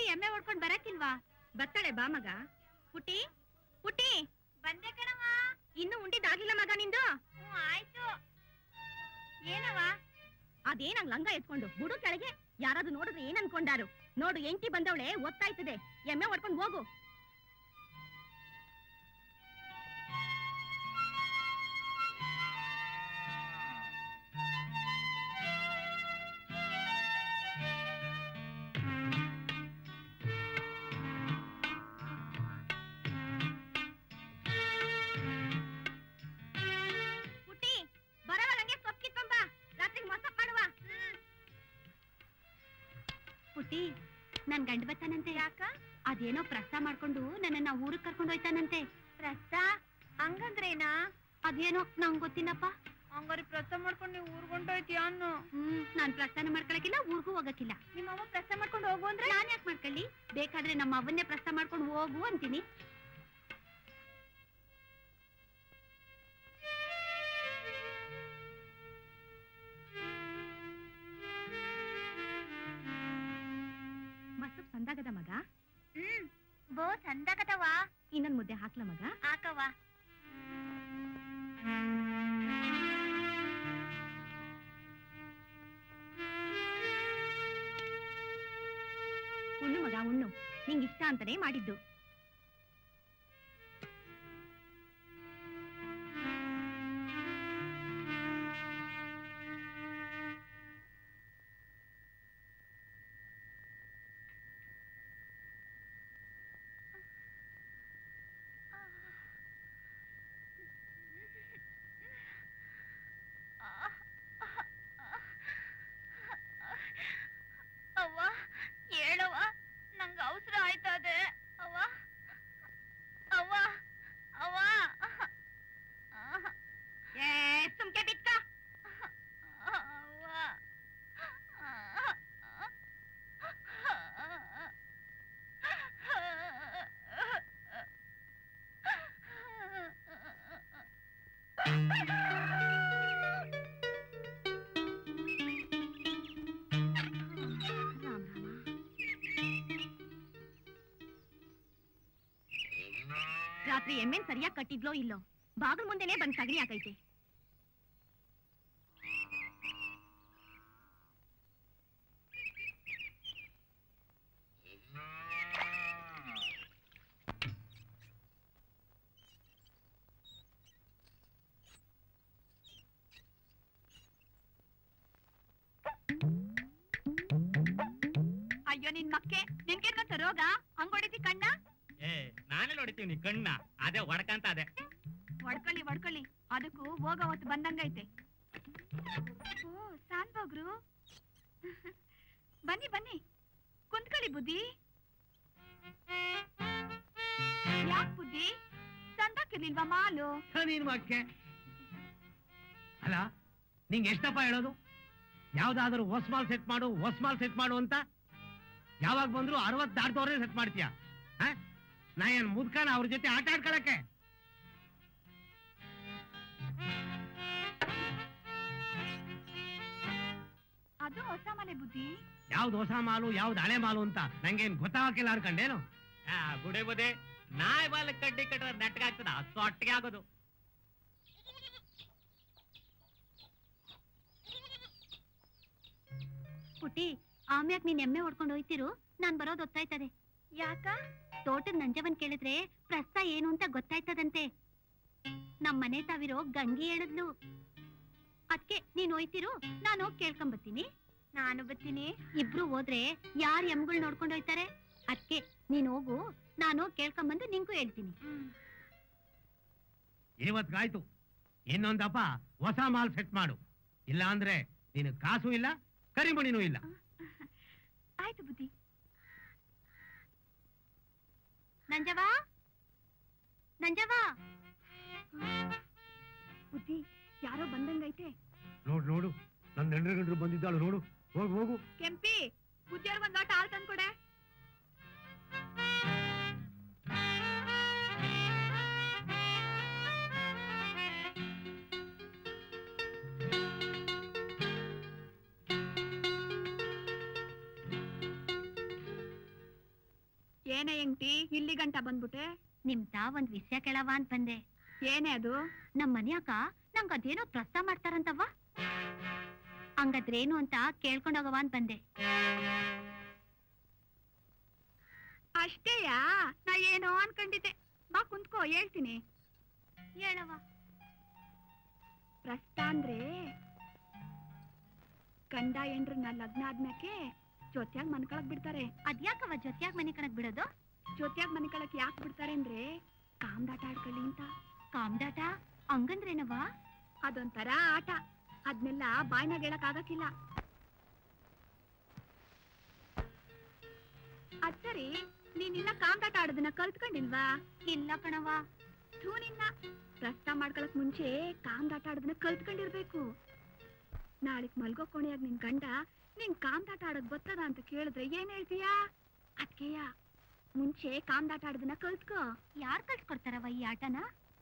ಎಮ್ಮೆ ಹೊಡ್ಕೊಂಡ್ ಬರಕಿಲ್ವಾ? ಬರ್ತಾಳೆ ಬಾ ಮಗ. ಪುಟಿ ಪುಟಿ ಬಂದೆ ಕಣವ. ಇನ್ನು ಉಂಡಿದಾಗ್ಲಿಲ್ಲ ಮಗ ನಿಂದು? ಆಯ್ತು. ಏನವ? ಅದೇನಂಗ್ ಲಂಗ ಎತ್ಕೊಂಡು ಬುಡು ಕೆಳಗೆ. ಯಾರಾದ್ರೂ ನೋಡಿದ್ರೆ ಏನ್ ಅನ್ಕೊಂಡಾರು? ನೋಡು ಎಂಟಿ ಬಂದವಳೆ ಒತ್ತಾಯ್ತದೆ. ಎಮ್ಮೆ ಹೊಡ್ಕೊಂಡ್ ಹೋಗು. ಪುಟಿ ನನ್ ಗಂಡ ಬತ್ತಾನಂತೆ. ಯಾಕ? ಅದೇನೋ ಪ್ರಸ್ತ ಮಾಡ್ಕೊಂಡು ನನ್ನ ಊರಿಗೆ ಕರ್ಕೊಂಡು ಹೋಯ್ತಾನಂತೆ. ಪ್ರಸ್ತ ಹಂಗಂದ್ರೇನಾ? ಅದೇನೋ ನಂಗ್ ಗೊತ್ತಿಲ್ಲಪ್ಪ. ಹಂಗಾರಿ ಪ್ರಸ್ತ ಮಾಡ್ಕೊಂಡು ನೀವು ಊರ್ಗೊಂಡೋಯ್ತೀಯ ಅನ್ನು? ನಾನ್ ಪ್ರಸ್ಥಾನ ಮಾಡ್ಕೊಳಕಿಲ್ಲ, ಊರ್ಗೂ ಹೋಗಕ್ಕಿಲ್ಲ. ನಿಮ್ಮವ್ವ ಪ್ರಸ್ತ ಮಾಡ್ಕೊಂಡು ಹೋಗು ಅಂದ್ರೆ ನಾನ್ ಯಾಕೆ ಮಾಡ್ಕೊಳ್ಳಿ? ಬೇಕಾದ್ರೆ ನಮ್ಮ ಅವನ್ನೇ ಪ್ರಸ್ತ ಮಾಡ್ಕೊಂಡು ಹೋಗು ಅಂತೀನಿ. ಮಸ್ತ್ ಸಂದಾಗದ ಮಗ. ಬೋ ಸಂದಾಗದವಾ. ಇನ್ನೊಂದ್ ಮುದ್ದೆ ಹಾಕ್ಲ ಮಗ? ಹಾಕವಾ. ಉಣ್ಣು ಮಗ ಉಣ್ಣು, ನಿಂಗ್ ಇಷ್ಟ ಅಂತಾನೆ ಮಾಡಿದ್ದು. ಅವ್ವ ಹೇಳವ್ವ, ನಂಗೆ ಅವಸರ ಆಯ್ತದೆ. ಅವ್ವ ಅವ್ವ ಅವ್ವ. ಸುಮ್ಕೆ ಬಿತ್ತ. ಅವ್ವ ರಾತ್ರಿ ಎಮ್ಮೆನ್ ಸರಿಯಾಗಿ ಕಟ್ಟಿದ್ಲೋ ಇಲ್ಲೋ, ಬಾಗಿಲು ಮುಂದೆನೆ ಬಂದ್ ಸಗಣಿ ಆಗೈತೆ. ಅಯ್ಯೋ ನಿನ್ ಮಕ್ಕೆ, ನಿನ್ಗೆ ಗೊತ್ತ ರೋಗ? ಹಂಗ್ ಹೊಡಿತಿ ಕಣ್ಣ? ನಾನೆಲ್ಲ ಹೊಡಿತೀವಿ ಕಣ್ಣ? ಅದೇ ಹೊಡ್ಕಂತ ಅದೇ. ಹೊಡ್ಕೊಳ್ಳಿ ಹೊಡ್ಕೊಳ್ಳಿ, ಅದಕ್ಕೂ ಹೋಗ ಹೊತ್ತು ಬಂದಂಗೈತೆ. ಓ ಸಾನ್ಭೋಗ್ರು, ಬನ್ನಿ ಬನ್ನಿ ಕುಂತ್ಕೊಳ್ಳಿ. ಬುದ್ಧಿ ಯಾಕ್ ಬುದ್ಧಿ? ಸಂದಾಕಿರ್ಲಿಲ್ವಾ ಮಾಲು? ನೀನ್ ಮಕ್ಕೆ ಅಲ್ಲ, ನಿಂಗೆ ಎಷ್ಟಪ್ಪ ಹೇಳೋದು? ಯಾವ್ದಾದ್ರು ಹೊಸ್ಮಾಲ್ ಸೆಟ್ ಮಾಡು, ಹೊಸ್ಮಾಲ್ ಸೆಟ್ ಮಾಡು ಅಂತ. ಯಾವಾಗ ಬಂದ್ರು 60 ದಾಟ್ದವ್ರೆ ಸೆಟ್ ಮಾಡ್ತೀಯ. ನಾ ಏನ್ ಮುದ್ಕಾನ ಅವ್ರ ಜೊತೆ ಆಟ ಆಡ್ಕೊಳಕ್ಕೆ? ಅದು ಹೊಸ ಮನೆ ಬುದ್ಧಿ. ಯಾವ್ದು ಹೊಸ ಮಾಲು ಯಾವ್ದು ಹಳೆ ಮಾಲು ಅಂತ ನಂಗೇನ್ ಗೊತ್ತಾಗಕ್ಕಿಲ್ಲ ಅನ್ಕಂಡೇನು? ಗುಡೆ ಬುದೆ ನಾಯಿ ಬಾಲ ಕಡ್ಡಿ ಕಟ್ಟ ನೆಟ್ಗಾಗ್ತದ, ಸೊಟ್ಟಿಗೆ ಆಗೋದು. ಪುಟಿ, ಆಮ್ಯಾಕ್ ನೀನ್ ಎಮ್ಮೆ ಹೊಡ್ಕೊಂಡು ಹೋಯ್ತಿರು, ನಾನ್ ಬರೋದು ಗೊತ್ತಾಯ್ತದೆ. ಯಾಕ? ತೋಟದ ನಂಜವನ್ ಕೇಳಿದ್ರೆ ಪ್ರಸ್ತ ಏನು ಅಂತ ಗೊತ್ತಾಯ್ತದಂತೆ. ನಮ್ ಮನೆ ತಾವಿರೋ ಗಂಗಿ ಹೇಳಿದ್ಲು. ಅದ್ಕೆ ನೀನ್ ಹೋಯ್ತಿರು, ನಾನು ಹೋಗಿ ಕೇಳ್ಕೊಂಬತ್ತೀನಿ. ನಾನು ಬತ್ತೀನಿ. ಇಬ್ರು ಹೋದ್ರೆ ಯಾರ್ ಎಮ್ಗಳು ನೋಡ್ಕೊಂಡು ಹೋಯ್ತಾರೆ? ಅದ್ಕೆ ನೀನ್ ಹೋಗು, ನಾನು ಹೋಗಿ ಕೇಳ್ಕೊಂಬಂದು ನಿಂಗೂ ಹೇಳ್ತೀನಿ. ಇವತ್ಗಾಯ್ತು. ಇನ್ನೊಂದಪ್ಪ ಹೊಸ ಮಾಲ್ ಸೆಟ್ ಮಾಡು, ಇಲ್ಲ ಅಂದ್ರೆ ನೀನು ಕಾಸು ಇಲ್ಲ, ಕರಿಮಣಿನೂ ಇಲ್ಲ. ಆಯ್ತು ಬುದ್ಧಿ. ನಂಜವಾ ನಂಜವಾ. ಬುದ್ಧಿ ಯಾರೋ ಬಂದಂಗೈತೆ. ನೋಡು ನೋಡು, ನನ್ನ ಹೆಂಡ್ರ ಗಂಡ್ರು ಬಂದಿದ್ದಾಳು ನೋಡು. ಹೋಗು ಹೋಗು. ಕೆಂಪಿ, ಬುದ್ಧಿಯವ್ರಿಗೆ ಒಂದ್ ಲೋಟ ಹಾಲು ತಂದ್ಕೊಡೆ. ಏನೇ ಎಂಟಿ ಇಲ್ಲಿ ಗಂಟ ಬಂದ್ಬಿಟ್ಟೆ? ನಿಮ್ ಒಂದ್ ವಿಷಯ ಕೇಳವ ಅಂತ ಬಂದೆ. ಏನೇ ಅದು? ನಮ್ ಮನ್ಯಾಕ ನಂಗ್ ಅದೇನೋ ಪ್ರಸ್ತಾವ ಮಾಡ್ತಾರಂತವ್ವ. ಹಂಗದ್ರೇನು ಅಂತ ಕೇಳ್ಕೊಂಡೋಗವ ಅಂತ ಬಂದೆ. ಅಷ್ಟೇಯಾ? ನಾ ಏನೋ ಅನ್ಕೊಂಡಿದ್ದೆ. ಬಾ ಕುಂತ್ಕೋ, ಹೇಳ್ತೀನಿ. ಹೇಳವ. ಪ್ರಸ್ತ ಅಂದ್ರೆ ಗಂಡ ಹೆಂಡ್ರನ್ನ ಲಗ್ನ ಆದ್ಮ್ಯಾಕೆ ಜೊತ್ಯಾಗ್ ಮನ್ಕೊಳಕ್ ಬಿಡ್ತಾರೆ. ಅದ್ಯಾಕವ ಜೊತ್ಯಾಗ್ ಮನೆ ಕಣಕ್ ಬಿಡೋದು? ಜೊತ್ಯಾಗ್ ಮನೆ ಕಳಕ್ ಯಾಕೆ ಬಿಡ್ತಾರೆ ಅಂದ್ರೆ ಕಾಮ್ದಾಟ ಆಡ್ಕೊಳ್ಳಿ ಅಂತ. ಕಾಮ್ದಾಟ ಹಂಗಂದ್ರೇನವ? ಅದೊಂಥರ ಆಟ. ಅದ್ನೆಲ್ಲ ಬಾಯ್ನಾಗ ಹೇಳಕ್ ಆಗಕ್ಕಿಲ್ಲ. ಅದ್ ಸರಿ, ನೀನಿನ್ನ ಕಾಮ್ದಾಟ ಆಡೋದನ್ನ ಕಲ್ತ್ಕೊಂಡಿಲ್ವಾ? ಇಲ್ಲ ಕಣವ. ಥೂ ನಿನ್ನ. ಪ್ರಸ್ತ ಮಾಡ್ಕೊಳಕ್ ಮುಂಚೆ ಕಾಮ್ದಾಟ ಆಡೋದನ್ನ ಕಲ್ತ್ಕೊಂಡಿರ್ಬೇಕು. ನಾಳೆಗ್ ಮಲ್ಗೋ ಕೋಣೆಯಾಗ ನಿನ್ ಗಂಡ ನಿನ್ ಕಾಮ್ದಾಟ ಆಡೋದ್ ಬರ್ತದ ಅಂತ ಕೇಳಿದ್ರೆ ಏನ್ ಹೇಳ್ತೀಯಾ? ಅದ್ಕೆಯ ಮುಂಚೆ ಕಾಮ್ದಾಟ ಆಡೋದನ್ನ ಕಲ್ತ್ಕೋ. ಯಾರ್ ಕಲ್ತ್ಕೊಡ್ತಾರವ ಈ ಆಟನ?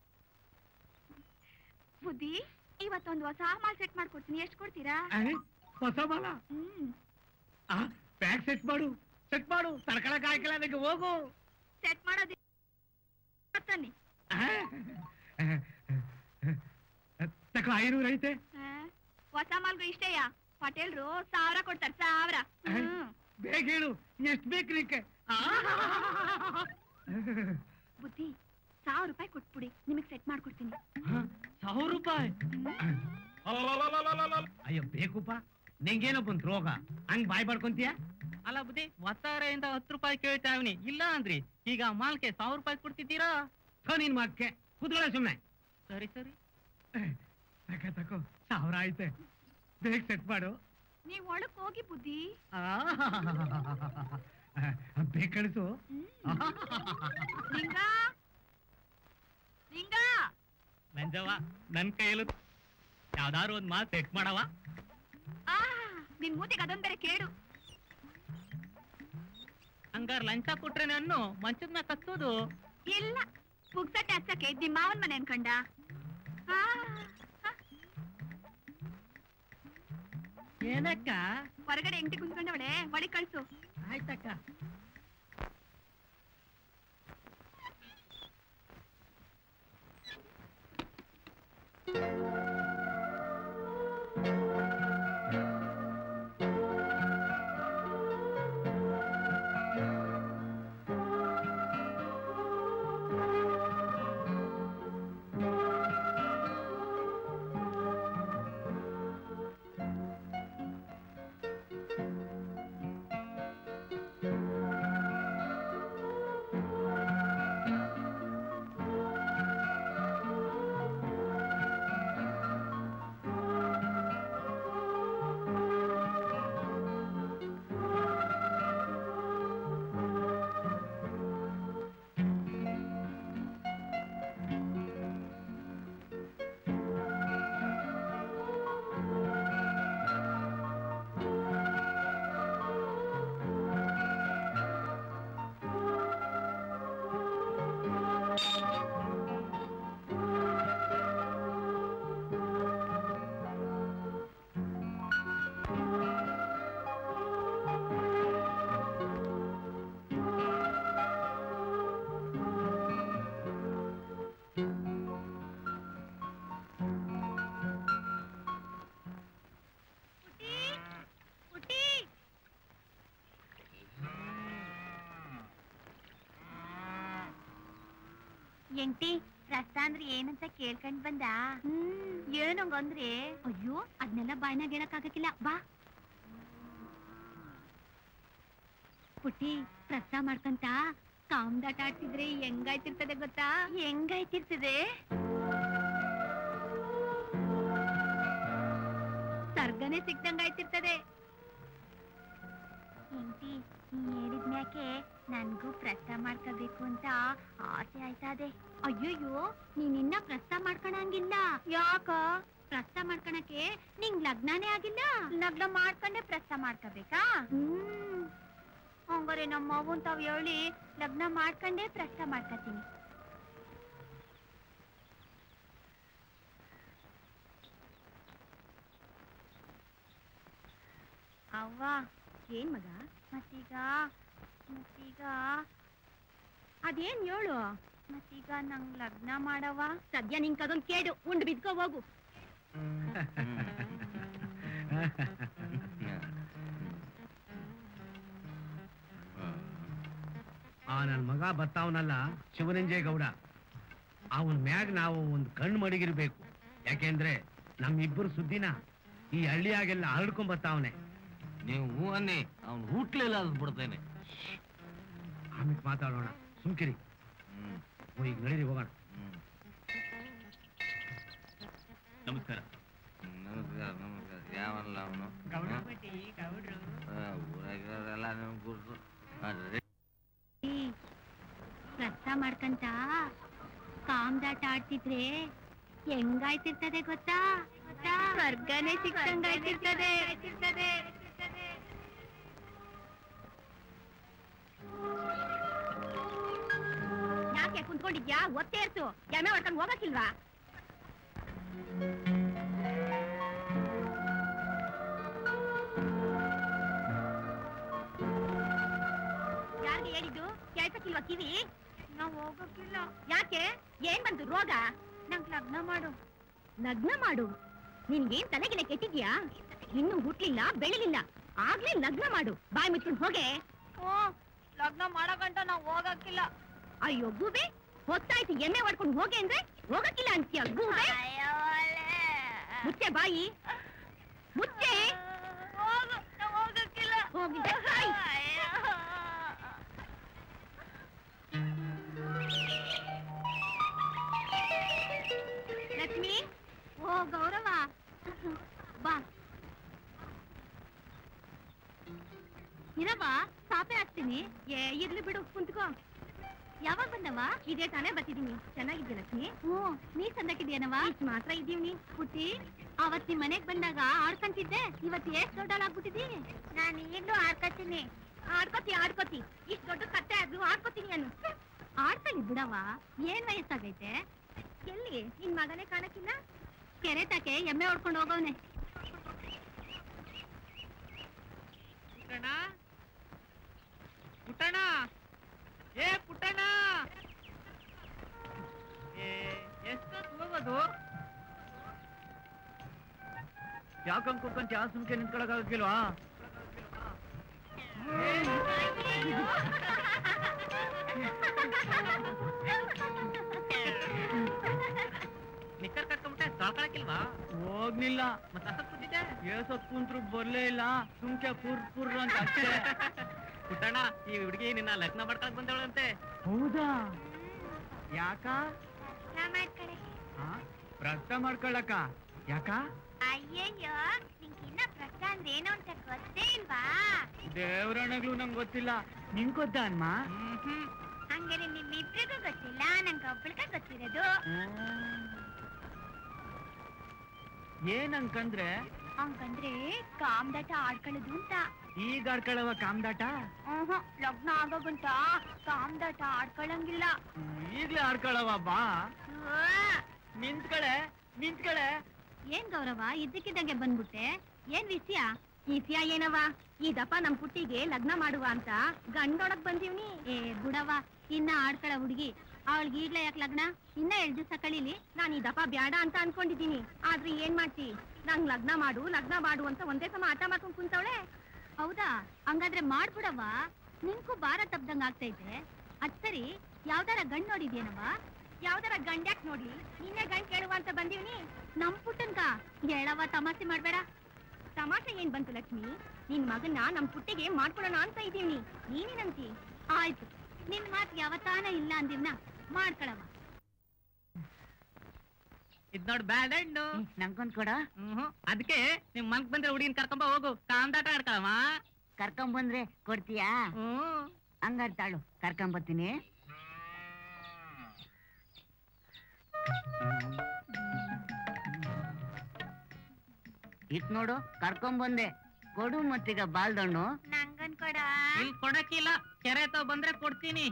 ಬುದ್ಧಿ, ಇವತ್ತೊಂದು ಹೊಸ ಮಾಲ್ ಸೆಟ್ ಮಾಡ್ಕೊಡ್ತೀನಿ. ಎಷ್ಟ್ ಕೊಡ್ತೀರಾ? ಹೊಸ ಮಾಲ? ಬ್ಯಾಗ್ ಸೆಟ್ ಮಾಡು, ಸೆಟ್ ಮಾಡು. ತಡ್ಕೊಳಕ್ ಆಯ್ಕಲ್ಲ ನನಗೆ. ಹೋಗು. ಸೆಟ್ ಮಾಡೋದಿ ತಕ್ಕ 500 ಐತೆ. ಹೊಸ ಮಾಲ್ಗೂ ಇಷ್ಟೇಯಾ? ಹೋಟೆಲ್ರು 1000 ಕೊಡ್ತಾರ. 1000. ಬೇಗ ಹೇಳು, ಎಷ್ಟ್ ಬೇಕು ನಿಕ್ಕೆ? ಬುದ್ಧಿ, 1000 ರೂಪಾಯಿ ಕೊಟ್ಬಿಡಿ, ನಿಮಗ್ ಸೆಟ್ ಮಾಡ್ಕೊಡ್ತೀನಿ. 1000 ರೂಪಾಯಿ? ಅಯ್ಯೋ ಬೇಕುಪ್ಪ, ನಿಂಗೇನೋ ಬಂತ್ ರೋಗ, ಹಂಗ್ ಬಾಯ್ ಬಡ್ಕೊಂತೀಯ? ಅಲ್ಲ ಬುದ್ಧಿ, ಒತ್ತಾರೆಯಿಂದ 10 ರೂಪಾಯಿ ಕೇಳ್ತಾವ್ನಿ. ಇಲ್ಲ ಅಂದ್ರಿ ಈಗ ಮಾಲ್ಕೆ 1000 ರೂಪಾಯಿ ಕೊಡ್ತಿದ್ದೀರಾ? ನಿನ್ ಮಕ್ಕೆ ಕುತ್ಕೊಳ್ಳ ಸುಮ್ನೆ. ಸರಿ ಸರಿ, ತಕೋ 1000 ಐತೆ. ಬೇಗ ಸೆಟ್ ಮಾಡು. ನೀವ್ ಒಳಕ್ ಹೋಗಿ ಬುದ್ಧಿ. ಬೇಗ ಕಳಿಸು. ನಂಜವ್ವ, ನನ್ ಕೈಯಲ್ಲೂ ಯಾವ್ದಾದ್ರು ಒಂದ್ ಮಾಲ್ ಸೆಟ್ ಮಾಡವ. ನಿನ್ ಮೂತಿಗೆ ಅದೊಂದ್ ಬೇರೆ ಕೇಳು. ಹಂಗಾರ ಲಂಚ ಕೊಟ್ರೆ ನಾನು ಮಂಚದ ಮ್ಯಾಗ ಕತ್ತೋದು? ಇಲ್ಲ, ಪುಗ್ಸಟ್ಟೆ ಹಚ್ಚಕ್ಕೆ ನಿಮ್ ಮಾವನ್ ಮನೆ ಅನ್ಕಂಡ. ಏನಕ್ಕ? ಹೊರಗಡೆ ಎಂಟಿ ಕುಂತ್ಕೊಂಡವಳೆ, ಒಳಗ್ ಕಳ್ಸು. ಆಯ್ತಕ್ಕ. ಎಂಟಿ, ರಸ್ತ ಅಂದ್ರೆ ಏನಂತ ಕೇಳ್ಕೊಂಡ್ ಬಂದ? ಏನಂಗಂದ್ರೆ? ಅಯ್ಯೋ, ಅದ್ನೆಲ್ಲ ಬಾಯ್ನಾಗ ಹೇಳಕ್ ಆಗಕ್ಕಿಲ್ಲ. ಬಾ ಪುಟ್ಟಿ, ಪ್ರಸ್ತ ಮಾಡ್ಕಂತ ಕಾಮ್ದಾಟ ಆಡ್ತಿದ್ರೆ ಹೆಂಗಾಯ್ತಿರ್ತದೆ ಗೊತ್ತಾ? ಹೆಂಗಾಯ್ತಿರ್ತದೆ? ಸರ್ಗನೆ ಸಿಕ್ದಂಗಾಯ್ತಿರ್ತದೆ. ಎಂಟಿ, ನೀ ಹೇಳಿದ್ಮ್ಯಾಕೆ ನನ್ಗೂ ಪ್ರಸ್ತ ಮಾಡ್ಕೋಬೇಕು ಅಂತ ಆಸೆ ಆಯ್ತದೆ. ಅಯ್ಯೋಯ್ಯೋ, ನೀನಿನ್ನ ಪ್ರಸ್ತ ಮಾಡ್ಕೊಳಂಗಿಲ್ಲ. ಯಾಕ? ಪ್ರಸ್ತ ಮಾಡ್ಕೊಳಕ್ಕೆ ನಿಂಗ್ ಲಗ್ನನೇ ಆಗಿಲ್ಲ. ಲಗ್ನ ಮಾಡ್ಕೊಂಡೆ ಪ್ರಸ್ತ ಮಾಡ್ಕೋಬೇಕಾ? ಹಂಗಾರೆ ನಮ್ಮ ಅವ್ವನ್ ತಾವ್ ಹೇಳಿ ಲಗ್ನ ಮಾಡ್ಕೊಂಡೆ ಪ್ರಸ್ತ ಮಾಡ್ಕೊತೀನಿ. ಅವ್ವ, ಏನ್ ಮಗ? ಮತ್ತೀಗ ಅದೇನ್ ಹೇಳು ಮತ್ತೀಗ ನಂಗ್ ಲಗ್ನ ಮಾಡವ ಸದ್ಯ ನಿಂಗ್ ಅದೊಂದ್ ಕೇಡು ಉಂಡು ಬಿದ್ಕೋ ಹೋಗು ಆ ನನ್ ಮಗ ಬತ್ತಾವನಲ್ಲ ಶಿವರಂಜೇಗೌಡ ಅವನ್ ಮ್ಯಾಗ ನಾವು ಒಂದ್ ಕಣ್ಣು ಮಡಗಿರ್ಬೇಕು. ಯಾಕೆಂದ್ರೆ ನಮ್ಮಿಬ್ಬರು ಸುದ್ದಿನ ಈ ಹಳ್ಳಿಯಾಗೆಲ್ಲ ಹರಡ್ಕೊಂಡ್ ಬತ್ತಾವನೆ. ನೀವು ಹೂ ಅನ್ನಿ ಅವ್ನು ಹುಟ್ಲೆಲ್ಲ ಬಿಡ್ತೇನೆ. ಆಮೇಲೆ ಮಾತಾಡೋಣ, ಸುಮ್ಕಿರಿ. ಈಗ ನಡೀರಿ ಹೋಗೋಣ. ನಮಸ್ಕಾರ. ನಮಸ್ಕಾರ ನಮಸ್ಕಾರ. ಯಾವಲ್ಲ ಅವನು ಊರಾಗಿರೋರೆಲ್ಲ ನಿಮ್ಗೆ ಗುರ್ತು ರಸ್ತ ಮಾಡ್ಕಂತ ಕಾಮ್ದಾಟ ಆಡ್ತಿದ್ರೆ ಹೆಂಗಾಯ್ತಿರ್ತದೆ ಗೊತ್ತಾ? ಸ್ವರ್ಗನೇ ಸಿಕ್ಕಂಗಾಯ್ತಿರ್ತದೆ. ಯಾಕೆ ಕುಂತ್ಕೊಂಡಿದ್ಯಾ? ಒತ್ತೇರ್ಸು. ಎಮ್ಮೆ ಹೊಡ್ಕೊಂಡು ಹೋಗಕ್ಕಿಲ್ವಾ? ಯಾರಿಗೆ ಹೇಳಿದ್ದು? ಕೇಳ್ಸಕ್ಕಿಲ್ವಾ ಕಿವಿ? ನಾವ್ ಹೋಗಕ್ಕಿಲ್ಲ. ಯಾಕೆ? ಏನ್ ಬಂತು ರೋಗ? ನಂಗ್ ಲಗ್ನ ಮಾಡು. ಲಗ್ನ ಮಾಡು? ನಿನ್ಗೇನ್ ತಲೆಗಿಲೆ ಕೆಟ್ಟಿದ್ಯಾ? ಇನ್ನು ಹುಟ್ಲಿಲ್ಲ ಬೆಳಿಲಿಲ್ಲ, ಆಗ್ಲೇ ಲಗ್ನ ಮಾಡು. ಬಾಯ್ ಮುಚ್ಕೊಂಡು ಹೋಗೆ. ಲಗ್ನ ಮಾಡಕಂಟ ನಾವ್ ಹೋಗಕ್ಕಿಲ್ಲ. ಅಯ್ಯೋ ಗೂಬೆ, ಹೊತ್ತಾಯ್ತು ಎಮ್ಮೆ ಮಾಡ್ಕೊಂಡು ಹೋಗೆ ಅಂದ್ರೆ ಹೋಗಕ್ಕಿಲ್ಲ ಅಂತೀಯ ಗೂಬೆ? ಮುಚ್ಚೆ ಬಾಯಿ, ಮುಚ್ಚೆ. ಹೋಗಕ್ಕಿಲ್ಲ. ಹೋಗಿದ್ದೆ ಸಾಯ್. ಲಕ್ಷ್ಮಿ, ಓ ಗೌರವ, ಬಾ. ಇರವಾ, ಸಾಪೆ ಹಾಕ್ತೀನಿ. ಇರ್ಲಿ ಬಿಡು, ಕುಂತ್ಕೋ. ಯಾವಾಗ ಬಂದವ? ಇದೇ ತಾನೇ ಬರ್ತಿದೀನಿ. ಚೆನ್ನಾಗಿದ್ದೆ ಲಕ್ಷ್ಮಿ? ಹ್ಞೂ, ನೀ ಸಂದಕಿದ್ಯೇನವ? ಮಾತ್ರ ಇದೀವ್ನಿ. ಪುಟ್ಟಿ, ಅವತ್ ನಿಮ್ ಮನೆಗ್ ಬಂದಾಗ ಆಡ್ಕಂತಿದ್ದೆ, ಇವತ್ತು ಎಷ್ಟ್ ದೊಡ್ಡಲಾಗ್ಬಿಟ್ಟಿದಿ? ನಾನು ಈಗ್ಲೂ ಆಡ್ಕೊತೀನಿ. ಆಡ್ಕೋತಿ ಇಷ್ಟ್ ದೊಡ್ಡ ಕತ್ತೆ ಆದ್ರೂ ಆಡ್ಕೋತೀನಿ ನಾನು. ಆಡ್ಕೊಳ್ಳಿ ಬಿಡವ, ಏನ್ ವಯಸ್ಸಾಗೈತೆ? ಎಲ್ಲಿ ನಿನ್ ಮಗನೇ ಕಾಣಕ್ಕಿಲ್ಲ? ಕೆರೆ ತಾಕೆ ಎಮ್ಮೆ ಹೊಡ್ಕೊಂಡು ಹೋಗವ್ನೆ. ಪುಟ್ಟಣ, ಏ ಪುಟ್ಟಣ, ಎಷ್ಟೊತ್ತು ಹೋಗೋದು? ಯಾಕಂಗ್ ಕುತ್ಕೊಂತ ಯಾವ ಸುಮ್ಕೆ ನಿಂತ್ಕೊಳಕ್ಕಾಗಿಲ್ವಾ? ನಿಕ್ಕರ್ ಕಟ್ಕೊಂಡ್ಬಿಟ್ಟೆ ತೊಳ್ಕೊಳಕ್ಕಿಲ್ವಾ? ಹೋಗ್ಲಿಲ್ಲ. ಮತ್ತೆ ಅಸತ್ ಕೂತಿದ್ದೆ? ಏಸತ್ ಕುಂತ್ರು ಬರ್ಲೇ ಇಲ್ಲ. ಸುಮ್ಕೆ ಪುರ್ ಅಂತ ಅಷ್ಟೇ. ಪುಟ್ಟಣ, ಈ ಹುಡುಗಿ ನಿನ್ನ ಲಗ್ನ ಮಾಡ್ಕೊಳಕ್ ಬಂದವಳಂತೆ. ಹೌದಾ? ಯಾಕ? ಪ್ರಸ್ತ ಮಾಡ್ಕೊಳಕ? ಯಾಕ? ಅಯ್ಯಯ್ಯೋ, ನಿಂಗಿನ್ನ ಪ್ರಶ್ನೆ ಅಂದ್ರೆ ಏನು ಅಂತ ಗೊತ್ತೇ ಇಲ್ವಾ? ದೇವ್ರಣಗಳು ನಂಗೆ ಗೊತ್ತಿಲ್ಲ. ನಿಂಗ್ ಗೊತ್ತಾ ಅನ್ಮ? ಹಂಗಾರೆ ನಿಮ್ಮಿಬ್ರಿಗೂ ಗೊತ್ತಿಲ್ಲ, ನಂಗೆ ಒಬ್ಬಳಿಗ ಗೊತ್ತಿರೋದು. ಏನಂಕಂದ್ರೆ? ಹಂಗಂದ್ರೆ ಕಾಮ್ದಾಟ ಆಡ್ಕೊಳ್ಳೋದು ಅಂತ. ಈಗ ಆಡ್ಕೊಳ್ಳವ ಕಾಮ್ದಾಟ? ಲಗ್ನ ಆಗೋಗಂತ ಕಾಮ್ದಾಟ ಆಡ್ಕೊಳ್ಳಂಗಿಲ್ಲ. ಈಗ್ಲೇ ಆಡ್ಕೊಳ್ಳವ ಬಾ. ನಿಂತ್ಕಳೆ. ಏನ್ ಗೌರವ, ಇದ್ದಕ್ಕಿದ್ದಂಗೆ ಬಂದ್ಬಿಟ್ಟೆ? ಏನ್ ವಿಷಯ? ಏನವ? ಈ ದಪ್ಪ ನಮ್ ಪುಟ್ಟಿಗೆ ಲಗ್ನ ಮಾಡುವ ಅಂತ ಗಂಡೊಳಗ್ ಬಂದೀವ್ನಿ. ಬುಡವ, ಇನ್ನ ಆಡ್ಕಳ ಹುಡುಗಿ, ಅವಳಿಗೆ ಈಗ್ಲೇ ಯಾಕೆ ಲಗ್ನ? ಇನ್ನ 2 ದಿವಸ ಕಳೀಲಿ. ನಾನು ಈ ದಪ್ಪ ಬ್ಯಾಡ ಅಂತ ಅನ್ಕೊಂಡಿದೀನಿ. ಆದ್ರೆ ಏನ್ ಮಾಡ್ತಿ? ನಂಗ್ ಲಗ್ನ ಮಾಡು ಅಂತ ಒಂದೇ ಸಮ ಆಟ ಮಾಡ್ಕೊಂಡ್ ಕುಂತವಳೆ. ಹೌದಾ? ಹಂಗಾದ್ರೆ ಮಾಡ್ಬಿಡವ. ನಿಂಕು ಭಾರ ತಪ್ಪದಂಗ ಆಗ್ತೈತೆ. ಅದ್ ಸರಿ, ಯಾವ್ದಾರ ಗಂಡ್ ನೋಡಿದ್ಯೇನವ? ಯಾವ್ದಾರ ಗಂಡ್ ಯಾಕೆ ನೋಡಿ? ನಿನ್ನೆ ಗಂಡ್ ಕೇಳುವ ಅಂತ ಬಂದೀವ್ನಿ. ನಮ್ ಪುಟ್ಟನ್ಕ ಹೇಳವ, ತಮಾಷೆ ಮಾಡ್ಬೇಡ. ತಮಾಷೆ ಏನ್ ಬಂತು ಲಕ್ಷ್ಮಿ? ನಿನ್ ಮಗನ್ನ ನಮ್ ಪುಟ್ಟಿಗೆ ಮಾಡ್ಕೊಳೋಣ ಅಂತ ಇದೀವ್ನಿ. ನೀನೇನಂತಿ? ಆಯ್ತು, ನಿನ್ ಮಾತ್ ಯಾವತ್ತಾನ ಇಲ್ಲ ಅಂದಿವ್ನ, ಮಾಡ್ಕೊಳವ. ಇದ್ ನೋಡ್ ಬ್ಯಾಡ್ ಹಣ್ಣು. ನಂಗೊಂದ್ ಕೊಡ. ಅದಕ್ಕೆ ನಿಮ್ ಮನ್ಕ್ ಬಂದ್ರೆ ಹುಡುಗಿನ ಕರ್ಕೊಂಬ ಹೋಗು, ಕಾಮ್ದಾಟ ಆಡ್ಕೊಳವ. ಕರ್ಕೊಂಬಂದ್ರೆ ಕೊಡ್ತೀಯಾ? ಹಂಗಾರ್ ತಾಳು, ಕರ್ಕೊಂಬತ್ತೀನಿ. ಇತ್ ನೋಡು, ಕರ್ಕೊಂಬಂದೆ. ಕೊಡು ಮತ್ತೀಗ ಬಾಲ್ದಣ್ಣು. ನಂಗನ್ ಕೊಡ. ಇಲ್ಲಿ ಕೊಡಕ್ಕಿಲ್ಲ, ಕೆರೆ ತಾವ್ ಬಂದ್ರೆ ಕೊಡ್ತೀನಿ.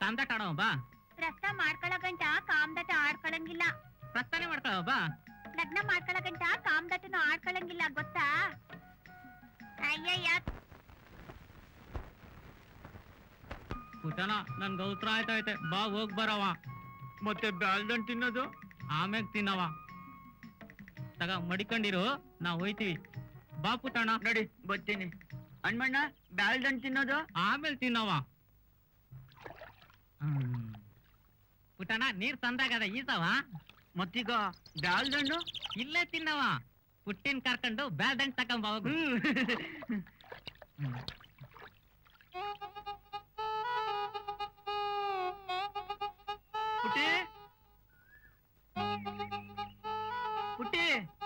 ಕಂದಟ ಆಡೋ ಬಾ. ಪ್ರಸ್ತ ಮಾಡ್ಕೊಳಗಂಟ ಕಾಮ್ದಟ ಆಡ್ಕೊಳಂಗಿಲ್ಲ. ಪ್ರಸ್ತಾನೆ ಮಾಡ್ಕೊಳ್ಳೋ ಬಾ. ಲಗ್ನ ಮಾಡ್ಕೊಳಗಂಟ ಕಾಮ್ದಟನು ಆಡ್ಕೊಳಂಗಿಲ್ಲ ಗೊತ್ತಾ? ಅಯ್ಯಯ್ಯ ಪುಟನ ನನ್ ಗೌತ್ರ ಆಯ್ತೈತೆ, ಬಾ ಹೋಗ್ ಬರವ. ಮತ್ತೆ ಬ್ಯಾಲ್ದಣ್ ತಿನ್ನೋದು ಆಮ್ಯಾಗ ತಿನ್ನವ. ತಗ ಮಡಿಕೊಂಡಿರು, ನಾವ್ ಹೋಯ್ತೀವಿ. ಬಾ ಪುಟಣ. ನಡಿ ಬರ್ತೀನಿ. ಅಣ್ಮಣ್ಣ ಬ್ಯಾಲ್ದಣ್ ತಿನ್ನೋದು ಆಮೇಲೆ ತಿನ್ನವ. ಪುಟಣ ನೀರ್ ತಂದಾಗದ ಈಸವ. ಮತ್ತೀಗ ಬ್ಯಾಲ್ದಣ್ಣು ಇಲ್ಲೇ ತಿನ್ನವ. ಪುಟ್ಟಿನ ಕರ್ಕೊಂಡು ಬ್ಯಾಲ್ದಣ್ ತಕೊಂಬ ಹೋಗು. ಪುಟ್ಟಿ ಪುಟ್ಟಿ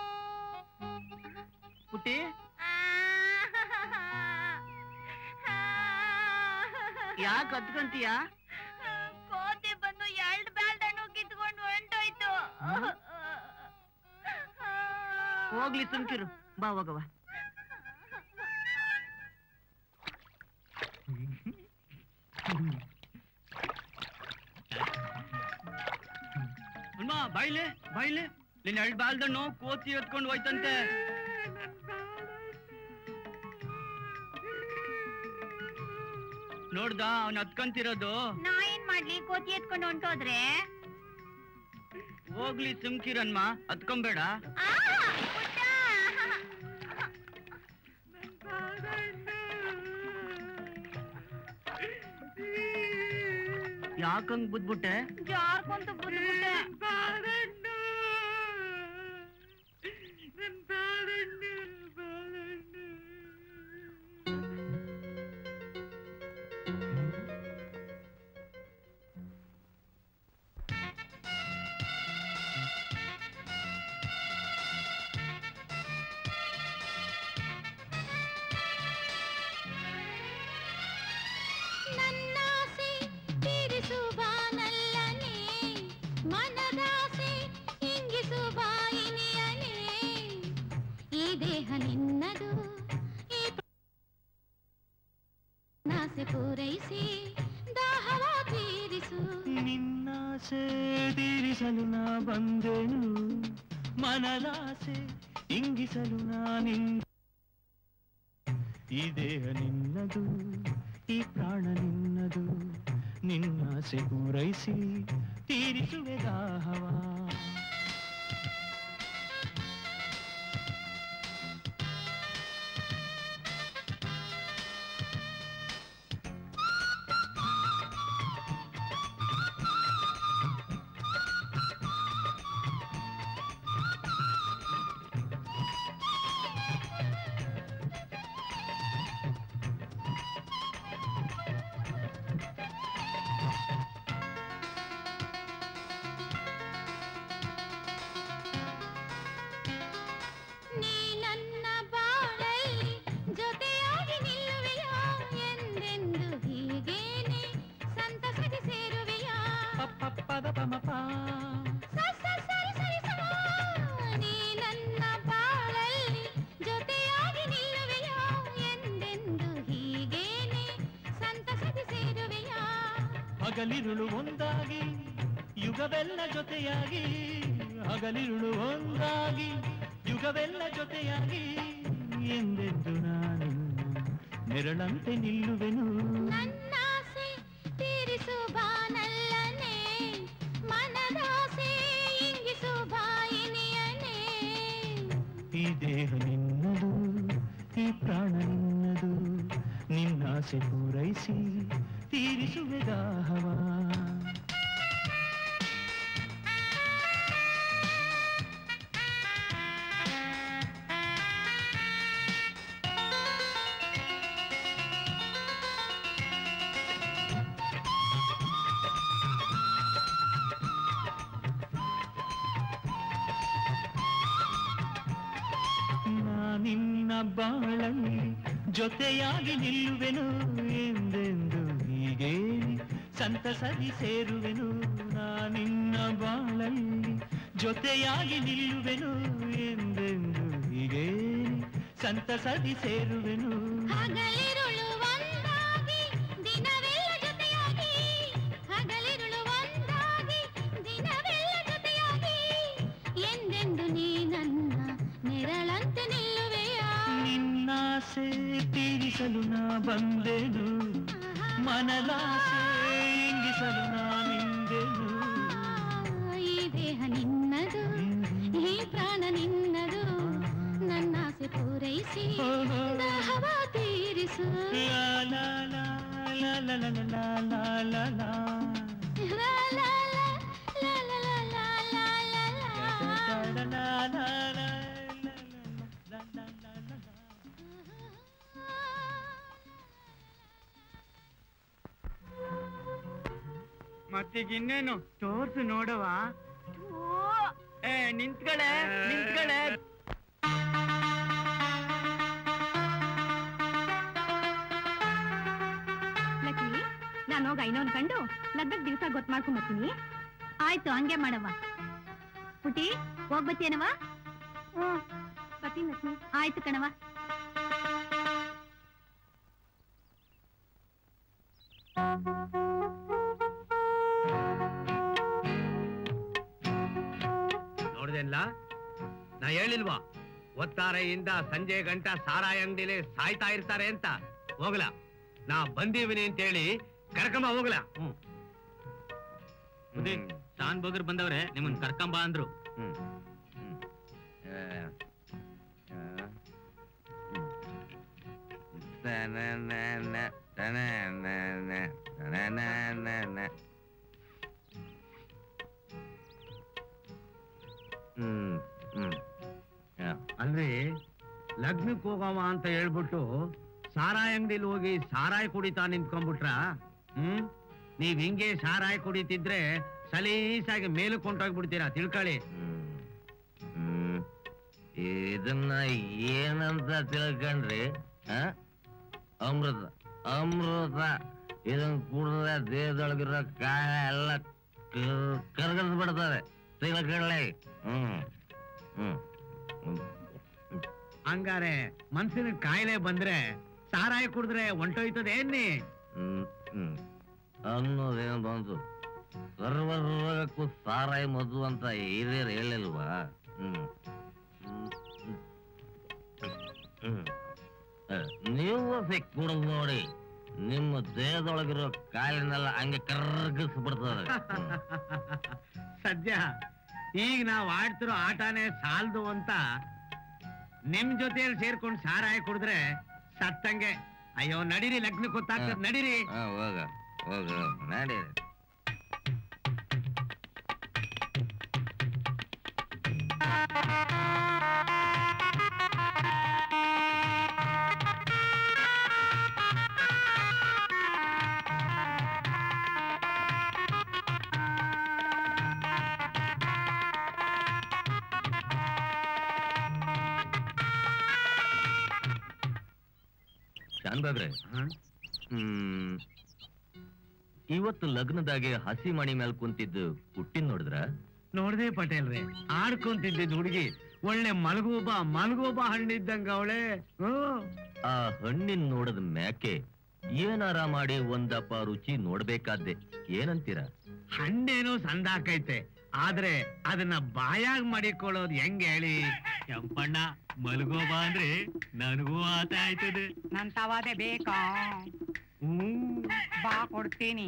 ಪುಟ್ಟಿ ಯಾಕೆ ಕತ್ಕೊಂತೀಯ? ಕೋತಿ ಬಂದು 2 ಬ್ಯಾಲ್ದಣ್ಣು ಕಿತ್ಕೊಂಡು ಹೊಂಟೋಯ್ತು. ಹೋಗ್ಲಿ ಸುಮ್ಕಿರು, ಬಾ ಹೋಗವ. ಅಮ್ಮ ಬಾಯ್ಲೆ ಬಾಯ್ಲೆ, ನಿನ್ 2 ಬ್ಯಾಲ್ದಣ್ಣು ಕೋತಿ ಎತ್ಕೊಂಡು ಹೋಯ್ತಂತೆ. ನೋಡ್ದ ಅವ್ನ ಹತ್ಕೊಂತಿರೋದು. ನಾ ಏನ್ ಮಾಡ್ಲಿ, ಕೋತಿ ಎತ್ಕೊಂಡು ಹೊಂಟೋದ್ರೆ? ಹೋಗ್ಲಿ ಸುಮ್ಕಿರನ್ಮ, ಹತ್ಕೊಂಬೇಡ. ಯಾಕಂಗ್ ಬುದ್ಬಿಟ್ಟೆ? ಜಾರ್ಕೊಂತ ಬುದ್ಬಿಟ್ಟೆ. ಪೂರೈಸಿ ದಾಹವ ತೀರಿಸು. ನಿನ್ನಾಸೆ ತೀರಿಸಲು ನಾ ಬಂದೆನು, ಮನದಾಸೆ ಇಂಗಿಸಲು ನಾನಿಂದ. ಈ ದೇಹ ನಿನ್ನದು, ಈ ಪ್ರಾಣ ನಿನ್ನದು, ನಿನ್ನಾಸೆ ಪೂರೈಸಿ ತೀರಿಸುವೆ ದಾಹವ. ಹಗಲಿರುಳು ಒಂದಾಗಿ ಯುಗವೆಲ್ಲ ಜೊತೆಯಾಗಿ, ಹಗಲಿರುಳು ಒಂದಾಗಿ ಯುಗವೆಲ್ಲ ಜೊತೆಯಾಗಿ, ಎಂದೆಂದು ನಾನು ನೆರಳಂತೆ ನಿಲ್ಲುವೆನು. ನನ್ನಾಸೆ ತೀರಿಸು ಬಾನಲ್ಲನೆ, ಮನದಾಸೆ ಇಂಗಿಸು ಬಾಯಿನಿಯನೆ. ಈ ದೇಹ ನಿನ್ನದು, ಈ ಪ್ರಾಣ ನಿನ್ನದು, ನಿನ್ನಾಸೆ ಪೂರೈಸಿ ತೀರಿಸುವೆ ದಾಹವ. ನಿನ್ನ ಬಾಳಲ್ಲಿ ಜೊತೆಯಾಗಿ ನಿಲ್ಲುವೆನು, ಎಂದೆಂದು ಹೀಗೆ ಸಂತಸದಿ ಸೇರುವೆನು. ನಿನ್ನ ಬಾಳಲ್ಲಿ ಜೊತೆಯಾಗಿ ನಿಲ್ಲುವೆನು, ಎಂದೆಂದು ಹೀಗೆ ಸಂತಸದಿ ಸೇರುವೆನು. ಹಗಲಿರುಳು ಒಂದಾಗಿ ದಿನವೆಲ್ಲ ಜೊತೆಯಾಗಿ, ಬಂದೆನು ಮನದಾಸೆ ಇಂಗಿಸಲು ನಾನಿಂದೆನು ಈ ದೇಹ ನಿನ್ನದು ಈ ಪ್ರಾಣ ನಿನ್ನದು ನನ್ನಾಸೆ ಪೂರೈಸಿ ದಾಹವ ತೀರಿಸು ಲಾ ಲಾ ಲಾ ಲಾ ಲಾ ಲಾ ಲಾ ಲಾ ಲಾ ಲಾ ಲಾ ಲಾ ಲಾ ಲಾ ಲಾ ಲಾ ಲಾ ಲಾ ಲಾ. ಮತ್ತೀಗ ಇನ್ನೇನು ತೋರ್ಸು ನೋಡವ. ನಿಂತ್ಕಳೆ ನಿಂತ್ಕಳೆ. ಲಕ್ಷ್ಮಿ, ನಾನು ಹೋಗ ಇನ್ನೊಂದು ಕಂಡು ಲಗ್ನಕ್ ದಿವಸ ಗೊತ್ತು ಮಾಡ್ಕೊಂಬರ್ತೀನಿ. ಆಯ್ತು, ಹಂಗೆ ಮಾಡವ. ಪುಟಿ ಹೋಗ್ಬತ್ತೇನವ? ಬರ್ತೀನಿ ಲಕ್ಷ್ಮಿ. ಆಯ್ತು ಕಣವ. ನೋಡ್ದೇನ್ಲ, ನಾ ಹೇಳಿಲ್ವಾ ಒತ್ತಾರೆಯಿಂದ ಸಂಜೆ ಗಂಟ ಸಾರಾಯಿ ಅಂಗಡಿಲಿ ಸಾಯ್ತಾ ಇರ್ತಾರೆ ಅಂತ. ಹೋಗ್ಲಾ, ನಾ ಬಂದೀವಿನಿ ಅಂತ ಹೇಳಿ ಕರ್ಕೊಂಬ ಹೋಗ್ಲಾ. ಶಾನ್ ಬೋಗರ್ ಬಂದವ್ರೆ, ನಿಮ್ಮನ್ ಕರ್ಕೊಂಬ ಅಂದ್ರು. ಅಲ್ರಿ, ಲಗ್ನಕ್ಕೆ ಹೋಗವ ಅಂತ ಹೇಳ್ಬಿಟ್ಟು ಸಾರಾಯಿ ಅಂಗಡಿಲಿ ಹೋಗಿ ಸಾರಾಯಿ ಕುಡಿತಾ ನಿಂತ್ಕೊಂಡ್ಬಿಟ್ರ. ನೀವ್ ಹಿಂಗೆ ಸಾರಾಯಿ ಕುಡಿತಿದ್ರೆ ಸಲೀಸಾಗಿ ಮೇಲಕ್ಕೆ ಹೊಂಟೋಗ್ಬಿಡ್ತೀರಾ, ತಿಳ್ಕೊಳ್ಳಿ. ಇದನ್ನ ಏನಂತ ತಿಳ್ಕೊಂಡ್ರಿ? ಅಮೃತ ಅಮೃತ. ಇದನ್ನ ಕುಡಿದ್ರೆ ದೇಹದೊಳಗಿರೋ ಕಾಯ ಎಲ್ಲ ಕರ್ಗದ್ ಬಿಡ್ತದೆ, ತಿಳ್ಕೊಳ್ಳಿ. ಹಂಗಾರೆ ಮನ್ಸಿನ ಕಾಯಿಲೆ ಬಂದ್ರೆ ಸಾರಾಯಿ ಕುಡಿದ್ರೆ ಹೊಂಟೋಯ್ತದೆ ಏನಿ? ಅನ್ನೋದೇನು ಬಂತು? ಸರ್ವರೋಗಕ್ಕೂ ಸಾರಾಯಿ ಮದ್ದು ಅಂತ ಹಿರಿಯರು ಹೇಳಿಲ್ವಾ? ನೀವು ಕುಡಿದ್ ನೋಡಿ, ನಿಮ್ಮ ದೇಹದೊಳಗಿರೋ ಕಾಯಿಲೆನೆಲ್ಲ ಹಂಗೆ ಕರ್ಗಿಸ್ಬಿಡ್ತದೆ. ಸದ್ಯ ಈಗ ನಾವ್ ಆಡ್ತಿರೋ ಆಟನೇ ಸಾಲ್ದು ಅಂತ ನಿಮ್ ಜೊತೆಯಲ್ಲಿ ಸೇರ್ಕೊಂಡು ಸಾರಾಯಿ ಕುಡಿದ್ರೆ ಸತ್ತಂಗೆ. ಅಯ್ಯೋ ನಡೀರಿ, ಲಗ್ನಕ್ಕೆ ಗೊತ್ತಾಗ್ತದೆ, ನಡೀರಿ. ಹೋಗ ಹೋಗ ನಡೀರಿ. ಶಾನ್ಬಾಗ್ರೆ, ಇವತ್ತು ಲಗ್ನದಾಗೆ ಹಸಿ ಮಣಿ ಮೇಲೆ ಕುಂತಿದ್ದು ಹುಟ್ಟಿನ ನೋಡಿದ್ರ? ನೋಡ್ದೆ ಪಟೇಲ್ರೆ, ಆಡ್ಕೊಂತಿದ್ದಿದ್ ಹುಡುಗಿ ಒಳ್ಳೆ ಮಲಗೋಬ ಹಣ್ಣಿದ್ದಂಗ ಅವಳೆ. ಆ ಹಣ್ಣಿನ ನೋಡದ ಮ್ಯಾಕೆ ಏನಾರ ಮಾಡಿ ಒಂದಪ್ಪ ರುಚಿ ನೋಡ್ಬೇಕಾದ್ದೆ. ಏನಂತೀರ? ಹಣ್ಣೇನೋ ಸಂದಾಕೈತೆ, ಆದ್ರೆ ಅದನ್ನ ಬಾಯಾಗ್ ಮಾಡಿಕೊಳ್ಳೋದು ಹೆಂಗ್ ಹೇಳಿ? ಕೆಂಪಣ್ಣ, ಮಲ್ಗೋಬಾ ಅಂದ್ರೆ ನನಗೂ ಆಸೆ ಆಯ್ತದೆ. ನನ್ ತವಾದೆ ಬೇಕಾ? ಬಾ, ಕೊಡ್ತೀನಿ.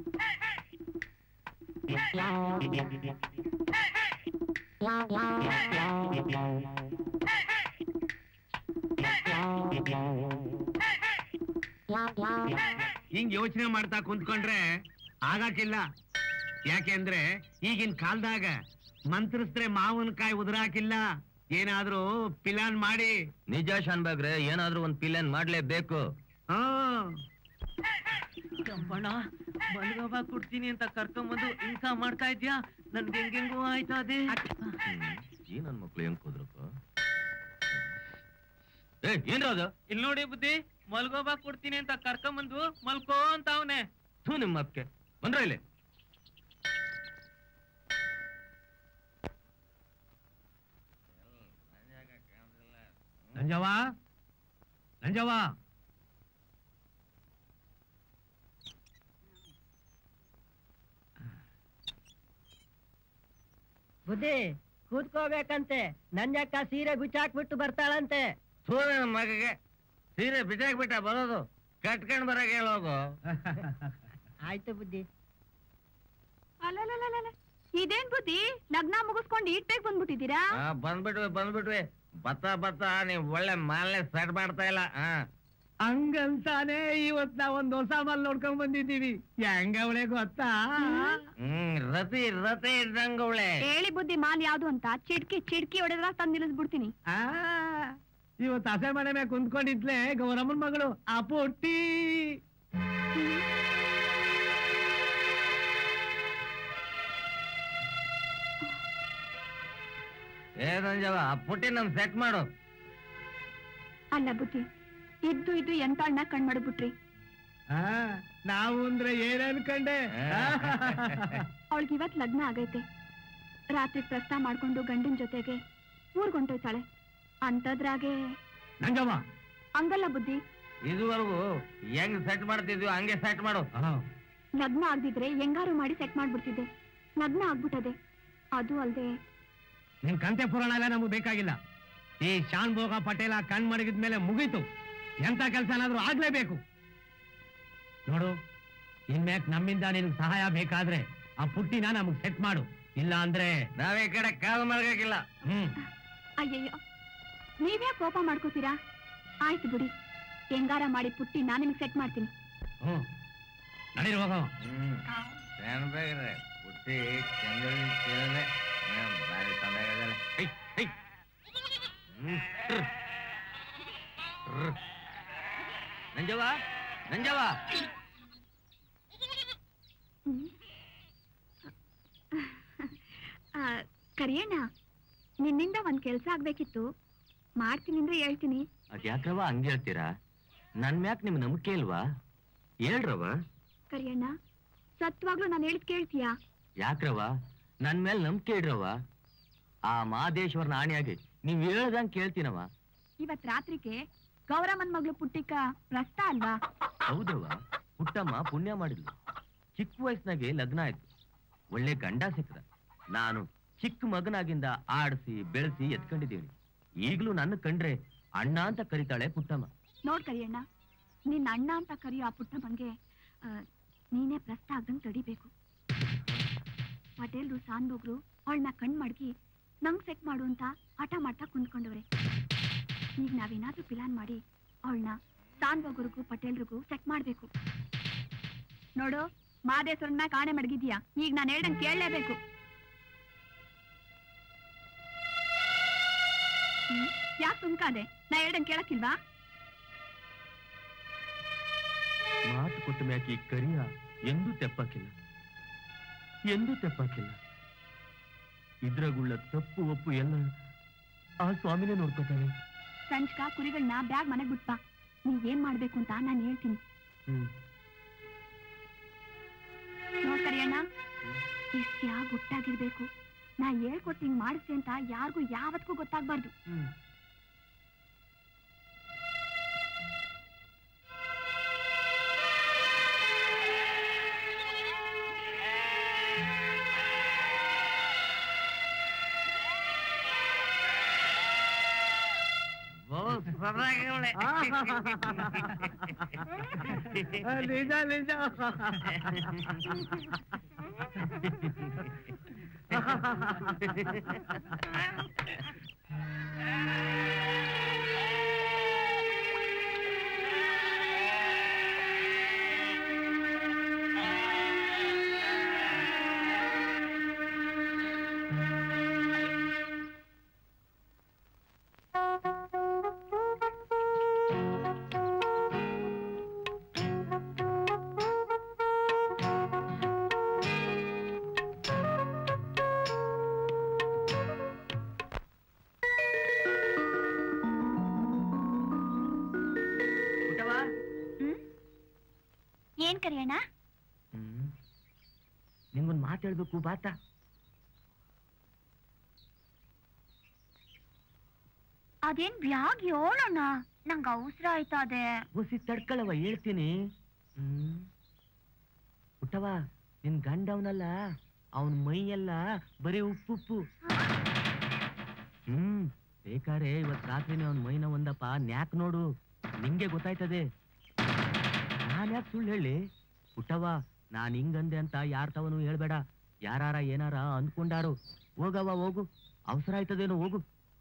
ಹಿಂಗ್ ಯೋಚನೆ ಮಾಡ್ತಾ ಕುಂತ್ಕೊಂಡ್ರೆ ಆಗಾಕಿಲ್ಲ. ಯಾಕೆಂದ್ರೆ ಈಗಿನ ಕಾಲದಾಗ ಮಂತ್ರಿಸ್ತ್ರೆ ಮಾವಿನಕಾಯಿ ಉದುರಾಕಿಲ್ಲ. ಏನಾದ್ರೂ ಪಿಲಾನ್ ಮಾಡಿ. ನಿಜ ಶಾನ್ಬಾಗ್ರೆ, ಏನಾದ್ರೂ ಒಂದ್ ಪಿಲಾನ್ ಮಾಡ್ಲೇಬೇಕು. ಕೆಂಪಣ್ಣ, ಮಲ್ಗೋಬಾ ಕೊಡ್ತೀನಿ ಅಂತ ಕರ್ಕೊಂಬಂದು ಹಿಂಸ ಮಾಡ್ತಾ ಇದ್ಯಾ? ನನ್ಗೆ ಹೆಂಗೆಂಗೋ ಆಯ್ತಾ ಅದೇ. ಈ ನನ್ ಮಕ್ಳು ಹೆಂಗ್ ಹೋದ್ರಪ್ಪ? ಏನ್ರದು? ಇಲ್ಲಿ ನೋಡಿ ಬುದ್ಧಿ, ಮಲ್ಗೋಬಾ ಕೊಡ್ತೀನಿ ಅಂತ ಕರ್ಕೊಂಬಂದು ಮಲ್ಕೋ ಅಂತ ಅವನೇ. ನಿಮ್ಮ ಅಕ್ಕೆ ಬಂದ್ರ ಇಲ್ಲಿ. ನಂಜವ್ವ, ನಂಜವ್ವ, ಬುದ್ಧಿ ಕೂತ್ಕೋಬೇಕಂತೆ. ನಂಜಕ್ಕ ಸೀರೆ ಬಿಚ್ಚಾಕ್ಬಿಟ್ಟು ಬರ್ತಾಳಂತೆ. ಸೂರ್ಯನ ಮಗಗೆ ಸೀರೆ ಬಿಟ್ಟಾಕ್ಬಿಟ್ಟ ಬರೋದು. ಕಟ್ಕೊಂಡ್ ಬರಕ್ ಹೇಳೋಗು. ಆಯ್ತು ಬುದ್ಧಿ. ಅಲ್ಲ ಇದೇನ್ ಬುದ್ಧಿ, ಲಗ್ನ ಮುಗಿಸ್ಕೊಂಡು ಈಟ್ ಬೇಗ ಬಂದ್ಬಿಟ್ಟಿದ್ದೀರಾ? ಬಂದ್ಬಿಟ್ವಿ. ಬತ್ತ ನೀವ್ ಒಳ್ಳೆ ಮಾಲ್ನೆ ಸೆಟ್ ಮಾಡ್ತಾ ಇಲ್ಲ. ಹಂಗಂತಾನೆ ಇವತ್ ನಾವೊಂದ್ ಹೊಸ ಮಾಲ್ ನೋಡ್ಕೊಂಡ್ ಬಂದಿದ್ದೀವಿ. ಹೆಂಗವಳೆ ಗೊತ್ತಾ? ರತಿ ಇದ್ದಂಗವಳೆ. ಹೇಳಿ ಬುದ್ಧಿ ಮಾಲ್ ಯಾವ್ದು ಅಂತ ಚಿಡ್ಕಿ ಹೊಡೆದ್ರ ತಂದ್ ನಿಲ್ಲಿಸ್ಬಿಡ್ತೀನಿ. ಇವತ್ತು ಹಸೆ ಮನೆ ಮೇಲೆ ಕುಂತ್ಕೊಂಡಿದ್ಲೆ ಗೌರಮ್ಮನ್ ಮಗಳು ಆ ಪುಟ್ಟಿ. ಏನಂಜವ ಆ ಪುಟ್ಟಿ ನಮ್ ಸೆಟ್ ಮಾಡು. ಅಲ್ಲ ಬುದ್ಧಿ, ಇದ್ದು ಎಂತಾಳ್ನ ಕಣ್ ಮಾಡ್ಬಿಟ್ರಿ. ನಾವು ಅಂದ್ರೆ ಏನ್ ಅನ್ಕಂಡೆ? ಅವಳಿಗೆ ಇವತ್ ಲಗ್ನ ಆಗೈತೆ. ರಾತ್ರಿ ಪ್ರಸ್ತಾವ ಮಾಡ್ಕೊಂಡು ಗಂಡನ್ ಜೊತೆಗೆ ಊರ್ಗೊಂಟೋಯ್ತಾಳೆ. ಅಂತದ್ರಾಗೆ ನಂಗಮ್ಮ ಹಂಗಲ್ಲ ಬುದ್ಧಿ, ಇದುವರೆಗೂ ಹೆಂಗ್ ಸೆಟ್ ಮಾಡ್ತಿದ್ವಿ ಹಂಗೆ ಸೆಟ್ ಮಾಡು. ಲಗ್ನ ಆಗ್ದಿದ್ರೆ ಹೆಂಗಾರು ಮಾಡಿ ಸೆಟ್ ಮಾಡ್ಬಿಡ್ತಿದ್ದೆ. ಲಗ್ನ ಆಗ್ಬಿಟ್ಟದೆ. ಅದು ಅಲ್ದೆ ನಿನ್ ಕಂತೆ ಪುರಾಣ ಎಲ್ಲ ನಮಗ್ ಬೇಕಾಗಿಲ್ಲ. ಈ ಶಾನ್ ಭೋಗ ಪಟೇಲ ಕಣ್ ಮಡಗಿದ್ಮೇಲೆ ಮುಗೀತು. ಎಂತ ಕೆಲಸ ಏನಾದ್ರೂ ಆಗ್ಲೇಬೇಕು. ನೋಡು, ಇನ್ಮ್ಯಾಕ್ ನಮ್ಮಿಂದ ನಿನ್ಗೆ ಸಹಾಯ ಬೇಕಾದ್ರೆ ಆ ಪುಟ್ಟಿನ ನಮಗ್ ಸೆಟ್ ಮಾಡು. ಇಲ್ಲ ಅಂದ್ರೆ ನಾವೇ ಕಡೆ ಕಾಲು ಮಲಗಿಲ್ಲ. ಅಯ್ಯಯ್ಯೋ, ನೀವೇ ಕೋಪ ಮಾಡ್ಕೋತೀರಾ? ಆಯ್ತು ಬಿಡಿ, ಹೆಂಗಾರ ಮಾಡಿ ಪುಟ್ಟಿ ನಾನು ನಿಮ್ಗೆ ಸೆಟ್ ಮಾಡ್ತೀನಿ. ನಡೀರಿ ಹೋಗ. ಪುಟ್ಟಿ ಚಂದ್ರ ಬಾರಿ ಚೆನ್ನಾಗದಲ್ಲ. ನಂಜವ ಕರಿಯಣ್ಣ, ನಿನ್ನಿಂದ ಒಂದ್ ಕೆಲ್ಸ ಆಗ್ಬೇಕಿತ್ತು. ಮಾಡ್ತೀನಿ ಅಂದ್ರೆ ಹೇಳ್ತೀನಿ. ಅದ್ಯಾಕ್ರವ ಹಂಗೆ ಹೇಳ್ತೀರಾ? ನನ್ ಮ್ಯಾಕ್ ನಿಮ್ ನಂಬಿಕೆ ಇಲ್ವಾ? ಹೇಳ್ರವ. ಕರಿಯಣ್ಣ, ಸತ್ವಾಗ್ಲೂ ನಾನು ಹೇಳಿದ್ ಕೇಳ್ತೀಯಾ? ಯಾಕ್ರವ ನನ್ ಮೇಲೆ ನಂಬಿಕೆ ಇಡ್ರವ. ಆ ಮಹದೇಶ್ವರನ ಆಣೆಯಾಗಿ ನೀವ್ ಹೇಳ್ದಂಗ್ ಕೇಳ್ತೀನವ. ಇವತ್ ರಾತ್ರಿಗೆ ಗೌರಮ್ಮನ್ ಮಗಳು ಪುಟ್ಟಿಕ ಪ್ರಸ್ತ ಅಲ್ವಾ? ಹೌದವ, ಪುಟ್ಟಮ್ಮ ಪುಣ್ಯ ಮಾಡಿದ್ಲು. ಚಿಕ್ಕ ವಯಸ್ಸಿನಾಗೆ ಲಗ್ನ ಆಯ್ತು. ಒಳ್ಳೆ ಗಂಡ ಸಿಕ್ಕದ. ನಾನು ಚಿಕ್ಕ ಮಗನಾಗಿಂದ ಆಡಿಸಿ ಬೆಳೆಸಿ ಎತ್ಕೊಂಡಿದ್ದೀನಿ. ಈಗ್ಲೂ ನನ್ನ ಕಂಡ್ರೆ ಅಣ್ಣ ಅಂತ ಕರಿತಾಳೆ ಪುಟ್ಟಮ್ಮ. ನೋಡ್ ಕರಿಯಣ್ಣ, ನಿನ್ನ ಅಣ್ಣ ಅಂತ ಕರಿಯೋ ಆ ಪುಟ್ಟಮ್ಮಂಗೆ ನೀನೇ ಪ್ರಸ್ತ ಆಗ್ದಂಗ್ ತಡಿಬೇಕು. ಪಟೇಲ್ರು ಸಾನ್ಬೋಗ್ರು ಅವಳನ್ನ ಕಣ್ ಮಡ್ಗಿ ನಂಗ್ ಸೆಟ್ ಮಾಡು ಅಂತ ಆಟ ಮಾಡ್ತಾ ಕುಂತ್ಕೊಂಡವ್ರೆ. ಈಗ ನಾವೇನಾದ್ರೂ ಪ್ಲಾನ್ ಮಾಡಿ ಅವಳನ್ನ ಸಾನ್ಬೋಗ್ರಿಗೂ ಪಟೇಲ್ರಿಗೂ ಸೆಟ್ ಮಾಡ್ಬೇಕು. ನೋಡು, ಮಾದೇಶ್ವರನ್ ಮ್ಯಾಗ ಆಣೆ ಮಡಗಿದ್ಯಾ. ಈಗ ನಾನು ಹೇಳ್ದಂಗ್ ಕೇಳಲೇಬೇಕು. ಯಾಕೆ ಸುಮ್ಕಾದೆ? ನಾ ಹೇಳ್ದಂಗ್ ಕೇಳಕ್ಕಿಲ್ವಾ? ಮಾತು ಕೊಟ್ಟ ಮ್ಯಾಕೆ ಈ ಕರಿಯ ಎಂದೂ ತೆಪ್ಪಾಕಿಲ್ಲ. ಇದ್ರಗುಳ್ಳ ತಪ್ಪು ಒಪ್ಪು ಎಲ್ಲ ಆ ಸ್ವಾಮಿನೇ ನೋಡ್ಕೋತಾನೆ. ಸಂಜ್ಕ ಕುರಿಗಳನ್ನ ಬ್ಯಾಗ್ ಮನೆಗ್ ಬಿಟ್ಬಾ. ನೀವೇನ್ ಮಾಡ್ಬೇಕು ಅಂತ ನಾನು ಹೇಳ್ತೀನಿ. ನೋಡ್ ಕರಿಯಣ್ಣ, ಇಷ್ಟ್ಯಾ ಗುಟ್ಟಾಗಿರ್ಬೇಕು. ನಾ ಹೇಳ್ಕೊಟ್ಟು ಹಿಂಗ್ ಮಾಡಿಸ್ತೆ ಅಂತ ಯಾರಿಗೂ ಯಾವತ್ಗೂ ಗೊತ್ತಾಗ್ಬಾರ್ದು. ನಿಜ ಏನ್ ಕರಿಯಣ್ಣ? ನಿಮ್ಗೊಂದು ಮಾತು ಹೇಳ್ಬೇಕು ಬಾತ. ಅದೇನ್ ಬ್ಯಾಗ್ ಹೇಳೋಣ, ನಂಗ ಅವಸರ ಆಯ್ತದೆ. ಹೊಸಿ ತಡ್ಕಳವ, ಹೇಳ್ತೀನಿ. ಪುಟ್ಟವ, ನಿನ್ ಗಂಡವನಲ್ಲ, ಅವನ್ ಮೈ ಎಲ್ಲ ಬರೀ ಉಪ್ಪುಪ್ಪು. ಬೇಕಾರೆ ಇವತ್ ರಾತ್ರಿನೇ ಅವನ್ ಮೈನ ಒಂದಪ್ಪ ನ್ಯಾಕ್ ನೋಡು, ನಿಂಗೆ ಗೊತ್ತಾಯ್ತದೆ. ನಾನ್ ಯಾಕೆ ಸುಳ್ಳು ಹೇಳಿ? ಪುಟ್ಟವ್ವ, ನಾನ್ ಹಿಂಗಂದೆ ಅಂತ ಯಾರ ತವನು ಹೇಳ್ಬೇಡ. ಯಾರಾರ ಏನಾರ ಅಂದ್ಕೊಂಡಾರು. ಹೋಗವ್ವ ಹೋಗು, ಅವಸರ ಆಯ್ತದೇನೋ, ಹೋಗು.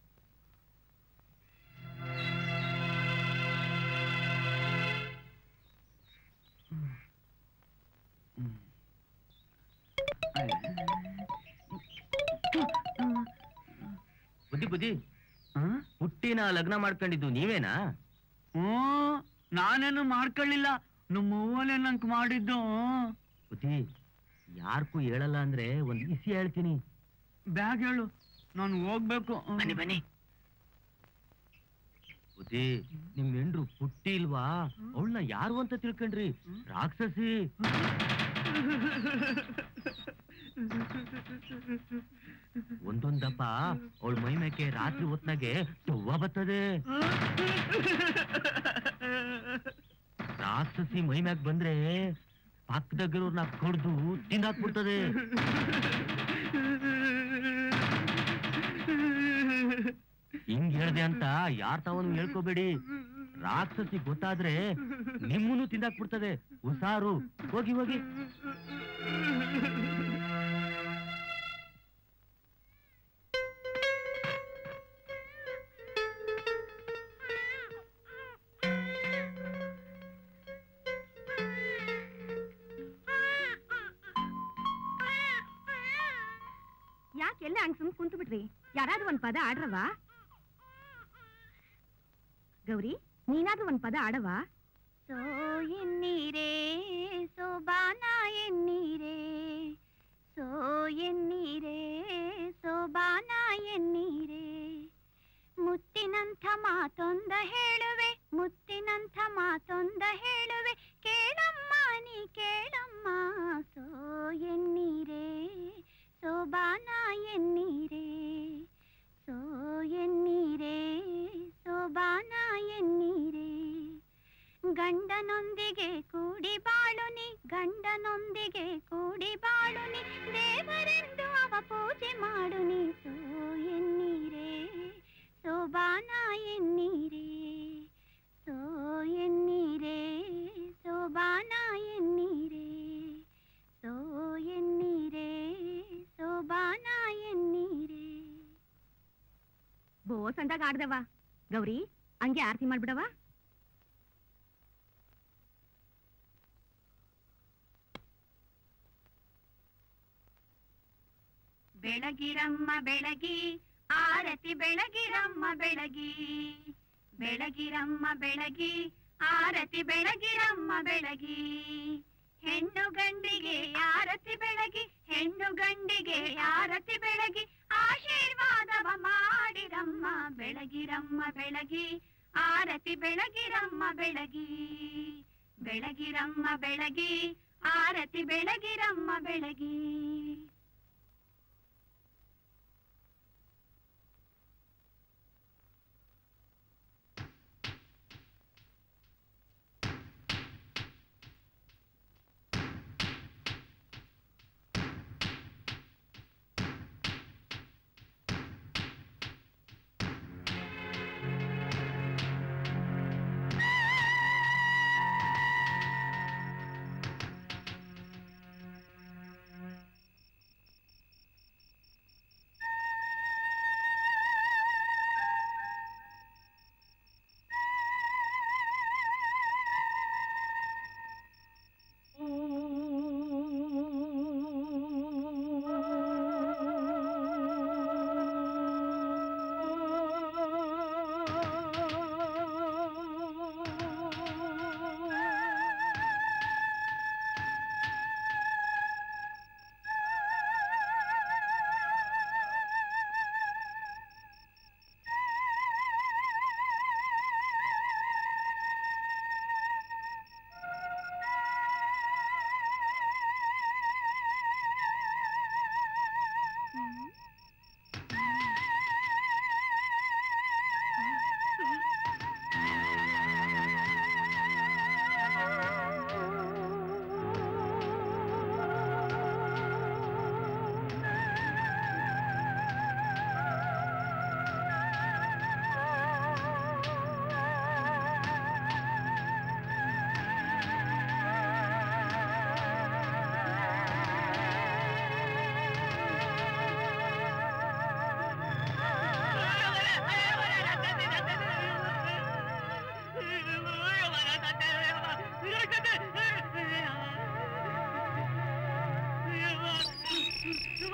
ಬುದ್ಧಿ ಬುದ್ಧಿ, ಪುಟ್ಟಿನ ಲಗ್ನ ಮಾಡ್ಕೊಂಡಿದ್ದು ನೀವೇನಾ? ನಾನೇನು ಮಾಡ್ಕೊಳ್ಳಿಲ್ಲ, ನಮ್ಮವ್ವನೇ ನಂಗೆ ಮಾಡಿದ್ದು. ಬುದ್ಧಿ, ಯಾರ್ಗೂ ಹೇಳಲ್ಲ ಅಂದ್ರೆ ಒಂದ್ ಇಸಿ ಹೇಳ್ತೀನಿ. ಬ್ಯಾಗ್ ಹೇಳು, ನಾನು ಹೋಗ್ಬೇಕು. ಬನ್ನಿ ಬನ್ನಿ. ಬುದ್ಧಿ, ನಿಮ್ ಹೆಂಡ್ರು ಪುಟ್ಟಿ ಇಲ್ವಾ? ಅವಳನ್ನ ಯಾರು ಅಂತ ತಿಳ್ಕೊಂಡ್ರಿ? ರಾಕ್ಷಸಿ. ಒಂದೊಂದಪ್ಪ ಅವಳ ಮೈ ಮೇಕೆ ರಾತ್ರಿ ಹೊತ್ನಾಗೆ ದೆವ್ವ ಬರ್ತದೆ. ರಾಕ್ಷಸಿ ಮೈ ಮ್ಯಾಕ್ ಬಂದ್ರೆ ಪಕ್ಕದಲ್ಲಿರೋರ್ನ ಕಡ್ದು ತಿಂದಾಕ್ಬಿಡ್ತದೆ. ಹಿಂಗ್ ಹೇಳ್ದೆ ಅಂತ ಯಾರ್ ತಾವನು ಹೇಳ್ಕೋಬೇಡಿ. ರಾಕ್ಷಸಿ ಗೊತ್ತಾದ್ರೆ ನಿಮ್ಮನ್ನು ತಿಂದಾಕ್ಬಿಡ್ತದೆ. ಹುಷಾರು, ಹೋಗಿ ಹೋಗಿ. ಯಾಕೆಲ್ಲ ಹಂಗ್ ಸುಮ್ ಕುಂತು ಬಿಟ್ರಿ? ಯಾರಾದ್ರೂ ಒಂದ್ ಪದ ಆಡ್ರವಾ? ಗೌರಿ, ನೀನಾದ್ರೂ ಒಂದ್ ಪದ ಆಡವಾ? ಸೋ ಎನ್ನೀರೇ ಸೋಬಾನ ಎನ್ನೀರೇ, ಸೋ ಎನ್ನೀರೇ ಸೋಬಾನ ಎನ್ನೀರೇ. ಮುತ್ತಿನಂಥ ಮಾತೊಂದ ಹೇಳುವೆ, ಮುತ್ತಿನಂಥ ಮಾತೊಂದ ಹೇಳುವೆ, ಕೇಳಮ್ಮ ನೀ ಕೇಳಮ್ಮ. ಸೋ ಎನ್ನೀರೇ ಸೋಬಾನ ಎನ್ನೀರೇ, ಸೋ ಎನ್ನೀರೇ ಸೋಬಾನ ಎನ್ನೀರೇ. ಗಂಡನೊಂದಿಗೆ ಕೂಡಿ ಬಾಳುನಿ, ಗಂಡನೊಂದಿಗೆ ಕೂಡಿ ಬಾಳುನಿ, ದೇವರೆಂದು ಅವ ಪೂಜೆ ಮಾಡುನಿ. ಸೋ ಎನ್ನೀರೇ ಸೋಬಾನ ಎನ್ನೀರೇ, ಸೋ ಎನ್ನೀರೇ ಸೋಬಾನ ಎನ್ನೀರೇ, ಸೋ ಎನ್ನೀರೇ ಸೋಬಾನ ಎನ್ನೀರೇ. ಬೋಸ್ ಅಂದಾಗ ಆಡ್ದವ. ಗೌರಿ, ಹಂಗೆ ಆರತಿ ಮಾಡ್ಬಿಡವ. ಬೆಳಗಿರಮ್ಮ ಬೆಳಗಿ ಆರತಿ, ಬೆಳಗಿರಮ್ಮ ಬೆಳಗಿ, ಬೆಳಗಿರಮ್ಮ ಬೆಳಗಿ ಆರತಿ, ಬೆಳಗಿರಮ್ಮ ಬೆಳಗಿ. ಹೆಣ್ಣು ಗಂಡಿಗೆ ಆರತಿ ಬೆಳಗಿ, ಹೆಣ್ಣು ಗಂಡಿಗೆ ಆರತಿ ಬೆಳಗಿ, ಆಶೀರ್ವಾದವ ಮಾಡಿರಮ್ಮ. ಬೆಳಗಿರಮ್ಮ ಬೆಳಗಿ ಆರತಿ, ಬೆಳಗಿರಮ್ಮ ಬೆಳಗಿ, ಬೆಳಗಿರಮ್ಮ ಬೆಳಗಿ ಆರತಿ, ಬೆಳಗಿರಮ್ಮ ಬೆಳಗಿ.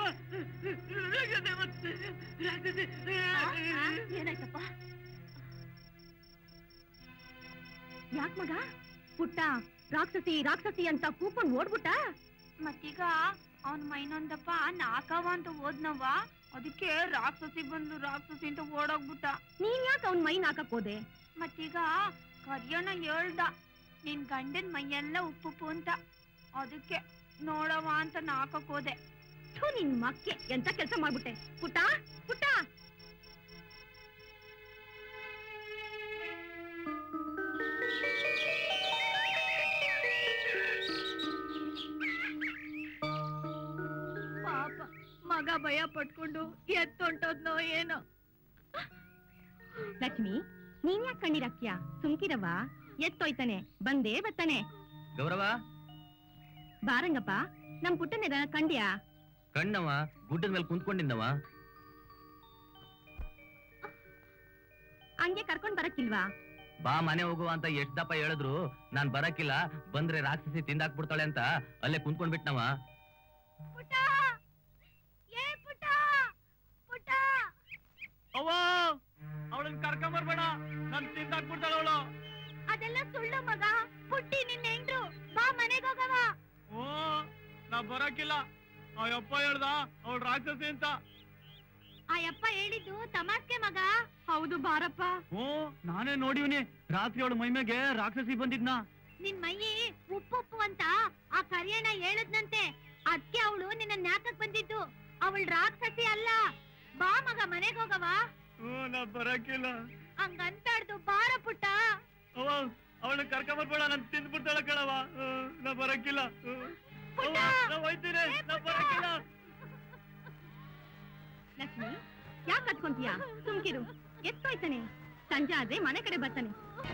ಏನಾಯ್ತಪ್ಪ? ಯಾಕ್ ಮಗ? ಪುಟ್ಟ ರಾಕ್ಷಸಿ ರಾಕ್ಷಸಿ ಅಂತ ಕೂಕೊಂಡು ಓಡ್ಬಿಟ್ಟ. ಮತ್ತೀಗ ಅವನ್ ಮೈನೊಂದಪ್ಪ ನಾಕವ ಅಂತ ಓದ್ನವ, ಅದಕ್ಕೆ ರಾಕ್ಷಸಿ ಬಂದ್ಲು ರಾಕ್ಷಸಿ ಅಂತ ಓಡೋಗ್ಬಿಟ್ಟ. ನೀನ್ ಯಾಕೆ ಅವ್ನ್ ಮೈ ನಾಕಕ್ ಹೋದೆ? ಮತ್ತೀಗ ಕರಿಯಣ್ಣ ಹೇಳ್ದ ನಿನ್ ಗಂಡನ್ ಮೈಯೆಲ್ಲ ಉಪ್ಪುಪ್ಪು ಅಂತ, ಅದಕ್ಕೆ ನೋಡವ ಅಂತ ನಾಕಕ್ ಹೋದೆ. ನಿನ್ ಮಕ್ಕೆ ಎಂತ ಕೆಲಸ ಮಾಡ್ಬಿಟ್ಟೆ. ಪುಟ್ಟ ಪುಟ್ಟ ಪಾಪ ಮಗ ಭಯ ಪಟ್ಕೊಂಡು ಎತ್ತೊಂಟೋದ್ನೋ ಏನೋ. ಲಕ್ಷ್ಮಿ, ನೀನ್ ಯಾಕೆ ಕಣ್ಣೀರಾಕ್ತಿಯಾ? ಸುಮ್ಕಿರವ, ಎತ್ತೋಯ್ತಾನೆ, ಬಂದೇ ಬರ್ತಾನೆ. ಗೌರವ ಬಾರಂಗಪ್ಪ, ನಮ್ ಪುಟ್ಟನೆದ ಕಂಡ್ಯಾ? ಕಣ್ಣವ ಗುಡ್ಡದ ಮೇಲೆ ಕುಂತ್ಕೊಂಡಿದ್ದವ. ಹಂಗೆ ಕರ್ಕೊಂಡ್ ಬರಕ್ಕಿಲ್ವಾ? ಬಾ ಮನೆ ಹೋಗುವ ಅಂತ ಎಷ್ಟ್ ದಪ್ಪ ಹೇಳಿದ್ರು ನಾನ್ ಬರಕ್ಕಿಲ್ಲ, ಬಂದ್ರೆ ರಾಕ್ಷಸಿ ತಿಂದಾಕ್ಬಿಡ್ತಾಳೆ ಅಂತ ಅಲ್ಲೇ ಕುಂತ್ಕೊಂಡ್ಬಿಟ್ನವ. ಪುಟ್ಟ ಏ ಪುಟ್ಟ ಪುಟ್ಟ ಅವ್ವ ಅವಳನ್ನ ಕರ್ಕೊಂಬರ್ಬೇಡ, ನನ್ ತಿಂದಾಕ್ಬಿಡ್ತಾಳ ಅವಳು. ಅದೆಲ್ಲ ಸುಳ್ಳು ಮಗ, ಪುಟ್ಟಿ ನಿನ್ನ ಹೆಂಡ್ರು, ಬಾ ಮನೆಗೆ ಹೋಗವ. ಓ ನಾ ಬರಕ್ಕಿಲ್ಲ, ಆ ಯಪ್ಪ ಹೇಳ್ದ ಅವಳು ರಾಕ್ಷಸಿ ಅಂತ. ಆ ಯಪ್ಪ ಹೇಳಿದ್ದು ತಮಾಸ್ಕೆ ಮಗ. ಹೌದು ಬಾರಪ್ಪ. ಓ ನಾನೇ ನೋಡಿವ್ನಿ, ರಾತ್ರಿ ಅವಳು ಮೈಮೇಗೆ ರಾಕ್ಷಸಿ ಬಂದಿದ್ನ. ನಿನ್ ಮೈಯಿ ಉಪ್ಪುಪ್ಪು ಅಂತ ಆ ಕರಿಯಣ್ಣ ಹೇಳದ್ನಂತೆ, ಅದ್ಕೆ ಅವಳು ನಿನ್ನ ನ್ಯಾಕಕ್ ಬಂದಿದ್ದು. ಅವಳು ರಾಕ್ಷಸಿ ಅಲ್ಲ. ಬಾ ಮಗ ಮನೆಗೆ ಹೋಗವ. ನಾ ಬರಕ್ಕಿಲ್ಲ. ಹಂಗಂತಾಡ್ದು ಬಾರ ಪುಟ್ಟ. ಅವ್ವ ಅವಳನ್ನ ಕರ್ಕೊಂಬರ್ಬೇಡ, ನನ್ ತಿಂದ್ಬಿಡ್ತಾಳ ಕಣವ. ನಾ ಬರಕ್ಕಿಲ್ಲ. ಅವ್ವ, ನಾ ಹೋಯ್ತೀನಿ, ನಾ ಬರಕ್ಕಿಲ್ಲ. ಲಕ್ಷ್ಮಿ, ಯಾಕೆ ಕತ್ಕೊಂತೀಯ? ಸುಮ್ಕಿರು, ಎತ್ತೋಯ್ತಾನೆ. ಸಂಜೆ ಆದ್ರೆ ಮನೆ ಕಡೆ ಬರ್ತಾನೆ.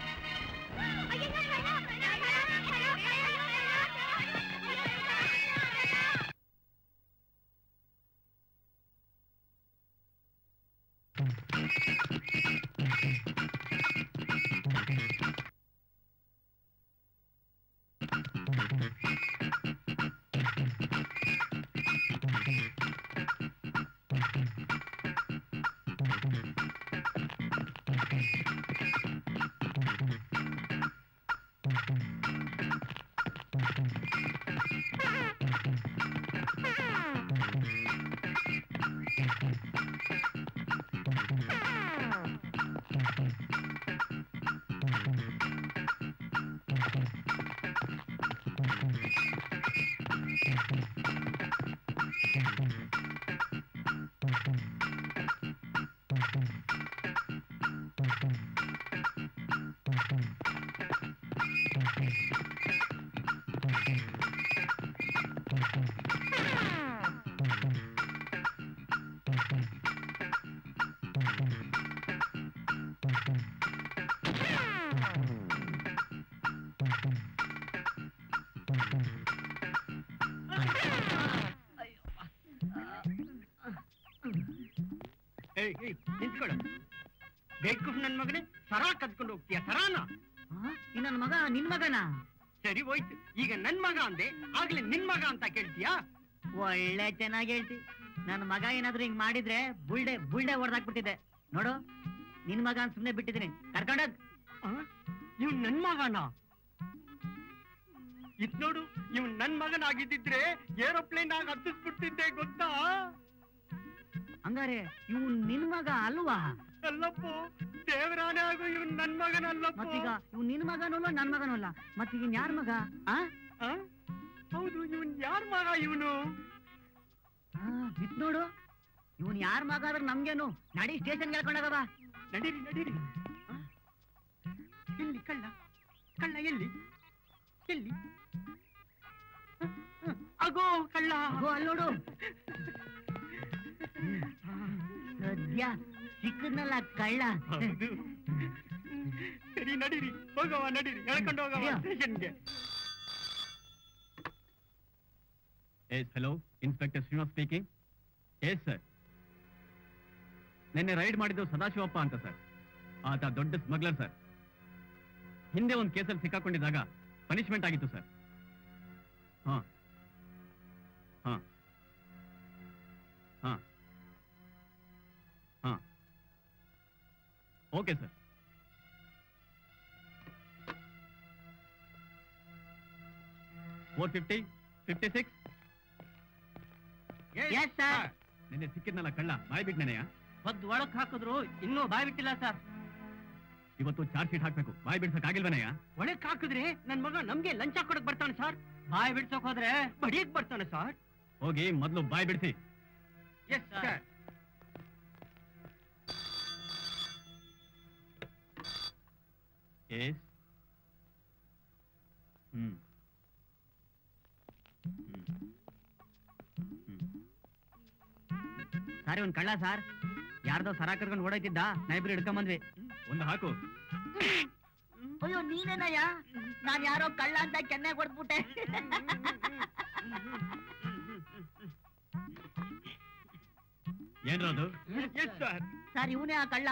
ನಿಂತ್ಕೊಳ್ಳ. ಬೇಕು ನನ್ ಮಗನೇ, ಸರ ಕದ್ಕೊಂಡು ಹೋಗ್ತೀಯ ಸರಾನ? ನನ್ ಮಗ ನಿನ್ ಮಗನ? ಸರಿ ಹೋಯ್ತು, ಈಗ ನನ್ ಮಗ ಅಂದೆ, ಆಗ್ಲೇ ನಿನ್ ಮಗ ಅಂತ ಕೇಳ್ತೀಯಾ? ಒಳ್ಳೆ ಚೆನ್ನಾಗಿ ಹೇಳ್ತಿ. ನನ್ ಮಗ ಏನಾದ್ರು ಹಿಂಗ್ ಮಾಡಿದ್ರೆ ಬುಲ್ಡೆ ಹೊಡೆದಾಕ್ಬಿಟ್ಟಿದೆ ನೋಡು. ನಿನ್ ಮಗ ಅಂತ ಸುಮ್ನೆ ಬಿಟ್ಟಿದ್ದೀನಿ, ಕರ್ಕೊಂಡೋಗ್. ಇವ್ ನನ್ ಮಗನ? ಇದ್ ನೋಡು, ಇವ್ ನನ್ ಮಗನಾಗಿದ್ದಿದ್ರೆ ಏರೋಪ್ಲೇನ್ ಆಗಿ ಹತ್ತಿಸ್ಬಿಡ್ತಿದ್ದೆ ಗೊತ್ತಾ? ಹಂಗಾರೆ ಇವ್ ನಿನ್ ಮಗ ಅಲ್ವಾ? ಅಲ್ಲಪ್ಪ, ದೇವರಾಣೆ ಆಗು, ಇವ್ ನನ್ ಮಗನಲ್ಲಪ್ಪ. ಮತ್ತೀಗ ಇವ್ ನಿನ್ ಮಗನಲ್ಲ ನನ್ ಮಗನಲ್ಲ, ಮತ್ತೀಗ ಯಾರ್ ಮಗ? ಹೌದು, ಇವನ್ ಯಾರ್ ಮಗ? ಇವನು ಇತ್ ನೋಡು, ಇವನ್ ಯಾರ್ ಮಗ ಆದ್ರೆ ನಮ್ಗೇನು? ನಡಿ ಸ್ಟೇಷನ್ ಹೇಳ್ಕೊಂಡಾಗವ. ನಡೀರಿ ನಡೀರಿ. ಎಲ್ಲಿ ಕಳ್ಳ? ಕಳ್ಳ ಎಲ್ಲಿ? ಎಲ್ಲಿ? ಅಗೋ ಕಳ್ಳ! ಅಗೋ ಅಲ್ಲಿ ನೋಡು. ಸದ್ಯ ಸಿಕ್ಕದ್ನಲ್ಲ ಕಳ್ಳ. ಸರಿ ನಡೀರಿ, ಹೋಗವ ನಡೀರಿ, ಹೇಳ್ಕೊಂಡು ಹೋಗವ ಸ್ಟೇಷನ್ಗೆ. Yes hello, inspector Srinivas speaking. Yes sir, ನಿನ್ನೆ ರೈಡ್ ಮಾಡಿದ್ದು ಸದಾಶಿವಪ್ಪ ಅಂತ ಸರ್. ಆತ ದೊಡ್ಡ ಸ್ಮಗ್ಲರ್ ಸರ್. ಹಿಂದೆ ಒಂದು ಕೇಸಲ್ಲಿ ಸಿಕ್ಕಾಕೊಂಡಿದ್ದಾಗ ಪನಿಷ್ಮೆಂಟ್ ಆಗಿತ್ತು ಸರ್. ಹಾ ಹಾ ಹಾ ಹಾ ಓಕೆ ಸರ್. $450, $56. Yes, sir. ನಿನ್ನೆ ಸಿಕ್ಕಿದ್ನಲ್ಲ ಕಳ್ಳ ಬಾಯ್ ಬಿಟ್ನೇನೆಯ? ಒದ್ದು ಒಳಕ್ ಹಾಕಿದ್ರು ಇನ್ನೂ ಬಾಯ್ ಬಿಟ್ಟಿಲ್ಲ ಸರ್. ಇವತ್ತು ಚಾರ್ಜ್ ಶೀಟ್ ಹಾಕ್ಬೇಕು. ಬಾಯ್ ಬಿಡ್ಸಕ್ ಆಗಿಲ್ವನಯ್ಯ? ಒಳಕ್ ಹಾಕಿದ್ರೆ ನನ್ ಮಗ ನಮ್ಗೆ ಲಂಚ ಕೊಡಕ್ ಬರ್ತಾನೆ ಸರ್. ಬಾಯ್ ಬಿಡ್ಸಕ್ ಹೋದ್ರೆ ಬಡಿಯಕ್ ಬರ್ತಾನೆ ಸರ್. ಹೋಗಿ ಮೊದ್ಲು ಬಾಯ್ ಬಿಡಿಸಿ. Yes sir. ಎಸ್. ಸಾರಿ ಒಂದ್ ಕಳ್ಳ ಸರ್. ಯಾರ್ದೋ ಸರ ಕರ್ಕೊಂಡು ಓಡೈತಿದ್ದ, ನೈಬ್ರು ಹಿಡ್ಕೊಂಡ್ ಬಂದ್ವಿ. ಒಂದು ಹಾಕು. ಅಯ್ಯೋ ನೀನೇನಯ್ಯ? ನಾನ್ ಯಾರೋ ಕಳ್ಳ ಅಂತ ಕೆನ್ನೆ ಕೊಡ್ಬಿಟ್ಟೆ. ಏನ್ರದು? ಸರ್ ಇವನೇ ಆ ಕಳ್ಳ.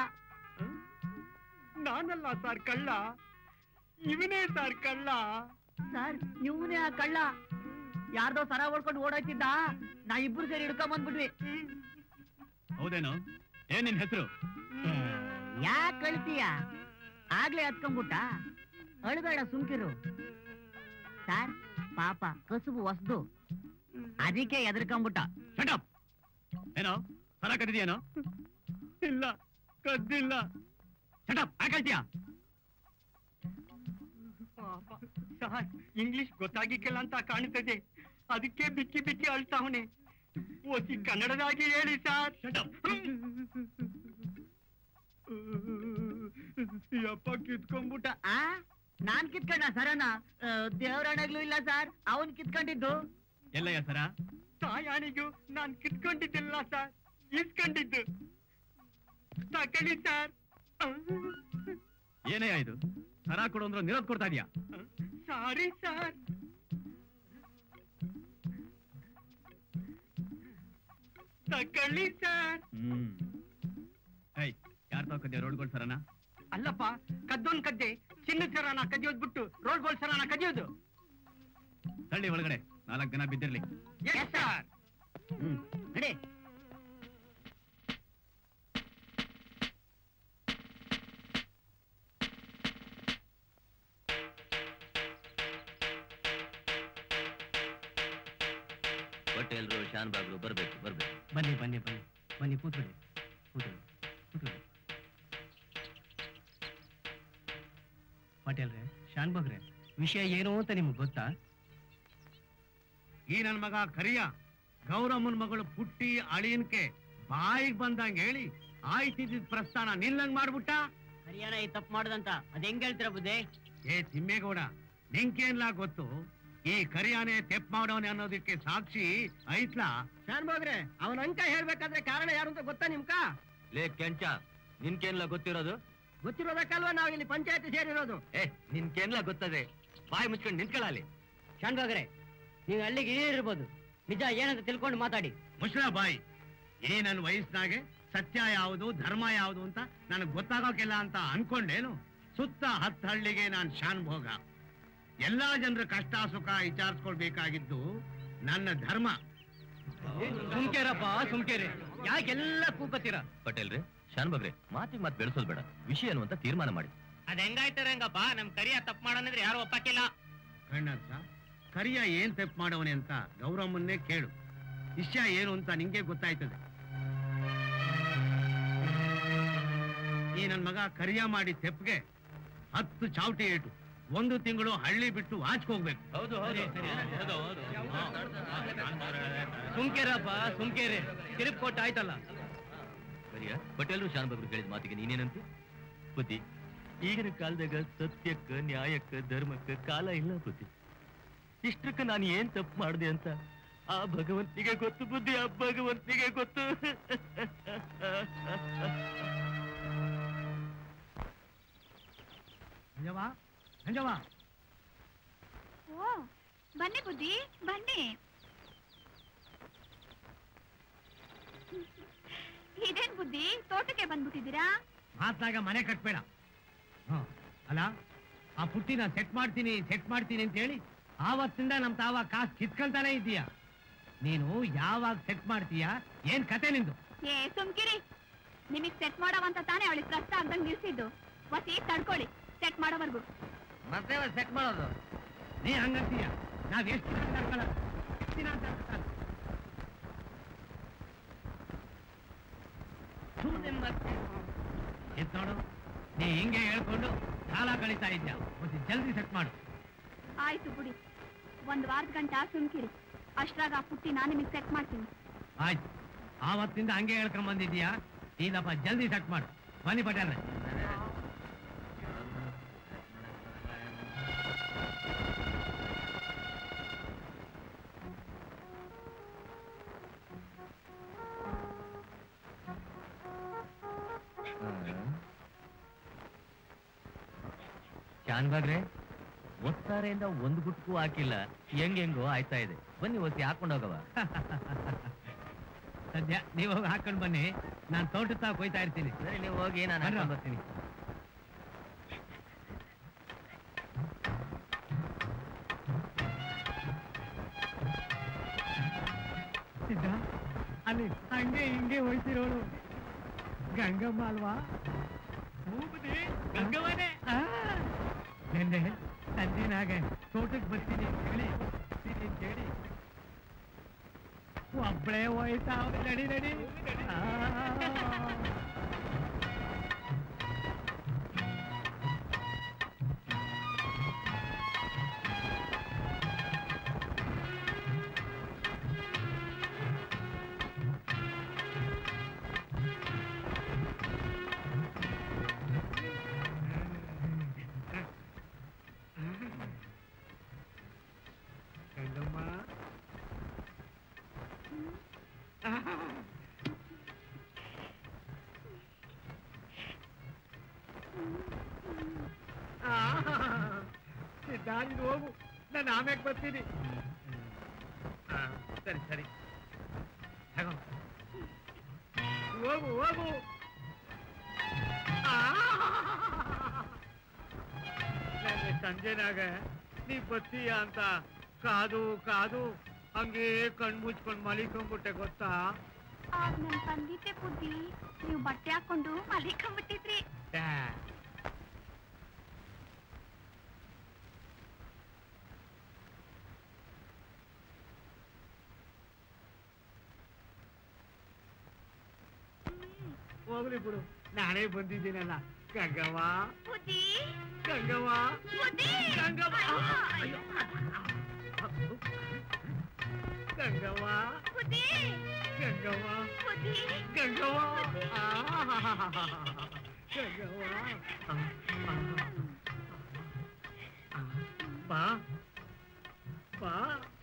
ನಾನಲ್ಲ ಸರ್ ಕಳ್ಳ, ಇವನೇ ಸರ್ ಕಳ್ಳ. ಸರ್ ಇವನೇ ಆ ಕಳ್ಳ. ಯಾರ್ದೋ ಸರ ಓಡ್ಕೊಂಡು ಓಡೋಯ್ತಿದ್ದ, ನಾ ಇಬ್ರು ಸೇರಿ ಹಿಡ್ಕೊಂಡ್ ಬಂದ್ಬಿಟ್ವಿ. ಹೌದೇನು? ಏನ್ ನಿನ್ ಹೆಸರು? ಯಾಕೆ ಕಳ್ತೀಯ? ಆಗ್ಲೇ ಹತ್ಕೊಂಡ್ಬಿಟ್ಟ. ಅಳ್ಬೇಡ ಸುಮ್ಕಿರು. ಸರ್ ಪಾಪ ಕಸುಬು ಹೊಸ್ದು, ಅದಕ್ಕೆ ಎದ್ರಕೊಂಡ್ಬಿಟ್ಟ. ಶಟಪ್. ಏನೋ ಸರ ಕದ್ದಿದ್ಯೇನೋ? ಇಲ್ಲ, ಕದ್ದಿಲ್ಲ. ಶಟಪ್. ಯಾಕಳ್ತೀಯ? ಸರ್ ಇಂಗ್ಲಿಷ್ ಗೊತ್ತಾಗಿಕ್ಕಿಲ್ಲ ಅಂತ ಕಾಣ್ತದೆ, ಅದಕ್ಕೆ ಬಿಕ್ಕಿ ಬಿಕ್ಕಿ ಅಳ್ತಾವನೆ. ಓಸಿ ಕನ್ನಡದಾಗಿ ಹೇಳಿ ಸರ್. ಯಪ್ಪ ಕಿತ್ಕೊಂಡ್ಬಿಟ್ಟ. ನಾನ್ ಕಿತ್ಕೊಂಡ ಸರನ? ದೇವರಾಣಗ್ಲೂ ಇಲ್ಲ ಸರ್, ಅವನ್ ಕಿತ್ಕೊಂಡಿದ್ದು. ಎಲ್ಲಯ್ಯ ಸರ? ತಾಯಾಣಿಗೂ ನಾನ್ ಕಿತ್ಕೊಂಡಿದ್ದಿಲ್ಲ ಸರ್, ಇಸ್ಕೊಂಡಿದ್ದು. ತಕೊಳ್ಳಿ ಸರ್. ಏನಯ್ಯ ಇದು? ಸರ ಕೊಡು ಅಂದ್ರೆ ನಿರೋಧ ಕೊಡ್ತಾ ಇದೀಯಾ? Sorry sir. ತಕೊಳ್ಳಿ ಸರ್. ಯಾರ್ ತಗೊಂಡ್ಯ ರೋಡ್ಗೋಳ್ ಸರನ? ಅಲ್ಲಪ್ಪ, ಕದ್ದೋನ್ ಕದ್ದೆ ಚಿನ್ನದ ಸರನ ಕದಿಯೋದ್ ಬಿಟ್ಟು ರೋಡ್ಗೋಳ್ ಸರನ ಕದಿಯೋದು. ತಳ್ಳಿ ಒಳಗಡೆ, 4 ಜನ ಬಿದ್ದಿರ್ಲಿ. Yes sir. ನಡಿ. ಪಟೇಲ್ರು ಶಾನ್ ಬಾಗ್ರು ಬರ್ಬೇಕು. ಬನ್ನಿ ಬನ್ನಿ ಬನ್ನಿ ಬನ್ನಿ, ಕೂತ್ಕೊಳ್ಳಿ ಕೂತ್ಕೊಳ್ಳಿ ಕೂತ್ಕೊಳ್ಳಿ. ಪಟೇಲ್ರೆ, ಶಾನ್ ಬಾಗ್ರೆ, ವಿಷಯ ಏನು ಅಂತ ನಿಮ್ಗೆ ಗೊತ್ತಾ? ಈ ನನ್ ಮಗ ಕರಿಯ ಗೌರಮ್ಮನ ಮಗಳು ಪುಟ್ಟಿ ಅಳಿಯನ್ಕೆ ಬಾಯಿಗೆ ಬಂದಂಗ ಹೇಳಿ ಆಯ್ತಿದ್ದ ಪ್ರಸ್ಥಾನ ನಿಲ್ಲಂಗ್ ಮಾಡ್ಬಿಟ್ಟ. ಹರಿಯಾಣ ಈ ತಪ್ಪು ಮಾಡುದಂತ ಅದ್ ಹೆಂಗ್ ಹೇಳ್ತೀರ ಬುದ್ಧಿ? ಏ ತಿಮ್ಮೇಗೌಡ, ನಿಂಕೇನ್ಲಾ ಗೊತ್ತು? ಈ ಕರಿಯಾನೆ ತೆಪ್ ಮಾಡೋನೆ ಅನ್ನೋದಕ್ಕೆ ಸಾಕ್ಷಿ ಐತ್ಲಾ? ಶಾನ್ ಬಾಗ್ರೆ, ಅವನ ಅಂಕ ಹೇಳ್ಬೇಕಾದ್ರೆ ಕಾರಣ ಯಾರು ಅಂತ ಗೊತ್ತಾ ನಿಮ್ಕ? ಲೇ ಕೆಂಚ, ನಿನ್ಕೇನ್ಲ ಗೊತ್ತಿರೋದು? ಗೊತ್ತಿರೋದಕ್ಕಲ್ವಾ ನಾವ್ ಇಲ್ಲಿ ಪಂಚಾಯತಿ ಸೇರಿರೋದು. ನಿನ್ಕೇನ್ಲ ಗೊತ್ತದೆ? ಬಾಯಿ ಮುಚ್ಕೊಂಡು ನಿಂತ್ಕೊಳ್ಳಲಿ. ಶಾನ್ ಬಾಗ್ರೆ, ನೀವು ಹಳ್ಳಿಗೆ ಇರ್ಬೋದು, ನಿಜ ಏನಂತ ತಿಳ್ಕೊಂಡು ಮಾತಾಡಿ. ಮುಷ್ರಾ ಬಾಯಿ, ಈ ನನ್ ವಯಸ್ಸಿನಾಗೆ ಸತ್ಯ ಯಾವುದು ಧರ್ಮ ಯಾವುದು ಅಂತ ನನಗ್ ಗೊತ್ತಾಗೋಕಿಲ್ಲ ಅಂತ ಅನ್ಕೊಂಡೇನು? ಸುತ್ತ 10 ಹಳ್ಳಿಗೆ ನಾನ್ ಶಾನ್ ಭೋಗ. ಎಲ್ಲಾ ಜನರ ಕಷ್ಟ ಸುಖ ವಿಚಾರಿಸ್ಕೊಳ್ಬೇಕಾಗಿದ್ದು ನನ್ನ ಧರ್ಮ. ಸುಮ್ಕೇರಪ್ಪ ಸುಮ್ಕೇರಿ, ಯಾಕೆಲ್ಲ ಕೂಕತ್ತೀರ? ಪಟೇಲ್ರೆ, ಶಾನ್ ಬಾಗ್ರೆ, ಮಾತಿಗೆ ಮಾತು ಬೆಳೆಸೋದ್ ಬೇಡ. ವಿಷಯ ಏನು ಅಂತ ತೀರ್ಮಾನ ಮಾಡಿ. ಅದ್ ಹೆಂಗಾಯ್ತಾರ ಹೆಂಗಪ್ಪ? ನಮ್ ಕರಿಯ ತಪ್ಪು ಮಾಡೋಣಿದ್ರೆ ಯಾರು ಒಪ್ಪಕ್ಕಿಲ್ಲ. ಕಣ್ಣರ್ಥ, ಕರಿಯ ಏನ್ ತಪ್ಪು ಮಾಡವನೆ ಅಂತ ಗೌರಮ್ಮನ್ನೇ ಕೇಳು. ವಿಷಯ ಏನು ಅಂತ ನಿಂಗೆ ಗೊತ್ತಾಯ್ತದೆ. ಈ ನನ್ ಮಗ ಕರಿಯ ಮಾಡಿ ತೆಪ್ಪಿಗೆ 10 ಚಾವಟಿ ಏಟು, 1 ತಿಂಗಳು ಹಳ್ಳಿ ಬಿಟ್ಟು ಆಚ್ಕೋಗ್ಬೇಕು. ಸುಮ್ಕೇರಪ್ಪ ಸುಮ್ಕೇರಿ, ತಿರುಪ್ ಕೊಟ್ಟು ಆಯ್ತಲ್ಲ. ಕರಿಯ, ಪಟೇಲ್ರು ಶಾನ್ ಬಾಗ್ರು ಹೇಳಿದ ಮಾತಿಗೆ ನೀನೇನಂತ? ಬುದ್ಧಿ, ಈಗಿನ ಕಾಲದಾಗ ಸತ್ಯಕ್ಕ ನ್ಯಾಯಕ್ಕ ಧರ್ಮಕ್ಕ ಕಾಲ ಇಲ್ಲ ಬುದ್ಧಿ. ಇಷ್ಟಕ್ಕ ನಾನು ಏನ್ ತಪ್ಪು ಮಾಡಿದೆ ಅಂತ ಆ ಭಗವಂತನಿಗೆ ಗೊತ್ತು ಬುದ್ಧಿ, ಆ ಭಗವಂತನಿಗೆ ಗೊತ್ತು. ಅಂಜವಾ, ಓ ಬನ್ನಿ ಬುದ್ಧಿ ಬನ್ನಿ. ಇದೇನ್ ಬುದ್ಧಿ, ತೋಟಕ್ಕೆ ಬಂದ್ಬಿಟ್ಟಿದ್ದೀರಾ? ಮಾತ್ನಾಗ ಮನೆ ಕಟ್ಬೇಡ. ಅಲ್ಲ, ಆ ಪುಟ್ಟಿನ ಸೆಟ್ ಮಾಡ್ತೀನಿ ಅಂತ ಹೇಳಿ ಆವತ್ತಿಂದ ನಮ್ ತಾವ ಕಾಸು ಕಿತ್ಕೊಂತಾನೆ ಇದೀಯ. ನೀನು ಯಾವಾಗ ಸೆಟ್ ಮಾಡ್ತೀಯಾ? ಏನ್ ಕತೆ ನಿಂದು? ಏ ಸುಮ್ಕಿರಿ, ನಿಮಗ್ ಸೆಟ್ ಮಾಡವಂತ ತಾನೇ ಅವಳಿಗೆ ಪ್ರಸ್ತ ಅಂದಂಗ್ ನಿಲ್ಸಿದ್ದು. ವಸಿ ತಡ್ಕೊಳ್ಳಿ ಸೆಟ್ ಮಾಡೋವರ್ಗು. ಮತ್ತೆ ಸೆಟ್ ಮಾಡೋದು? ನೀ ಹಂಗಂತೀಯ? ನಾವ್ ಎಷ್ಟು ದಿನ ನಡ್ಕೊಳ್ಳೋದು? ದಿನ ಅಂತ ಅನ್ಕೊತಾನೆ. ಎತ್ ನೋಡು, ನೀ ಹಿಂಗೆ ಹೇಳ್ಕೊಂಡು ಕಾಲ ಕಳೀತಾ ಇದ್ಯಾ. ಮತ್ತೆ ಜಲ್ದಿ ಸೆಟ್ ಮಾಡು. ಆಯ್ತು ಬಿಡಿ, 1 ವಾರದ ಗಂಟ ಸುಮ್ಕಿರಿ. ಅಷ್ಟ್ರಾಗ ಆ ಪುಟ್ಟಿ ನಾನು ನಿಮಗ್ ಸೆಟ್ ಮಾಡ್ತೀನಿ. ಆಯ್ತು, ಆವತ್ತಿಂದ ಹಂಗೆ ಹೇಳ್ಕೊಂಡ್ ಬಂದಿದ್ಯಾ. ಇಲ್ಲಪ್ಪ, ಜಲ್ದಿ ಸೆಟ್ ಮಾಡು. ಬನ್ನಿ ಪಟೇಲ್ರೆ. ಶಾನ್ಭಾಗ್ರೆ, ಒತ್ತಾರೆಯಿಂದ ಒಂದು ಗುಟ್ಕು ಹಾಕಿಲ್ಲ, ಹೆಂಗೋ ಆಯ್ತಾ ಇದೆ. ಬನ್ನಿ ಒತ್ತಿ ಹಾಕೊಂಡೋಗವ. ಸದ್ಯ ನೀವು ಹೋಗಿ ಹಾಕೊಂಡ್ ಬನ್ನಿ, ನಾನು ತೋಟದ ಹೋಯ್ತಾ ಇರ್ತೀನಿ. ಸರಿ, ನೀವು ಹೋಗಿ, ನಾನು ಹಾಕೊಂಡ್ ಬರ್ತೀನಿ. ಸಿದ್ಧ, ಅಲ್ಲಿ ಹಂಗೆ ಹಿಂಗೆ ಹೋಯ್ತಿರೋಳು ಗಂಗಮ್ಮ ಅಲ್ವಾ? ಗಂಗಮ್ಮನೇ. ನೆನ್ನೆ ಸಂಜೆನಾಗೆ ತೋಟಕ್ಕೆ ಬರ್ತೀನಿ ಹೇಳಿ ಹೇಳಿ ಒಬ್ಬಳೇ ಹೋಯ್ತಾ. ನಡಿ ನಡಿ. ನೀನು ಹೋಗು, ನಾನು ಆಮ್ಯಾಗ ಬರ್ತೀನಿ. ಸರಿ ಸರಿ, ಹೋಗು ಹೋಗು. ಸಂಜೆನಾಗ ನೀ ಬರ್ತೀಯ ಅಂತ ಕಾದು ಕಾದು ಹಂಗೆ ಕಣ್ ಮುಚ್ಕೊಂಡು ಮಲಿಕೊಂಡ್ಬಿಟ್ಟೆ ಗೊತ್ತಾ? ಆಗ ನನ್ ಬಂದಿದ್ದೆ ಬುದ್ಧಿ, ನೀವು ಬಟ್ಟೆ ಹಾಕೊಂಡು ಮಲಿಕೊಂಡ್ಬಿಟ್ಟಿದ್ರಿ. ಹೋಗ್ಲಿ ಬಿಡು, ನಾನೇ ಬಂದಿದ್ದೀನಲ್ಲ. ಗಂಗವ್ವ ಬುದ್ಧಿ, ಗಂಗವ್ವ ಬುದ್ಧಿ, ಗಂಗವ್ವ ಗಂಗವ್ವ ಬುದ್ಧಿ, ಗಂಗವ್ವ ಬುದ್ಧಿ, ಗಂಗವ್ವ ಗಂಗವ್ವ. ಬಾ ಬಾ,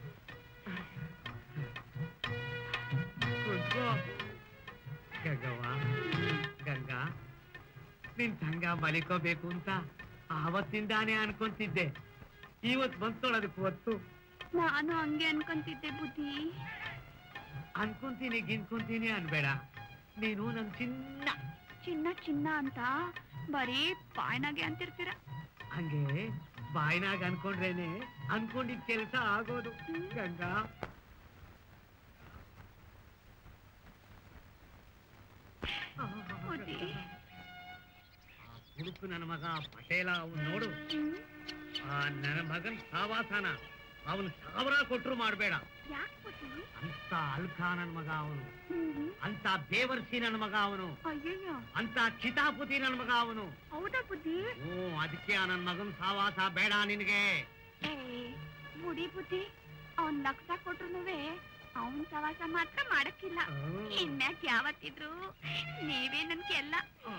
ಕೂತ್ಕೋ. ಗಂಗವ್ವ, ಗಂಗಾ, ನಿನ್ ಸಂಗ ಮಲಿಕೋಬೇಕು ಅಂತ ಆವತ್ತಿಂದಾನೇ ಅನ್ಕೊಂತಿದ್ದೆ. ಇವತ್ ಬಂತೋಳದಕ್ಕೆ ಹೊತ್ತು. ನಾನು ಹಂಗೆ ಅನ್ಕೊಂತಿದ್ದೆ ಬುದ್ಧಿ. ಅನ್ಕೊಂತೀನಿ ಗಿನ್ಕೊಂತೀನಿ ಅನ್ಬೇಡ, ನೀನು ನನ್ ಚಿನ್ನ. ಚಿನ್ನ ಚಿನ್ನ ಅಂತ ಬರೀ ಬಾಯ್ನಾಗೆ ಅಂತಿರ್ತೀರ. ಹಂಗೆ ಬಾಯ್ನಾಗ ಅನ್ಕೊಂಡ್ರೇನೆ ಅನ್ಕೊಂಡಿದ್ ಕೆಲ್ಸ ಆಗೋದು. ಗಂಗಾ, ಹುಡುಕು ನನ್ನ ಮಗ ಪಟೇಲ, ಅವನು ನೋಡು. ನನ್ನ ಮಗನ್ ಸಾವಾಸನ ಅವನು 1000 ಕೊಟ್ರು ಮಾಡ್ಬೇಡ. ಅಂತ ಅಲ್ಕ ನನ್ ಮಗ ಅವನು, ಅಂತ ಬೇವರ್ಸಿ ನನ್ ಮಗ ಅವನು, ಅಂತ ಚಿತಾಪುತಿ ನನ್ ಮಗ ಅವನು. ಹೌದಾ ಬುದ್ಧಿ? ಅದಕ್ಕೆ ನನ್ ಮಗನ್ ಸಾವಾಸ ಬೇಡ ನಿನ್ಗೆ. ಬುಡಿ ಬುದ್ಧಿ, ಅವನ್ ಲಕ್ಷ ಕೊಟ್ರು ಅವನ್ ಸವಾಸ ಮಾತ್ರ ಮಾಡಕ್ಕಿಲ್ಲ. ಇನ್ಯಾಕ್ ಯಾವತ್ತಿದ್ರು ನೀವೇ ನನ್ಗೆಲ್ಲ.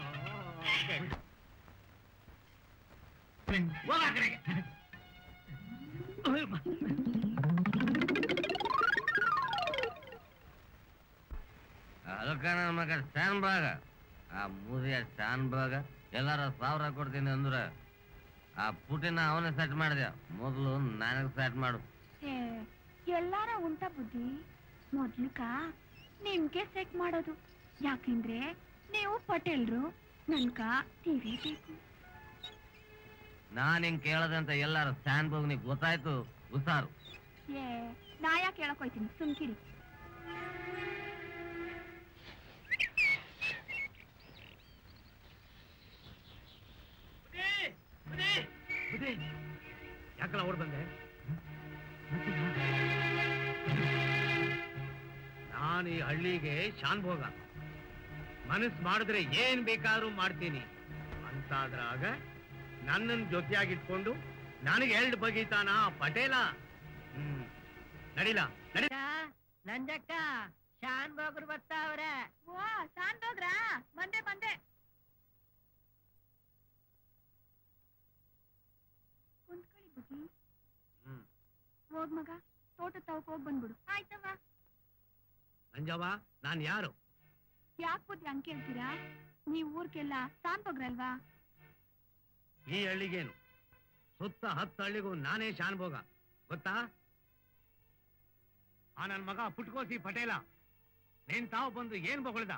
ಅದಕ್ಕ ನನ್ನ ಮಗ ಶಾನ್ಭಾಗ, ಆ ಮೂರಿಯ ಶಾನ್ಭಾಗ ಎಲ್ಲಾರ 1000 ಕೊಡ್ತೀನಿ ಅಂದ್ರ ಆ ಪುಟಿನ ಅವನೇ ಸೆಟ್ ಮಾಡಿದೆ. ಮೊದಲು ನನಗೆ ಸೆಟ್ ಮಾಡು. ಎಲ್ಲಾರ ಉಂಟ ಬುದ್ಧಿ, ಮೊದ್ಲಿಕ ನಿಮ್ಗೆ ಸೆಟ್ ಮಾಡೋದು. ಯಾಕೆಂದ್ರೆ ನೀವು ಪಟೇಲ್ರು, ನನ್ಕ ಟಿವಿ ಬೇಕು. ನಾನ್ ಹಿಂಗ್ ಕೇಳದಂತ ಎಲ್ಲಾರ ಶಾನ್ಭಾಗ್ ನಿಗ್ ಗೊತ್ತಾಯ್ತು. ಹುಷಾರು. ನಾ ಯಾಕೆ ಹೇಳಕ್ ಹೋಯ್ತೀನಿ, ಸುಮ್ಕಿರಿ. ಯಾಕಲ್ಲ ಓಡ್ ಬಂದೆ? ನಾನು ಈ ಹಳ್ಳಿಗೆ ಶಾನ್ಭೋಗ. ಮನಸ್ಸು ಮಾಡಿದ್ರೆ ಏನ್ ಬೇಕಾದ್ರೂ ಮಾಡ್ತೀನಿ ಅಂತಾದ್ರಾಗ ನನ್ನನ್ನು ಜೊತೆಯಾಗಿಟ್ಕೊಂಡು ನನಗೆ ಎರಡು ಬಗೀತಾನ ಪಟೇಲ. ನಡಿಲ ನಡಿ. ನಂಜಕ್ಕ ಶಾನ್ ಬೋಗ್ರು ಬರ್ತಾವ್ರೆ. ಓ ಶಾನ್ ಬೋಗ್ರಾ? ಬಂದೆ ಬಂದೆ. ಕುಂತ್ಕೊಳ್ಳಿ ಬುದ್ಧಿ. ಹೋಗ್ ಮಗ, ತೋಟ ತವಕ್ ಹೋಗ್ ಬಂದ್ಬಿಡು. ಆಯ್ತವ್ವ. ನಂಜವ್ವ, ನಾನ್ ಯಾರು? ಯಾಕೆ ಬುದ್ಧಿ ಹಂಗ್ ಕೇಳ್ತೀರಾ? ನೀವ್ ಊರ್ಗೆಲ್ಲ ಶಾನ್ ಬೋಗ್ರಲ್ವಾ? ಈ ಹಳ್ಳಿಗೇನು, ಸುತ್ತ 10 ಹಳ್ಳಿಗೂ ನಾನೇ ಶಾನ್ಭೋಗ, ಗೊತ್ತಾ? ಆ ನನ್ ಮಗ ಪುಟ್ಕೋಸಿ ಪಟೇಲ ನೀನ್ ತಾವು ಬಂದು ಏನ್ ಬೊಗಳ್ದ?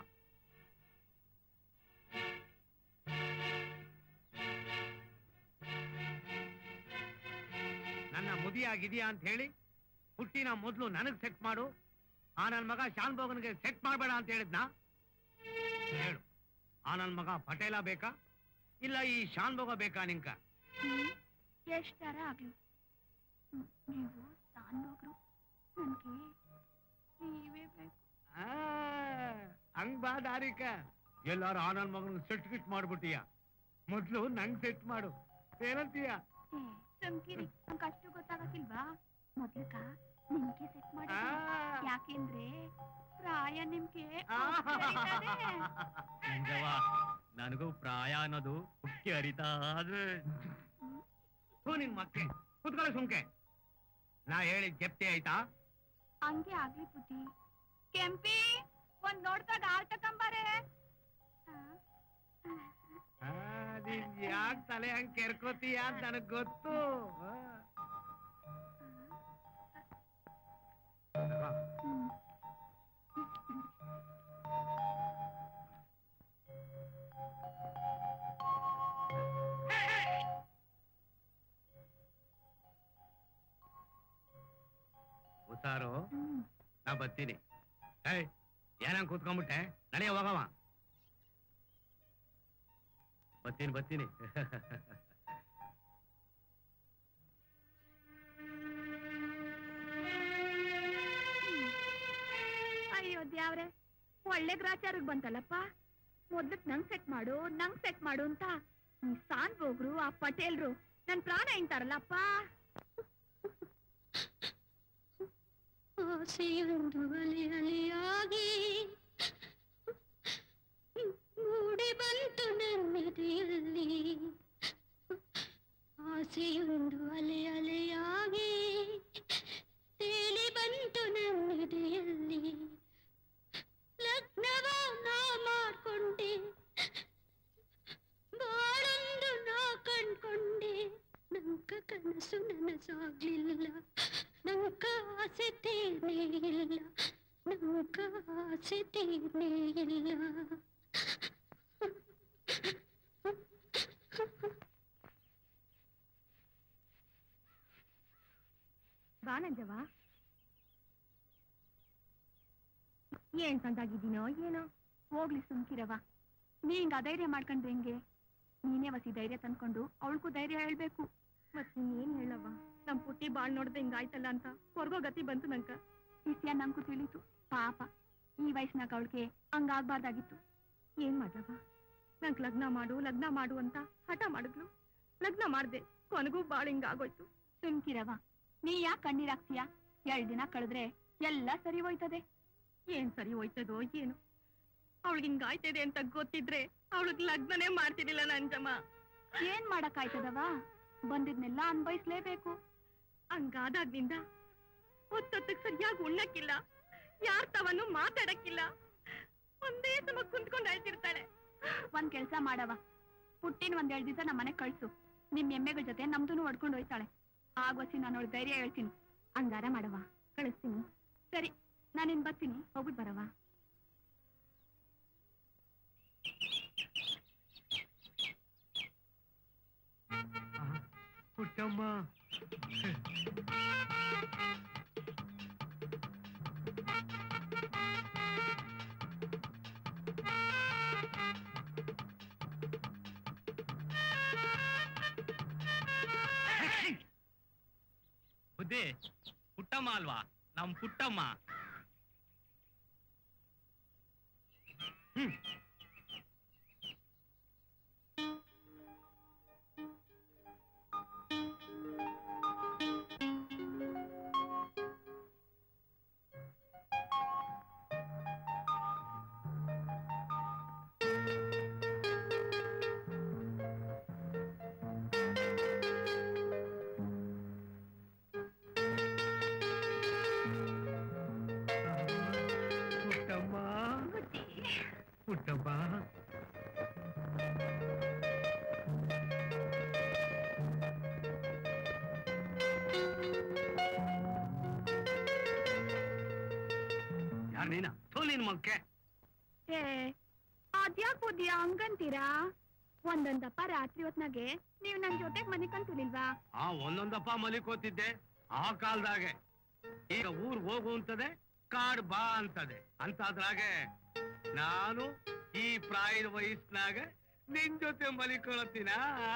ನನ್ನ ಮುದಿಯಾಗಿದೆಯಾ ಅಂತ ಹೇಳಿ ಹುಟ್ಟಿನ ಮೊದ್ಲು ನನಗ್ ಸೆಟ್ ಮಾಡು, ಆ ನನ್ ಮಗ ಶಾನ್ಭೋಗನ್ಗೆ ಸೆಟ್ ಮಾಡ್ಬೇಡ ಅಂತ ಹೇಳಿದ್ನಾ? ಹೇಳು, ಆ ನನ್ ಮಗ ಪಟೇಲ ಬೇಕಾ ಇಲ್ಲ ಈ ಶಾನ್ಭೋಗ ಬೇಕಾ ನಿಂಕ? ಎಷ್ಟಾರ ಆಗ್ಲಿ, ನೀವು ಶಾನ್ ಬೋಗ್ರು, ನನ್ಗೆ ನೀವೇ ಬೇಕು. ಹಂಗ್ ಬಾ ದಾರಿಕ. ಎಲ್ಲಾರು ಆ ನನ್ ಮಗನ್ ಸೆಟ್ ಗಿಟ್ ಮಾಡ್ಬಿಟ್ಟಿಯ, ಮೊದ್ಲು ನಂಗ್ ಸೆಟ್ ಮಾಡು, ಏನಂತೀಯ? ಸಂಕಿರಿ, ನಂಗೆ ಅಷ್ಟು ಗೊತ್ತಾಗಕ್ಕಿಲ್ವಾ? ಮೊದ್ಲಕ ನಿಮ್ಗೆ ಸೆಟ್ ಮಾಡಿ, ಯಾಕೆಂದ್ರೆ ಪ್ರಾಯ ನಿಮ್ಗೆ ನನಗೂ ಪ್ರಾಯ ಅನ್ನೋದು ಮುಖ್ಯ ಅರಿತಾ ನಿನ್ ಮಕ್ಕೆ ಕುತ್ಕೊಳ್ಳೋ ಸುಮ್ಕೆ. ನಾ ಹೇಳಿದ್ ಜಪ್ತಿ ಆಯ್ತಾ? ಹಂಗೆ ಆಗ್ಲಿ ಬುದ್ಧಿ. ಕೆಂಪಿ, ಒಂದ್ ನೋಡ್ದಾಗ ಹಾಲ್ ತಕೊಂಬಾರೆ. ನೀನ್ ಯಾಕ್ ತಲೆ ಹಂಗ್ ಕೆರ್ಕೋತೀಯ ಅಂತ ನನಗ್ ಗೊತ್ತು. ಉಸಾರು, ನಾ ಬರ್ತೀನಿ. ಏನಂಗ್ ಕೂತ್ಕೊಂಡ್ಬಿಟ್ಟೆ, ನಡೆಯ ಹೋಗವ. ಬರ್ತೀನಿ. ಅಯ್ಯೋ ದ್ಯಾವ್ರೆ, ಒಳ್ಳೆ ಗ್ರಾಚಾರಗ್ ಬಂತಲ್ಲಪ್ಪ. ಮೊದ್ಲಕ್ ನಂಗ್ ಸೆಟ್ ಮಾಡು ಅಂತ ಈ ಶಾನ್ ಬೋಗ್ರು, ಆ ಪಟೇಲ್ರು ನನ್ ಪ್ರಾಣ ಇಂತಾರಲ್ಲಪ್ಪ. ಆಸೆಯೊಂದು ಅಲೆ ಅಲೆಯಾಗಿ ಮೂಡಿ ಬಂತು ನನ್ನೆದೆಯಲ್ಲಿ, ಆಸೆಯೊಂದು ಅಲೆ ಅಲೆಯಾಗಿ ತೇಲಿ ಬಂತು ನನ್ನೆದೆಯಲ್ಲಿ. ಲಗ್ನವ ನಾ ಮಾಡ್ಕೊಂಡೆ, ಬಾಳೊಂದು ನಾ ಕಂಡ್ಕೊಂಡೆ, ನಂಕ ಕನಸು ನನಸಾಗ್ಲಿಲ್ಲ, ನಂಕ ಆಸೆ ತೀರ್ನೇ ಇಲ್ಲ, ನಂಕ ಆಸೆ ತೀರ್ನೇ ಇಲ್ಲ. ಬಾ ನಂಜವ್ವ. ಏನ್ ತಂದಾಗಿದ್ದೀನೋ ಏನೋ. ಹೋಗ್ಲಿ ಸುಮ್ಕಿರವ. ನೀ ಹಿಂಗ ಅಧೈರ್ಯ ಮಾಡ್ಕೊಂಡ್ರೆ ಹೆಂಗೆ? ನೀನೇ ವಸಿ ಧೈರ್ಯ ತಂದ್ಕೊಂಡು ಅವಳಿಗೂ ಧೈರ್ಯ ಹೇಳ್ಬೇಕು. ಮತ್ ನೀನ್ ಹೇಳವ್ವ, ನಮ್ ಪುಟ್ಟಿ ಬಾಳ್ ನೋಡ್ದೆ ಹಿಂಗಾಯ್ತಲ್ಲ ಅಂತ ಹೊರ್ಗೋ ಗತಿ ಬಂತು ನಂಕ. ವಿಷಯ ನಂಗೂ ತಿಳಿತು. ಪಾಪ ಈ ವಯಸ್ಸಿನಾಗ ಅವಳಿಗೆ ಹಂಗಾಗ್ಬಾರ್ದಾಗಿತ್ತು. ಏನ್ ಮಾಡ್ಲವ? ನಂಗ್ ಲಗ್ನ ಮಾಡು ಅಂತ ಹಠ ಮಾಡಿದ್ಲು. ಲಗ್ನ ಮಾಡ್ದೆ, ಕೊನೆಗೂ ಬಾಳ್ ಹಿಂಗಾಗೋಯ್ತು. ಸುಮ್ಕಿರವ, ನೀ ಯಾಕೆ ಕಣ್ಣೀರಾಗ್ತೀಯ? 2 ದಿನ ಕಳೆದ್ರೆ ಎಲ್ಲ ಸರಿ ಹೋಯ್ತದೆ. ಏನ್ ಸರಿ ಹೋಯ್ತದೋ ಏನು? ಅವಳಿಗೆ ಹಿಂಗಾಯ್ತದೆ ಅಂತ ಗೊತ್ತಿದ್ರೆ ಅವಳಿಗೆ ಲಗ್ನನೇ ಮಾಡ್ತಿರ್ಲಿಲ್ಲ ನಂಜಮ್ಮ. ಏನ್ ಮಾಡಕ್ಕಾಯ್ತದವ? ಬಂದಿದ್ನೆಲ್ಲ ಅನ್ಭವಿಸ್ಲೇಬೇಕು. ಹಂಗಾದಾಗ್ನಿಂದ ಹೊತ್ತೊತ್ತಕ್ ಸರಿಯಾಗಿ ಉಣ್ಣಕ್ಕಿಲ್ಲ, ಯಾರ್ ತವನ್ನು ಮಾತಾಡಕ್ಕಿಲ್ಲ, ಒಂದೇ ಸಮ ಕುಂತ್ಕೊಂಡು ಅಳ್ತಿರ್ತಾಳೆ. ಒಂದ್ ಕೆಲ್ಸ ಮಾಡವ, ಪುಟ್ಟಿನ 1 2 ದಿವಸ ನಮ್ಮ ಮನೆ ಕಳ್ಸು. ನಿಮ್ ಎಮ್ಮೆಗಳ ಜೊತೆ ನಮ್ದೂನು ಹೊಡ್ಕೊಂಡು ಹೋಯ್ತಾಳೆ. ಆಗೋಸಿ ನಾನು ಅವಳು ಧೈರ್ಯ ಹೇಳ್ತೀನಿ. ಹಂಗಾರ ಮಾಡವ, ಕಳಿಸ್ತೀನಿ. ಸರಿ, ನಾನಿನ್ ಬರ್ತೀನಿ, ಹೋಗ್ಬಿಟ್ ಬರವ. ಪುಟ್ಟಮ್ಮ, ಬುದ್ಧಿ ಪುಟ್ಟಮ್ಮ ಅಲ್ವಾ? ನಮ್ ಪುಟ್ಟಮ್ಮ. ಪುಟ್ಟಪ್ಪ, ಯಾರು ನೀನ? ನಿನ್ ಮಕ್ಕೆ ಅದ್ಯಾಕ್ ಬುದ್ಧಿ ಹಂಗಂತೀರಾ? ಒಂದೊಂದಪ್ಪ ರಾತ್ರಿ ಹೊತ್ನಾಗೆ ನೀವ್ ನನ್ ಜೊತೆಗ್ ಮನೆ ಕಂತಿಲ್ವಾ? ಒಂದೊಂದಪ್ಪ ಮಲಿಕೋತಿದ್ದೆ ಆ ಕಾಲದಾಗೆ. ಈಗ ಊರ್ ಹೋಗು ಅಂತದೆ, ಕಾಡ್ ಬಾ ಅಂತದೆ. ಅಂತಾದ್ರಾಗೆ ನಾನು ಈ ಪ್ರಾಯದ ವಯಸ್ಸಿನಾಗ ನಿನ್ ಜೊತೆ ಮಲಿಕೊಳತ್ತೀನ?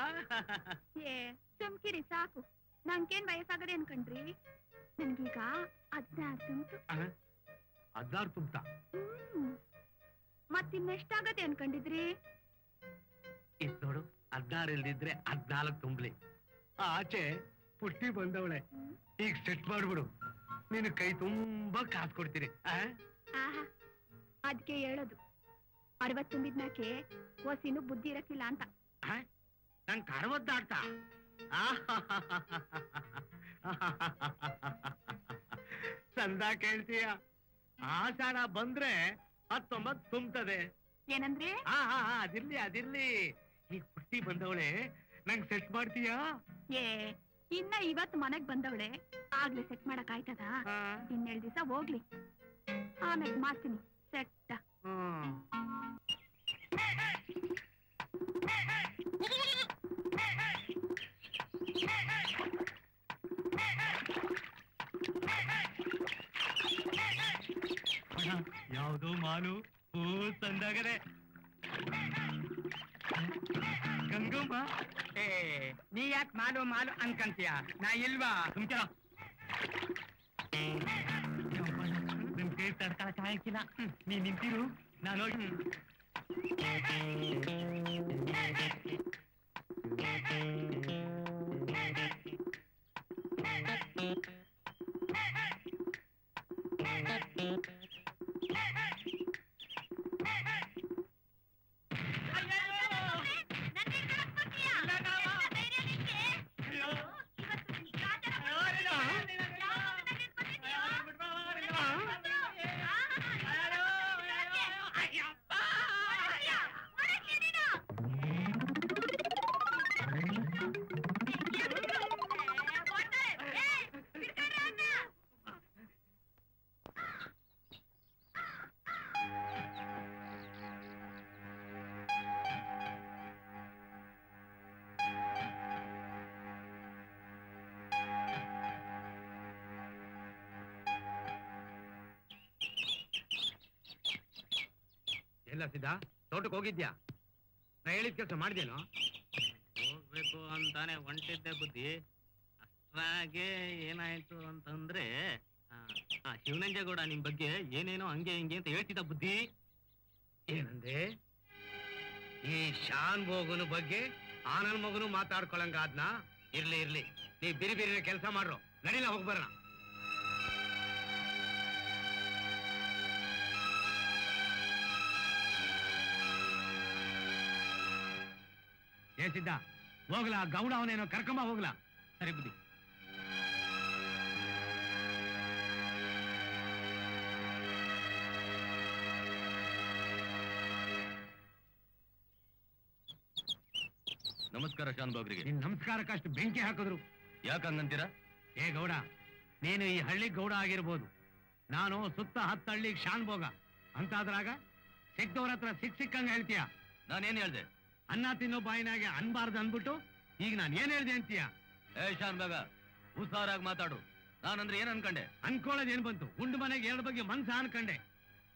ಸುಮ್ಕಿರಿ ಸಾಕು. ನಂಗೇನ್ ವಯಸ್ಸಾಗದೆ ಅನ್ಕಂಡ್ರಿ? ನನ್ಗೀಗ 16 ತುಂಬ್ತು. 16 ತುಂಬ್ತಾ? ಮತ್ತಿನ್ನೆಷ್ಟಾಗದೆ ಅನ್ಕೊಂಡಿದ್ರಿ? ಇದ್ ನೋಡು, 16 ಇಲ್ದಿದ್ರೆ 14 ತುಂಬಲಿ. ಆಚೆ ಪುಟ್ಟಿ ಬಂದವಳೆ. ಈಗ ಸೆಟ್ ಮಾಡ್ಬಿಡು, ನೀನು ಕೈ ತುಂಬಾ ಕಾಸು ಕೊಡ್ತೀನಿ. ಅದ್ಕೆ ಹೇಳೋದು 60 ತುಂಬಿದ್ಮ್ಯಾಕೆ ಹೊಸಿನೂ ಬುದ್ಧಿ ಇರಕ್ಕಿಲ್ಲ ಅಂತ. ನನ್ 60 ದಾಟ್ತಾ? ಚಂದ ಕೇಳ್ತೀಯ. ಆಷಾಢ ಬಂದ್ರೆ 19 ತುಂಬುತ್ತದೆ. ಏನಂದ್ರೆ? ಅದಿರ್ಲಿ. ಈಗ ಪುಟ್ಟಿ ಬಂದವಳೆ, ನಂಗ್ ಸೆಟ್ ಮಾಡ್ತೀಯಾ? ಇನ್ನ ಇವತ್ತು ಮನೆಗ್ ಬಂದವಳೆ, ಆಗ್ಲೇ ಸೆಟ್ ಮಾಡಕ್ ಆಯ್ತದ? ಇನ್ನೆರಡು ದಿವಸ ಹೋಗ್ಲಿ, ಆಮೇಲೆ ಮಾಡ್ತೀನಿ ಸೆಟ್. ಯಾವ್ದು ಮಾಲು ತಂದಾಗದೆ. ಗಂಗಮ್ಮ, ನೀ ಯಾಕೆ ಮಾಲು ಮಾಲು ಅನ್ಕಂತೀಯ? ನಾ ಇಲ್ವಾ? ಸುಮ್ಕಿರ. ನಿಮ್ ಕೈ ತಡ್ಕೊಳಕ್ ಆಗಿಲ್ಲ. ನೀ ನಿಂತಿರು, ನಾನು ಹೋಗಿ. ಎಲ್ಲ ಸಿದ್ಧ, ತೋಟಕ್ಕೆ ಹೋಗಿದ್ಯಾ? ನಾ ಹೇಳಿದ ಕೆಲಸ ಮಾಡಿದೇನೋ? ಹೋಗ್ಬೇಕು ಅಂತಾನೆ ಹೊಂಟಿದ್ದೆ ಬುದ್ಧಿ. ಅಷ್ಟ್ರಾಗೆ ಏನಾಯ್ತು ಅಂತಂದ್ರೆ, ಶಿವನಂಜೇಗೌಡ ನಿಮ್ ಬಗ್ಗೆ ಏನೇನೋ ಹಂಗೆ ಹಿಂಗೆ ಅಂತ ಹೇಳ್ತಿದ್ದ ಬುದ್ಧಿ. ಏನಂದೆ? ಈ ಶಾನ್ ಭೋಗನ ಬಗ್ಗೆ ಆನಂದ್ ಮಗನು ಮಾತಾಡ್ಕೊಳಂಗಾದ್ನ? ಇರ್ಲಿ, ನೀ ಬಿರಿ ಕೆಲಸ ಮಾಡ್ರು. ನಡಿಲ, ಹೋಗ್ಬರೋಣ. ಸಿದ್ಧ, ಹೋಗ್ಲಾ? ಗೌಡ ಅವನೇನೋ ಕರ್ಕೊಂಬ, ಹೋಗ್ಲಾ? ಸರಿ ಬುದ್ಧಿ. ನಮಸ್ಕಾರ ಶಾನ್ ಬಾಗ್ರಿಗೆ. ನಿನ್ ನಮಸ್ಕಾರಕ್ಕಷ್ಟು ಬೆಂಕಿ ಹಾಕಿದ್ರು. ಯಾಕಂಗಂತೀರಾ? ಗೌಡ, ನೀನು ಈ ಹಳ್ಳಿ ಗೌಡ ಆಗಿರ್ಬೋದು, ನಾನು ಸುತ್ತ 10 ಹಳ್ಳಿಗೆ ಶಾನ್ ಭೋಗ ಅಂತಾದ್ರಾಗ ಸಿಕ್ದವ್ರ ಹತ್ರ ಸಿಕ್ಕಂಗ ಹೇಳ್ತೀಯ? ನಾನೇನ್ ಹೇಳ್ದೆ? ಅನ್ನ ತಿನ್ನೋ ಬಾಯಿನಾಗೆ ಅನ್ಬಾರ್ದು ಅಂದ್ಬಿಟ್ಟು ಈಗ ನಾನು ಏನ್ ಹೇಳ್ದೆ ಅಂತೀಯ? ಶಾನ್ ಬಾಗ, ಹುಷಾರಾಗಿ ಮಾತಾಡು. ನಾನಂದ್ರೆ ಏನ್ ಅನ್ಕಂಡೆ? ಅನ್ಕೊಳ್ಳೋದೇನ್ ಬಂತು? ಉಂಡು ಮನೆಗೆ 2 ಬಗ್ಗೆ ಮನ್ಸ ಅನ್ಕಂಡೆ.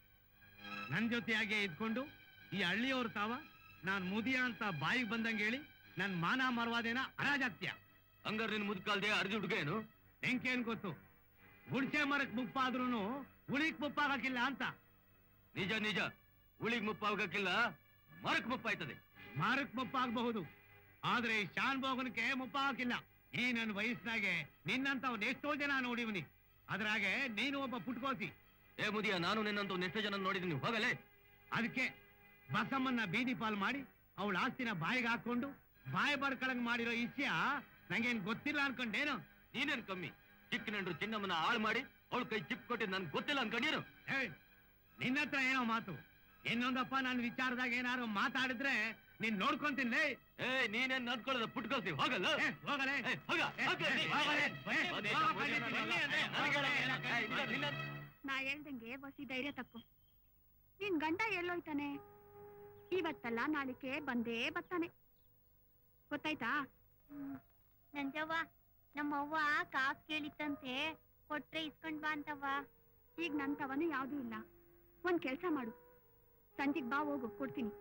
ನನ್ ಜೊತೆಯಾಗೆ ಇದ್ಕೊಂಡು ಈ ಹಳ್ಳಿಯವ್ರ ತಾವ ನಾನ್ ಮುದಿಯ ಅಂತ ಬಾಯಿಗೆ ಬಂದಂಗೆ ಹೇಳಿ ನನ್ ಮಾನ ಮರವಾದೇನ ಅರಾಜಾತ್ಯ. ಹಂಗಾರ ನಿನ್ ಮುದ್ಕಾಲ್ದೆ ಅರ್ಜಿ ಹುಡುಗ ಏನು? ಹೆಂಕೇನ್ ಗೊತ್ತು? ಗುಡ್ಸೆ ಮರಕ್ ಮುಪ್ಪಾದ್ರೂ ಉಳಿಕ್ ಮುಪ್ಪಾಗಕ್ಕಿಲ್ಲ ಅಂತ. ನಿಜ ನಿಜ, ಉಳಿಗ್ ಮುಪ್ಪಾಗಕ್ಕಿಲ್ಲ, ಮರಕ್ ಮುಪ್ಪಾಯ್ತದೆ. ಮರಕ್ ಮುಪ್ಪಾಗಬಹುದು, ಆದ್ರೆ ಶಾನ್ ಬೋಗನ್ಗೆ ಮುಪ್ಪಾಗಕ್ಕಿಲ್ಲ. ಈ ನನ್ನ ವಯಸ್ಸಿನಾಗೆ ನಿನ್ನಂತವ್ನ ಎಷ್ಟೋ ಜನ ನೋಡಿವ್ನಿ, ಅದ್ರಾಗೆ ನೀನು ಒಬ್ಬ ಪುಟ್ಕೋಸಿ. ಏ ಮುದಿಯ, ನಾನು ನಿನ್ನಂತ ಎಷ್ಟೋ ಜನ ನೋಡಿದೀನಿ, ಹೋಗಲೇ. ಅದಕ್ಕೆ ಬಸಮ್ಮನ್ನ ಬೀದಿ ಪಾಲ್ ಮಾಡಿ ಅವಳ ಆಸ್ತಿನ ಬಾಯಿಗೆ ಹಾಕೊಂಡು ಬಾಯಿ ಬರ್ಕಳಂಗ್ ಮಾಡಿರೋ ಇಚ್ಛೆಯ ನಂಗೇನ್ ಗೊತ್ತಿಲ್ಲ ಅನ್ಕೊಂಡೇನು? ನೀನೇನ್ ಕಮ್ಮಿ, ಚಿಕ್ಕ ನೆಂಡ್ರು ಚಿನ್ನಮ್ಮನ ಹಾಳು ಮಾಡಿ ಅವಳ ಕೈ ಚಿಪ್ ಕೊಟ್ಟಿದ್ ನನ್ಗೆ ಗೊತ್ತಿಲ್ಲ ಅನ್ಕೊಂಡೇನು? ನಿನ್ನ ಹತ್ರ ಏನೋ ಮಾತು, ಇನ್ನೊಂದಪ್ಪ ನನ್ನ ವಿಚಾರದಾಗ ಏನಾರು ಮಾತಾಡಿದ್ರೆ ನೀನ್ ನೋಡ್ಕೊಂತೀನಿ. ನೀನೇನ್ ನಡ್ಕೊಳ್ಳೋದ ಪುಟ್ಕೋಸಿ, ಹೋಗಲ್ಲ ಹೋಗಲೇ. ನಾ ಹೇಳ್ದಂಗೆ ಬಸಿ ಧೈರ್ಯ ತಕ್ಕು. ನಿನ್ ಗಂಡ ಎಲ್ಲೋಯ್ತಾನೆ? ಇವತ್ತಲ್ಲ ನಾಳಿಕೆ ಬಂದೇ ಬರ್ತಾನೆ, ಗೊತ್ತಾಯ್ತಾ? ನಂಜವ್ವ, ನಮ್ಮವ್ವ ಕಾಸ್ ಕೇಳಿತ್ತಂತೆ, ಕೊಟ್ರೆ ಇಸ್ಕೊಂಡ್ ಬಾ ಅಂತವ್ವ. ಈಗ ನನ್ ತವನು ಯಾವ್ದೂ ಇಲ್ಲ. ಒಂದ್ ಕೆಲ್ಸ ಮಾಡು, ಸಂಜೆಗ್ ಬಾ, ಹೋಗು, ಕೊಡ್ತೀನಿ.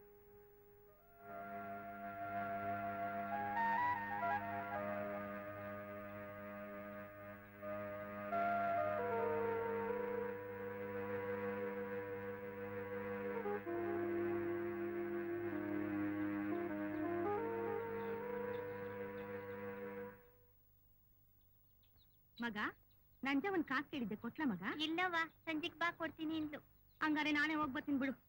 ಮಗ, ನಂಜವನ್ ಕಾಸ್ ಕೇಳಿದ್ದೆ, ಕೊಟ್ಲ ಮಗ? ಇಲ್ಲವ್ವ, ಸಂಜೆಗ್ ಬಾ, ಕೊಡ್ತೀನಿ ಅಂದ್ಲು. ಹಂಗಾರೆ ನಾನೇ ಹೋಗ್ಬರ್ತೀನಿ ಬಿಡು.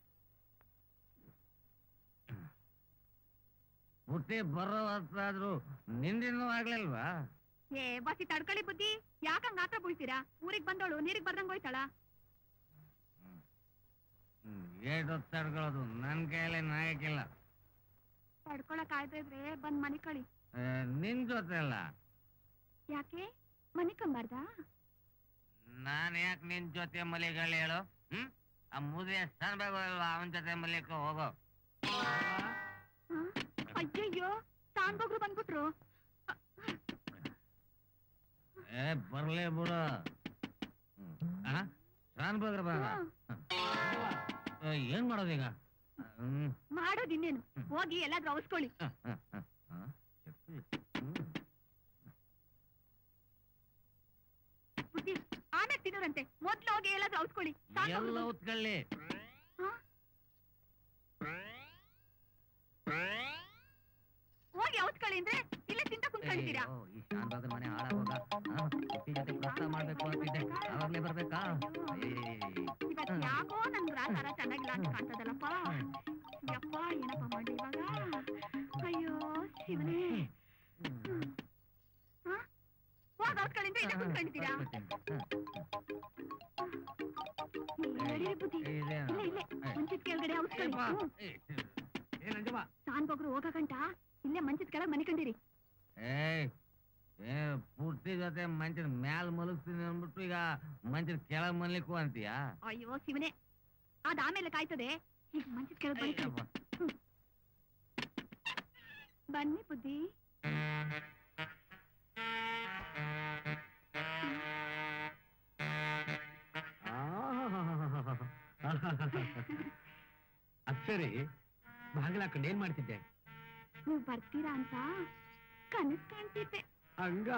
ಹುಟ್ಟಿ ಬರೋ ಹೊತ್ತಾದ್ರು ನಿಂದಿನ್ನೂ ಆಗ್ಲಿಲ್ವಾ? ಏ ಬಸಿ ತಡ್ಕೊಳ್ಳಿ ಬುದ್ಧಿ, ಯಾಕಂಗ ಆತ್ರ ಬೀಳ್ತೀರಾ? ಊರಿಗ್ ಬಂದೋಳು ನೀರಿಗ್ ಬರ್ದಂಗ್ ಹೋಯ್ತಾಳ. ಏಟೊತ್ತು ತಡ್ಕೊಳ್ಳೋದು ನನ್ ಕೈಯಲ್ಲಿ ನಾಯಕಿಲ್ಲ. ತಡ್ಕೊಳಕ್ ಆಯ್ತಿದ್ರೆ ಬಂದ್ ಮನೆ ಕಳಿ. ನಿನ್ ಜೊತೆ ಅಲ್ಲ. ಯಾಕೆ ಮನಿಕಂಬಾರ್ದ? ನಾನ್ ಯಾಕೆ ನಿನ್ ಜೊತೆ ಮಲಿಗಳು ಹೇಳು? ಆ ಮುದುವೆ ಸನ್ಬೇಕು, ಅವನ್ ಜೊತೆ ಮಲಿಕ ಹೋಗೋ. ಅಯ್ಯಯ್ಯೋ, ಸಾನ್ಬೋಗ್ರು ಬಂದ್ಬಿಟ್ರು. ಬರ್ಲೇ ಬಿಡು. ಸಾನ್ಬೋಗ್ರು ಬರ. ಏನ್ ಮಾಡೋದೀಗ? ಮಾಡೋದಿನ್ನೇನು, ಹೋಗಿ ಎಲ್ಲಾದ್ರೂ ಅವಸ್ಕೊಳ್ಳಿ. ಬುದ್ಧಿ ಆಮೇಲೆ ತಿನ್ನೋರಂತೆ, ಮೊದ್ಲು ಹೋಗಿ ಎಲ್ಲಾದ್ರೂ ಅವಸ್ಕೊಳ್ಳಿ. ಎಲ್ಲ ಉತ್ಕೊಳ್ಳಿ. ಹೋಗಿ ಅವಸ್ಕೊಳ್ಳಿ ಅಂದ್ರೆ ಇಲ್ಲೇ ತಿಂತ ಕುಂತ್ಕೊಂಡಿದ್ದೀರಾ? ಈ ಶಾನ್ಭಾಗದ ಮನೆ ಹಾಳಾಗೋಗ ಜೊತೆ ಪ್ರಸ್ತಾವ ಮಾಡ್ಬೇಕು ಅಂತಿದ್ದೆ, ಅವಾಗ್ಲೇ ಬರ್ಬೇಕಾ? ಇವತ್ ಯಾಕೋ ನನ್ ಗ್ರಾಚಾರ ಚೆನ್ನಾಗಿಲ್ಲ ಅಂತ ಕಾಣ್ತದಲ್ಲಪ್ಪ. ಯಪ್ಪ, ಏನಪ್ಪ ಮಾಡಿ ಇವಾಗ? ಅಯ್ಯೋ ಶಿವನೇ. ಹೋಗ ಅವಸ್ಗಳಿಂದ ಇಲ್ಲೇ ಕುಂತ್ಕೊಂಡಿದ್ದೀರಾ? ಬುದ್ಧಿ ಇಲ್ಲೇ ಇಲ್ಲೇ ಮಂಚದ ಕೆಳಗಡೆ ಅವಸ್ಕೊಳ್ಳಿ. ಸಾನ್ಬೋಗ್ರು ಹೋಗ ಗಂಟ ಇಲ್ಲೇ ಮಂಚದ ಕೆಳಗೆ ಮನಿಕೊಂಡಿರಿ. ಪೂರ್ತಿ ಜೊತೆ ಮಂಚದ ಮ್ಯಾಲ ಮಲಗಿಸ್ತೀನಿ ಅಂದ್ಬಿಟ್ಟು ಈಗ ಮಂಚದ ಕೆಳಗ್ ಮನ್ಲಿಕ್ಕೂ ಅಂತೀಯಾ? ಅಯ್ಯೋ ಶಿವನೇ, ಅದ ಆಮೇಲೆ ಕಾಯ್ತದೆ. ಈಗ ಮಂಚದ ಕೆಳಗೆ ಬನ್ನಿ ಬುದ್ಧಿ. ಅಕ್ಷರಿ, ಬಾಗಿಲು ಹಾಕೊಂಡು ಏನ್ ಮಾಡ್ತಿದ್ದೆ? ನೀವು ಬರ್ತೀರಾ ಅಂತ ಕನಸು ಕಾಣ್ತಿದ್ದೆ. ಹಂಗ?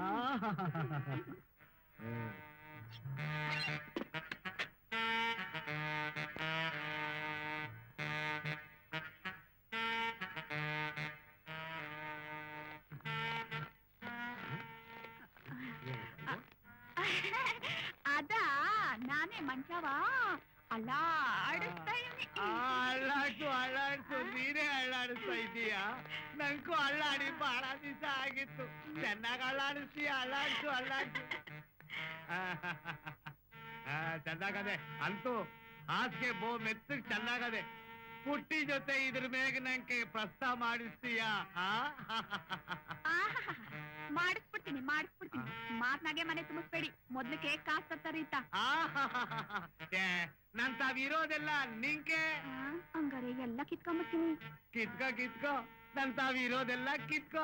ಅದ ನಾನೇ ಮಂಚವ ಅಲ್ಲಾಡಿಸ್ತಾ ಇದ್ದೀನಿ. ಅಳ್ಳಾಡ್ಸು, ನೀನೇ ಅಳ್ಳಾಡಿಸ್ತಾ ಇದ್ದೀಯಾ? ನಂಗೂ ಅಳ್ಳಾಡಿ ಬಹಳ ದಿವಸ ಆಗಿತ್ತು. ಚೆನ್ನಾಗಿ ಅಳ್ಳಾಡಿಸ್ತೀಯ, ಅಳ್ಳಾಡ್ಸು. ಚೆನ್ನಾಗದೆ ಅಂತೂ, ಹಾಸಿಗೆ ಬೋ ಮೆತ್ತಗ್ ಚೆನ್ನಾಗದೆ. ಪುಟ್ಟಿ ಜೊತೆ ಇದ್ರ ಮೇಗ ನಂಗೆ ಪ್ರಸ್ತಾವ ಮಾಡಿಸ್ತೀಯಾ? ಮಾಡಿಸ್ಬಿಡ್ತೀನಿ. ಮಾತ್ನಾಗೆ ಮನೆ ತುಂಬಿಸ್ಬೇಡಿ, ಮೊದ್ಲಿಗೆ ಕಾಸ್ ತರ್ತಾರೀತ. ನಂತಾವಿರೋದೆಲ್ಲ ನಿಂಗೆ. ಹಂಗಾರೆ ಎಲ್ಲ ಕಿತ್ಕೊಂಡ್ಬಿಡ್ತೀನಿ. ಕಿತ್ಕೋ, ನಂತಾವಿರೋದೆಲ್ಲ ಕಿತ್ಕೋ.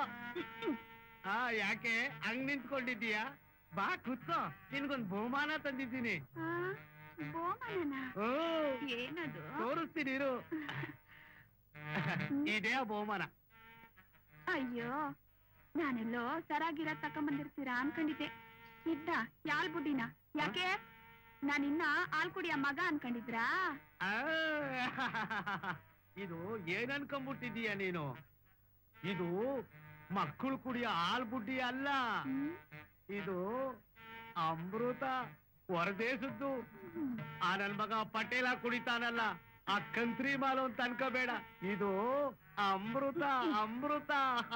ಯಾಕೆ ಹಂಗ್ ನಿಂತ್ಕೊಂಡಿದ್ದೀಯಾ? ಬಾ ಕುತ್ಕೋ, ನಿನ್ಗೊಂದ್ ಬಹುಮಾನ ತಂದಿದ್ದೀನಿ. ಏನದು ತೋರಿಸ್ತೀನಿ ಇರು. ಇದೇ ಬಹುಮಾನ. ಅಯ್ಯೋ ನಾನೆಲ್ಲೋ ಸರಾಗಿರ ತಕೊಂಬಂದಿರ್ತೀರಾ ಅನ್ಕೊಂಡಿದ್ದೆ. ಇದ್ದ ಯಾಲ್ ಬುಡ್ಡಿನ? ಯಾಕೆ ನಾನಿನ್ನ ಹಾಲ್ ಕುಡಿಯ ಮಗ ಅನ್ಕೊಂಡಿದ್ರಾ? ಇದು ಏನ್ ಅನ್ಕೊಂಡ್ಬಿಟ್ಟಿದೀಯ ನೀನು? ಇದು ಮಕ್ಕಳು ಕುಡಿಯ ಹಾಲ್ ಬುಡ್ಡಿ ಅಲ್ಲ, ಇದು ಅಮೃತ, ಹೊರದೇಶದ್ದು. ಆ ನನ್ ಮಗ ಪಟೇಲ ಕುಡಿತಾನಲ್ಲ, ಆ ಕಂತ್ರಿ ಮಾಲು ಅಂತ ಅನ್ಕೋಬೇಡ. ಇದು ಅಮೃತ ಅಮೃತ.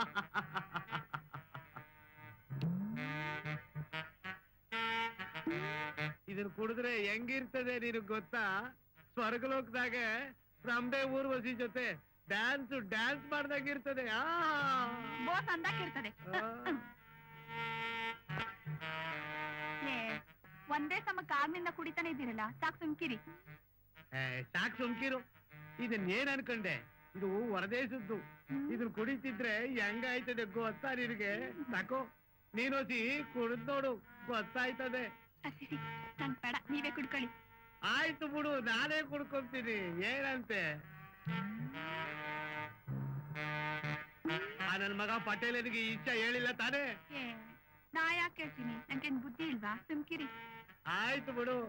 ಇದನ್ ಕುಡಿದ್ರೆ ಹೆಂಗಿರ್ತದೆ ನಿನಗ್ ಗೊತ್ತಾ? ಸ್ವರ್ಗಲೋಕದಾಗೆ ರಂಬೆ ಊರ್ವಶಿ ಜೊತೆ ಡ್ಯಾನ್ಸ್ ಮಾಡ್ದಂಗಿರ್ತದೆ. ಅಂದಾಕಿರ್ತದೆ. ಒಂದೇ ಸಮ ಕಾಲ್ನಿಂದ ಕುಡಿತಾನೆ ಇದ್ದೀರಲ್ಲ, ಸಾಕ್ ಸುಮ್ಕಿರಿ. ಸಾಕ್ ಸುಮ್ಕಿರು. ಇದನ್ ಏನ್ ಅನ್ಕೊಂಡೆ? ಇದು ಹೊರದೇಶದ್ದು. ಇದನ್ ಕುಡಿತಿದ್ರೆ ಹೆಂಗಾಯ್ತದೆ ಗೊತ್ತಾ ನಿನಗೆ? ಸಾಕು, ನೀನೋಸಿ ಕುಡಿದ್ ನೋಡು, ಗೊತ್ತಾಯ್ತದೆ. ನಂಗ್ ಬೇಡ, ನೀವೇ ಕುಡ್ಕೊಳ್ಳಿ. ಆಯ್ತು ಬಿಡು, ನಾನೇ ಕುಡ್ಕೊಂತೀನಿ, ಏನಂತೆ? ಆ ನನ್ ಮಗ ಪಟೇಲನಿಗೆ ಇಷ್ಟ ಹೇಳಿಲ್ಲ ತಾನೇ? ನಾ ಯಾಕೆ ಹೇಳ್ತೀನಿ? ನಂಗೇನ್ ಬುದ್ಧಿ ಇಲ್ವಾ? ಸುಮ್ಕಿರಿ. ಆಯ್ತು ಬಿಡು.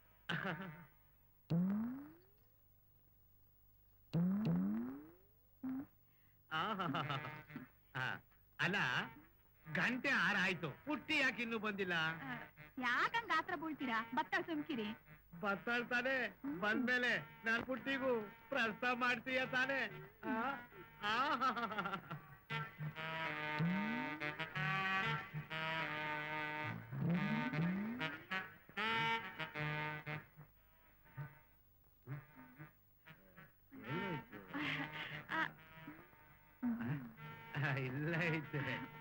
ಅಲ್ಲ, ಗಂಟೆ 6 ಆಯ್ತು, ಪುಟ್ಟಿ ಯಾಕೆ ಇನ್ನೂ ಬಂದಿಲ್ಲ? ಯಾಕಂಗ ಗಾತ್ರ ಬೀಳ್ತೀರಾ? ಬತ್ತಾಳ ಸುಮ್ಕಿರಿ. ಬತ್ತಾಳ್ತಾನೆ, ಬಂದ್ಮೇಲೆ ನಾನ್ ಪುಟ್ಟಿಗೂ ಪ್ರಸ್ತಾವ ಮಾಡ್ತೀಯ ತಾನೆ? ಇಲ್ಲ ಐತೆ.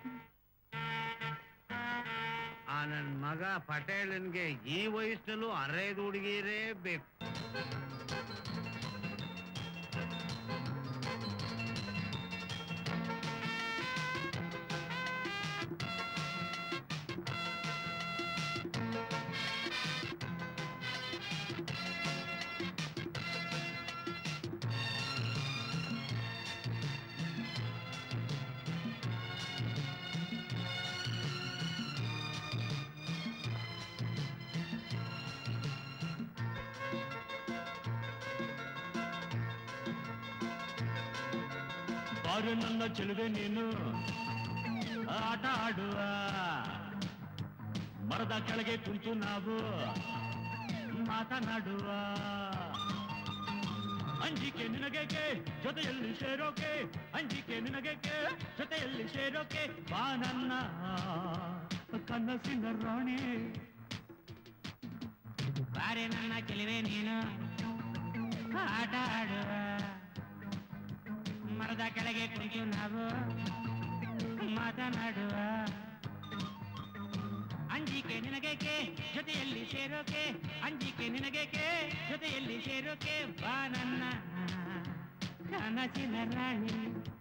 ಆ ನನ್ ಮಗ ಪಟೇಲನ್ಗೆ ಈ ವಯಸ್ಸಲ್ಲೂ ಅರೆದು ಹುಡುಗಿರೇ ಬೇಕು. ಬಾರು ನನ್ನ ಚೆಲುವೆ ನೀನು ಆಟ ಆಡುವ, ಮರದ ಕೆಳಗೆ ಕುಂತು ನಾವು ಮಾತನಾಡುವ. ಅಂಜಿಕೆ ನಿನಗೇಕೆ ಜೊತೆಯಲ್ಲಿ ಸೇರೋಕೆ, ಅಂಜಿಕೆ ನಿನಗೇಕೆ ಜೊತೆಯಲ್ಲಿ ಸೇರೋಕೆ, ಬಾ ನನ್ನ ಕನಸಿನ ರಾಣಿ. ಬಾರೆ ನನ್ನ ಚೆಲುವೆ ನೀನು ಆಟ ಆಡುವ, ಮರದ ಕೆಳಗೆ ಕುಳಿತು ನಾವು ಮಾತನಾಡುವ. ಅಂಜಿಕೆ ನಿನಗೇಕೆ ಜೊತೆಯಲ್ಲಿ ಸೇರೋಕೆ, ಅಂಜಿಕೆ ನಿನಗೇಕೆ ಜೊತೆಯಲ್ಲಿ ಸೇರೋಕೆ, ಬಾ ನನ್ನ ಕನಸಿನ ರಾಣಿ.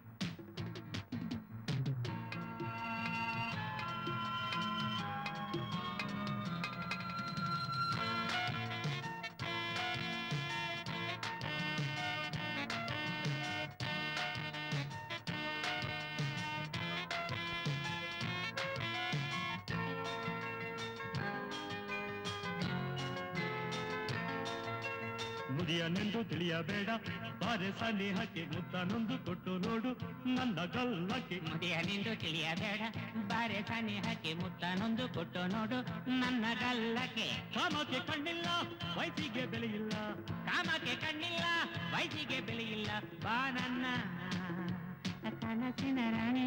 ಮುದಿಯನೆಂದು ತಿಳಿಯಬೇಡ, ಬಾರೆ ಸನಿಹಕ್ಕೆ ಮುತ್ತನೊಂದು ಕೊಟ್ಟು ನೋಡು ನನ್ನ ಗಲ್ಲಕ್ಕೆ. ಮುದಿಯನೆಂದು ತಿಳಿಯಬೇಡ, ಬಾರೆ ಸನಿಹಕ್ಕೆ ಮುತ್ತನೊಂದು ಕೊಟ್ಟು ನೋಡು ನನ್ನ ಗಲ್ಲಕ್ಕೆ. ಕಾಮಕ್ಕೆ ಕಣ್ಣಿಲ್ಲ, ವಯಸ್ಸಿಗೆ ಬೆಲೆಯಿಲ್ಲ, ಕಾಮಕ್ಕೆ ಕಣ್ಣಿಲ್ಲ, ವಯಸ್ಸಿಗೆ ಬೆಲೆಯಿಲ್ಲ, ಬಾ ನನ್ನ ಕನಸಿನ ರಾಣಿ.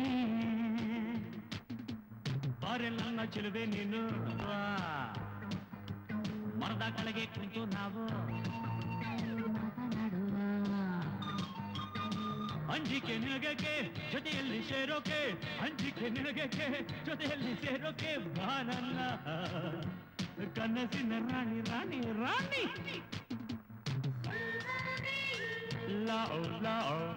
ಬಾರೆ ನನ್ನ ಚೆಲುವೆ ನೀನು, ಮರದ ಕೆಳಗೆ ಕುಂತು ನಾವು ಅಂಜಿಕೆ ನಿನಗೇಕೆ ಜೊತೆಯಲ್ಲಿ ಸೇರೋಕೆ, ಅಂಜಿಕೆ ನಿನಗೇಕೆ ಜೊತೆಯಲ್ಲಿ ಸೇರೋಕೆ, ಬಾ ನನ್ನ ಕನಸಿನ ರಾಣಿ ರಾಣಿ ರಾಣಿ. ಲಾವ್ ಲಾವ್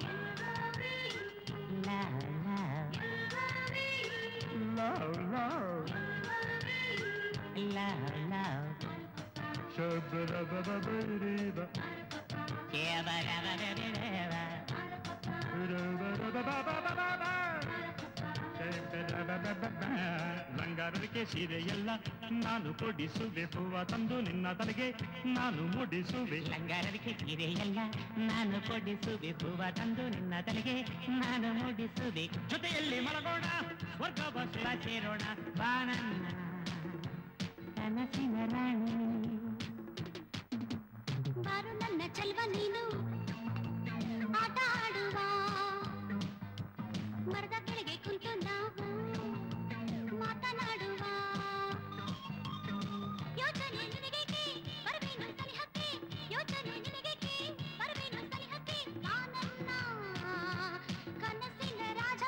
ಲಾವ್ ಲಾವ್ ಬಂಗಾರಕ್ಕೆ ಸೀರೆಯಲ್ಲ ನಾನು ಕೊಡಿಸುವೆ ಹೂವ ತಂದು ನಿನ್ನ ತಲೆಗೆ ನಾನು ಮುಡಿಸುವೆ. ಬಂಗಾರಕ್ಕೆ ಸೀರೆಯಲ್ಲ ನಾನು ಕೊಡಿಸುವೆ ಹೂವ ತಂದು ನಿನ್ನ ತಲೆಗೆ ನಾನು ಮುಡಿಸುವೆ. ಜೊತೆಯಲ್ಲಿ ಮಲಗೋಣ ಸ್ವರ್ಗ ಸೇರೋಣ ಬಾಣನ್ನ ಕನಸಿನ ರಾಣಿ. ಬಾರು ನನ್ನ ಚೆಲ್ವ ನೀನು ಆಟ ಆಡುವ ಮರದ ಕೆಳಗೆ ಕುಂತು ನಾವು ಮಾತನಾಡುವ. ಯೋಚನೆ ನಿನಗೇಕೆ ಬರಬೇನು ಸನಿಹಕ್ಕೆ, ಯೋಚನೆ ನಿನಗೇಕೆ ಬರಬೇನು ಸನಿಹಕ್ಕೆ. ನಾನನ್ನ ಕನಸಿನ ರಾಜ.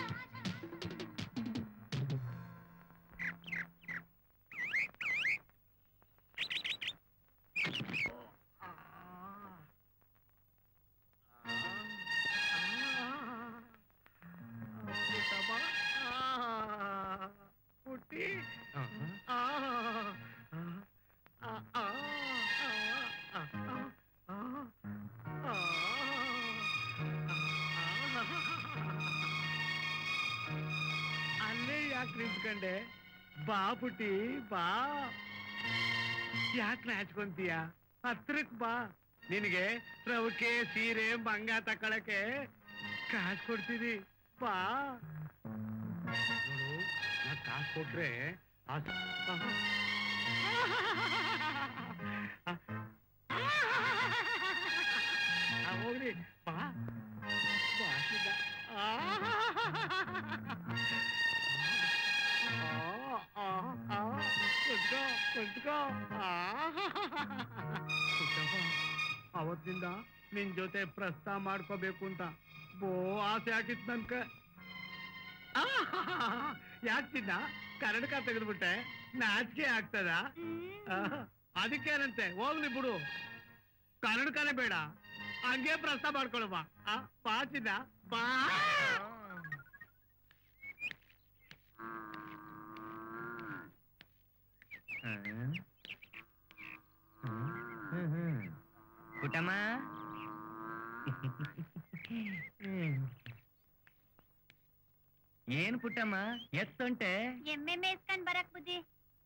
ಪುಟ್ಟಿ ಅಲ್ಲೇ ಯಾಕೆ ನಿಂತ್ಕೊಂಡೆ? ಬಾ ಪುಟ್ಟಿ ಬಾ. ಯಾಕೆ ನಾಚ್ಕೊಂತೀಯ? ಹತ್ರಕ್ ಬಾ. ನಿನಗೆ ರವಕೆ ಸೀರೆ ಮಂಗ ತಕೊಳಕ್ಕೆ ಕಾಸು ಕೊಡ್ತೀನಿ. ಬಾ. ನೋಡು, ನಾ ಕಾಸು ಕೊಟ್ರೆ ಹೋಗ್ರಿ. ಬಾ ಬಾ ಸಿದ್ಧ. ಅವತ್ತಿಂದ ನಿನ್ ಜೊತೆ ಪ್ರಸ್ತಾವ ಮಾಡ್ಕೋಬೇಕು ಅಂತ ಬೋ ಆಸೆ ಆಗಿತ್ತು ನನ್ಕ. ಯಾಕಿನ್ನ ಕನ್ನಡಕ ತೆಗೆದ್ಬಿಟ್ಟೆ? ನಾಚಿಕೆ ಆಗ್ತದ? ಅದಕ್ಕೇನಂತೆ, ಹೋಗ್ಲಿ ಬಿಡು. ಕನ್ನಡಕನೇ ಬೇಡ, ಹಂಗೆ ಪ್ರಸ್ತಾವ ಮಾಡ್ಕೊಳಮ್ಮ. ಬಾ ಚಿನ್ನ ಬಾ. ಪುಟ್ಟಮ್ಮ ಏನ್ ಪುಟ್ಟಮ್ಮ ಎತ್ತುಂಟೆ? ಎಮ್ಮೆ ಮೇಸ್ಕೊಂಡ್ ಬರಕ್ ಬುದ್ಧಿ.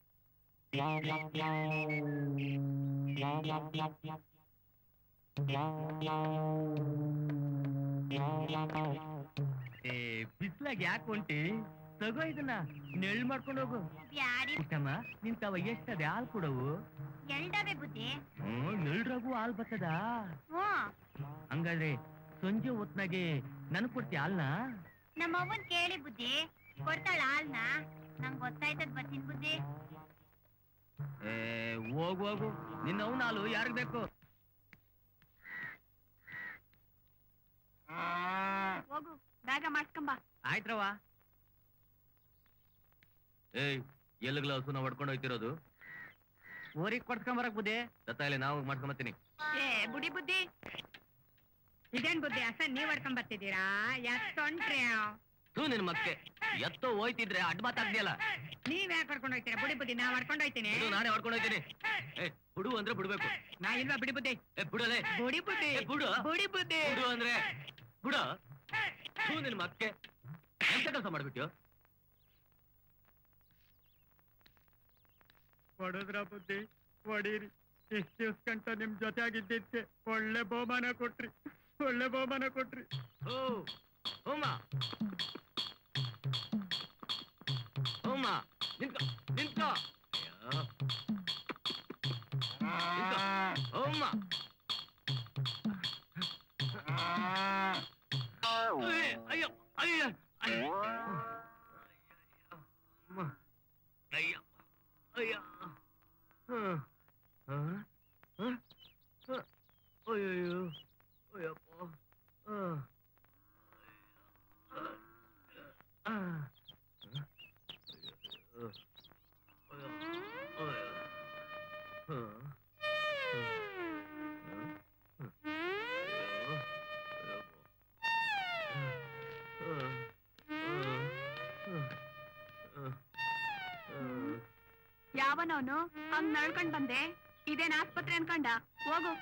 ಬಿಸ್ಲಾಗ ಯಾಕೆ ಹೊಂಟಿ? ತಗೋ ಇದನ್ನ ನೆಳ್ ಮಾಡ್ಕೊಂಡು ಹೋಗು. ಬ್ಯಾಡಿ ಪುಟ್ಟಮ್ಮ ನಿಂತವ ಎಷ್ಟದೆ ಹಾಲ್ ಕೊಡವು? ಎಲ್ಡವೆ ಬುದ್ಧಿ. ನೆಳ್ರಾಗು ಹಾಲ್ ಬರ್ತದ? ಹಂಗಾದ್ರೆ ಸಂಜೆ ಹೊತ್ನಾಗೆ ನನ್ ಕೊಡ್ತೀಯ ಹಾಲ್ನ? ನಮ್ಮ ಅವ್ವನ್ ಕೇಳಿ ಬುದ್ಧಿ, ಕೊಡ್ತಾಳ ಹಾಲ್ನ? ನಂಗ್ ಗೊತ್ತಾಯ್ತದ ಬರ್ತೀನಿ ಬುದ್ಧಿ. ಹೋಗು ಹೋಗು, ನಿನ್ನ ಅವ್ನ ಹಾಲು ಯಾರಿಗ್ ಬೇಕು? ಹೋಗು, ಬೇಗ ಮಾಡ್ಸ್ಕೊಂಬ. ಆಯ್ತ್ರವ. ಎಲ್ಲಿಗ್ಲ ಹಸುನ ಹೊಡ್ಕೊಂಡು ಹೋಯ್ತಿರೋದು? ಊರಿಗೆ ಕೊಡ್ಸ್ಕೊಂಬರಕ್ ಬುದ್ಧಿ. ಇಲ್ಲ ನಾವು ಮಾಡ್ಕೊಂಬತ್ತೀನಿ. ಬುಡಿ ಬುದ್ಧಿ, ಇದೇನ್ ಬುದ್ಧಿ ಅಸ ನೀವ್ ಹೊಡ್ಕೊಂಡ್ ಬರ್ತಿದ್ದೀರಾ? ಎಷ್ಟೊಂಟ್ರಿ ನಿನ್ ಮಕ್ಕೆ ಎತ್ತೋ ಹೋಯ್ತಿದ್ರೆ ಅಡ್ಡ ಮಾತಾಡ್ದಿಯಲ್ಲ. ನೀವ್ ಯಾಕೆ ಹೊಡ್ಕೊಂಡು ಹೋಯ್ತೀರಾ? ಬುಡಿ ಬುದ್ಧಿ ನಾ ಹೊಡ್ಕೊಂಡು ಹೋಯ್ತೀನಿ. ನಾನೇ ಹೊಡ್ಕೊಂಡು ಹೋಯ್ತೀನಿ. ಬಿಡು ಅಂದ್ರೆ ಬಿಡ್ಬೇಕು. ನಾ ಇಲ್ವಾ ಬಿಡಿ ಬುದ್ಧಿ? ಬಿಡಲೇ. ಬುಡಿ ಬುದ್ಧಿ, ಬಿಡು. ಬುಡಿ ಬುದ್ಧಿ ಬಿಡು ಅಂದ್ರೆ ಬಿಡ. ನಿನ್ ಮಕ್ಕೆ ಎಂತ ಕೆಲಸ ಮಾಡ್ಬಿಟ್ಟು? ಹೊಡೆದ್ರ ಬುದ್ಧಿ, ಹೊಡೀರಿ. ಇಷ್ಟ ದಿವ್ಸ ಕಂಟ ನಿಮ್ ಜೊತೆ ಆಗಿದ್ದಿದ್ಕೆ ಒಳ್ಳೆ ಬಹುಮಾನ ಕೊಟ್ರಿ, ಒಳ್ಳೆ ಬಹುಮಾನ ಕೊಟ್ರಿ. ಹೋಮ ಹೋಮ ನಿಂತ್ಕೋ ನಿಂತ್ಕೋ. ಹೋಮ ಅಯ್ಯೋ ಅಯ್ಯೋ ಅಯ್ಯೋ ಅಯ್ಯೋ ಅಯ್ಯೋ ಅಯ್ಯೋ ಅಯ್ಯಪ್ಪ. ಯಾವನವನು ಹಂಗ್ ನಡ್ಕೊಂಡ್ ಬಂದೆ? ಇದೇನ್ ಆಸ್ಪತ್ರೆ ಅನ್ಕೊಂಡ ಹೋಗು.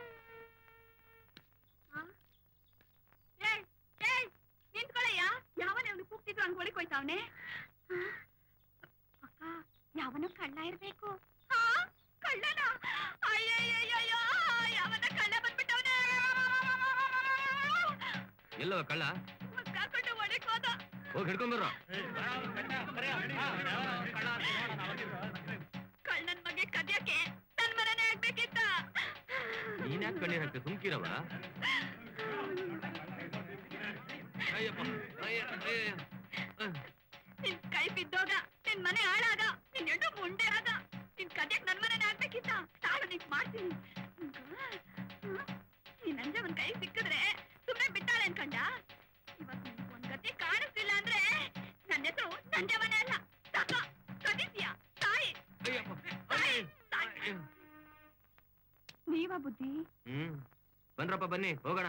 ನಿಂತ್ಕೊಳ್ಳಯ್ಯ, ಯಾವನೇ ಅವ್ನು ಕೂಗ್ತಿದ್ರು ಹಂಗ್ ಒಳಗೆ ಹೋಯ್ತಾವನೆ. ಅಕ್ಕ, ಯಾವನು ಕಳ್ಳ ಇರ್ಬೇಕು. ಕಳ್ಳನ? ಅಯ್ಯಯ್ಯಯ್ಯೋ, ಯಾವನ ಕಳ್ಳ ಬಂದ್ಬಿಟ್ಟವನೆ. ಎಲ್ಲೋ ಕಳ್ಳ? ಕಾಕೊಂಡು ಒಳಗೆ ಹೋದ. ಹೋಗಿ ಹಿಡ್ಕೊಂಡ್ಬರ್ರ. ಕಳ್ಳನ್ ಬಗ್ಗೆ ಕದಿಯಕ್ಕೆ ನನ್ ಮರನೇ ಆಗ್ಬೇಕಿತ್ತ. ನೀನ್ಯಾಕೆ ಕಣ್ಣೀರ್ ಹಾಕ್ತೆ? ಸುಮ್ಕಿರವ. ನಿನ್ ಕೈ ಬಿದ್ದೋಗ, ನಿನ್ ಮನೆ ಹಾಳಾದ, ನಿನ್ ಹೆಣ್ಣು ಮುಂಡೆ ಆದ. ನಿನ್ ಕದಿಯಕ್ ನನ್ ಮನೆನೇ ಆಗ್ಬೇಕಿತ್ತ. ತಾಳು ನಿನ್ ಮಾಡ್ತೀನಿ. ನೀನ್ ನಂಜವನ್ ಕೈ ಸಿಕ್ಕಿದ್ರೆ ಸುಮ್ನೆ ಬಿಟ್ಟಾಳೆ ಅನ್ಕಂಡ. ಇವತ್ ನಿನ್ ಒಂದ್ ಗತಿ ಕಾಣಿಸ್ಲಿಲ್ಲ ಅಂದ್ರೆ ನನ್ನ ಹೆಸರು ನಂಜವನೇ ಅಲ್ಲ. ತಕ ಕದಿದ್ಯಾ ತಾಯಿ. ನೀವ ಬುದ್ಧಿ? ಬನ್ರಪ್ಪ, ಬನ್ನಿ ಹೋಗೋಣ.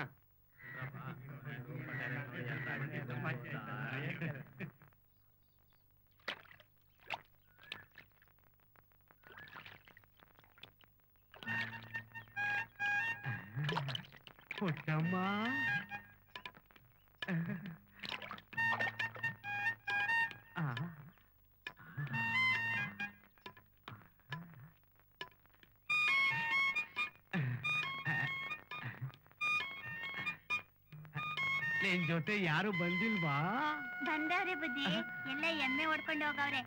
ಪುಟ್ಟಮ್ಮ, ನಿನ್ ಜೊತೆ ಯಾರು ಬಂದಿಲ್ವಾ? ಬಂದವ್ರೆ ಬುದ್ಧಿ, ಎಲ್ಲ ಎಮ್ಮೆ ಹೊಡ್ಕೊಂಡು ಹೋಗವ್ರೆ.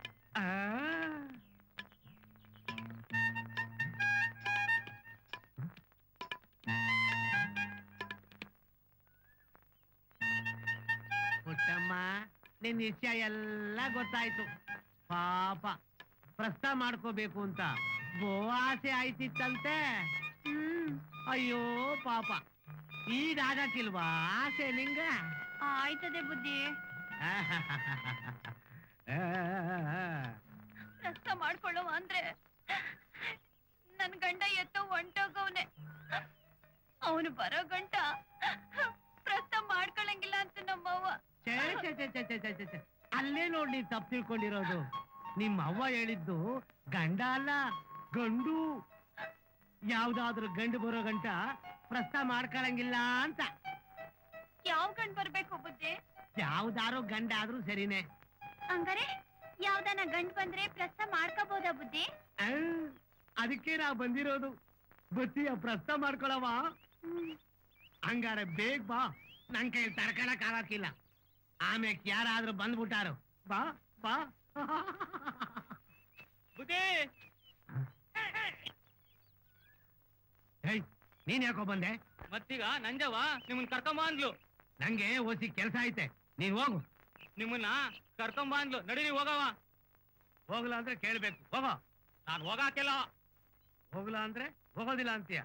ಪುಟ್ಟಮ್ಮ, ನಿನ್ ವಿಷಯ ಎಲ್ಲ ಗೊತ್ತಾಯ್ತು. ಪಾಪ ಪ್ರಸ್ತಾವ ಮಾಡ್ಕೋಬೇಕು ಅಂತ ಬೋ ಆಸೆ ಆಯ್ತಿತ್ತಂತೆ. ಅಯ್ಯೋ ಪಾಪ, ಈಗ ಆಗಕ್ಕಿಲ್ವಾ ಆಸೆ ನಿಂಗ? ಆಯ್ತದೆ ಬುದ್ಧಿ. ಪ್ರಸ್ತ ಮಾಡ್ಕೊಳ್ಳುವ ಅಂದ್ರೆ ನನ್ ಗಂಡ ಎತ್ತೋ ಹೊಂಟೋಗವ್ನೆ. ಅವನು ಬರೋ ಗಂಟ ಪ್ರಸ್ತ ಮಾಡ್ಕೊಳಂಗಿಲ್ಲ ಅಂತ ನಮ್ಮವ್ವ. ಅಲ್ಲೇ ನೋಡಿ ತಪ್ಪು ತಿಳ್ಕೊಂಡಿರೋದು. ನಿಮ್ಮ ಅವ್ವ ಹೇಳಿದ್ದು ಗಂಡ ಅಲ್ಲ, ಗಂಡು. ಯಾವ್ದಾದ್ರು ಗಂಡು ಬರೋ ಗಂಟ ಪ್ರಸ್ತಾವ ಮಾಡ್ಕೊಳಂಗಿಲ್ಲ ಅಂತ. ಯಾವ ಗಂಡ್ ಬರ್ಬೇಕು ಬುದ್ಧಿ? ಯಾವ್ದಾರೋ ಗಂಡ ಆದ್ರೂ ಸರಿನೇ. ಹಂಗಾರೆ ಯಾವ್ದಾನ ಗಂಡ್ ಬಂದ್ರೆ ಪ್ರಸ್ತಾವ ಮಾಡ್ಕೋಬಹುದಾ ಬುದ್ಧಿ? ಅದಕ್ಕೆ ನಾ ಬಂದಿರೋದು. ಬತ್ತೀಯ ಪ್ರಸ್ತಾವ ಮಾಡ್ಕೊಳವ? ಹಂಗಾರೆ ಬೇಗ ಬಾ, ನನ್ ಕೈ ತಡ್ಕೊಳಕ್ ಆಗಕ್ಕಿಲ್ಲ. ಆಮೇಲೆ ಯಾರಾದ್ರೂ ಬಂದ್ಬಿಟ್ಟಾರು. ಬಾ ಬಾ. ಬುದ್ಧಿ, ನೀನ್ ಯಾಕೋ ಬಂದೆ? ಮತ್ತೀಗ ನಂಜವ್ವ ನಿಮ್ಮನ್ ಕರ್ಕೊಂಬ ಅಂದ್ಲು. ನಂಗೆ ಓಸಿ ಕೆಲ್ಸ ಐತೆ, ನೀನ್ ಹೋಗು. ನಿಮ್ಮನ್ನ ಕರ್ಕೊಂಬ ಅಂದ್ಲು, ನಡೀರಿ ಹೋಗವ. ಹೋಗ್ಲಾ ಅಂದ್ರೆ ಕೇಳ್ಬೇಕು. ಹೋಗೋ. ನಾನ್ ಹೋಗಾಕಿಲ್ಲ. ಹೋಗ್ಲಾ ಅಂದ್ರೆ ಹೋಗೋದಿಲ್ಲ ಅಂತೀಯ?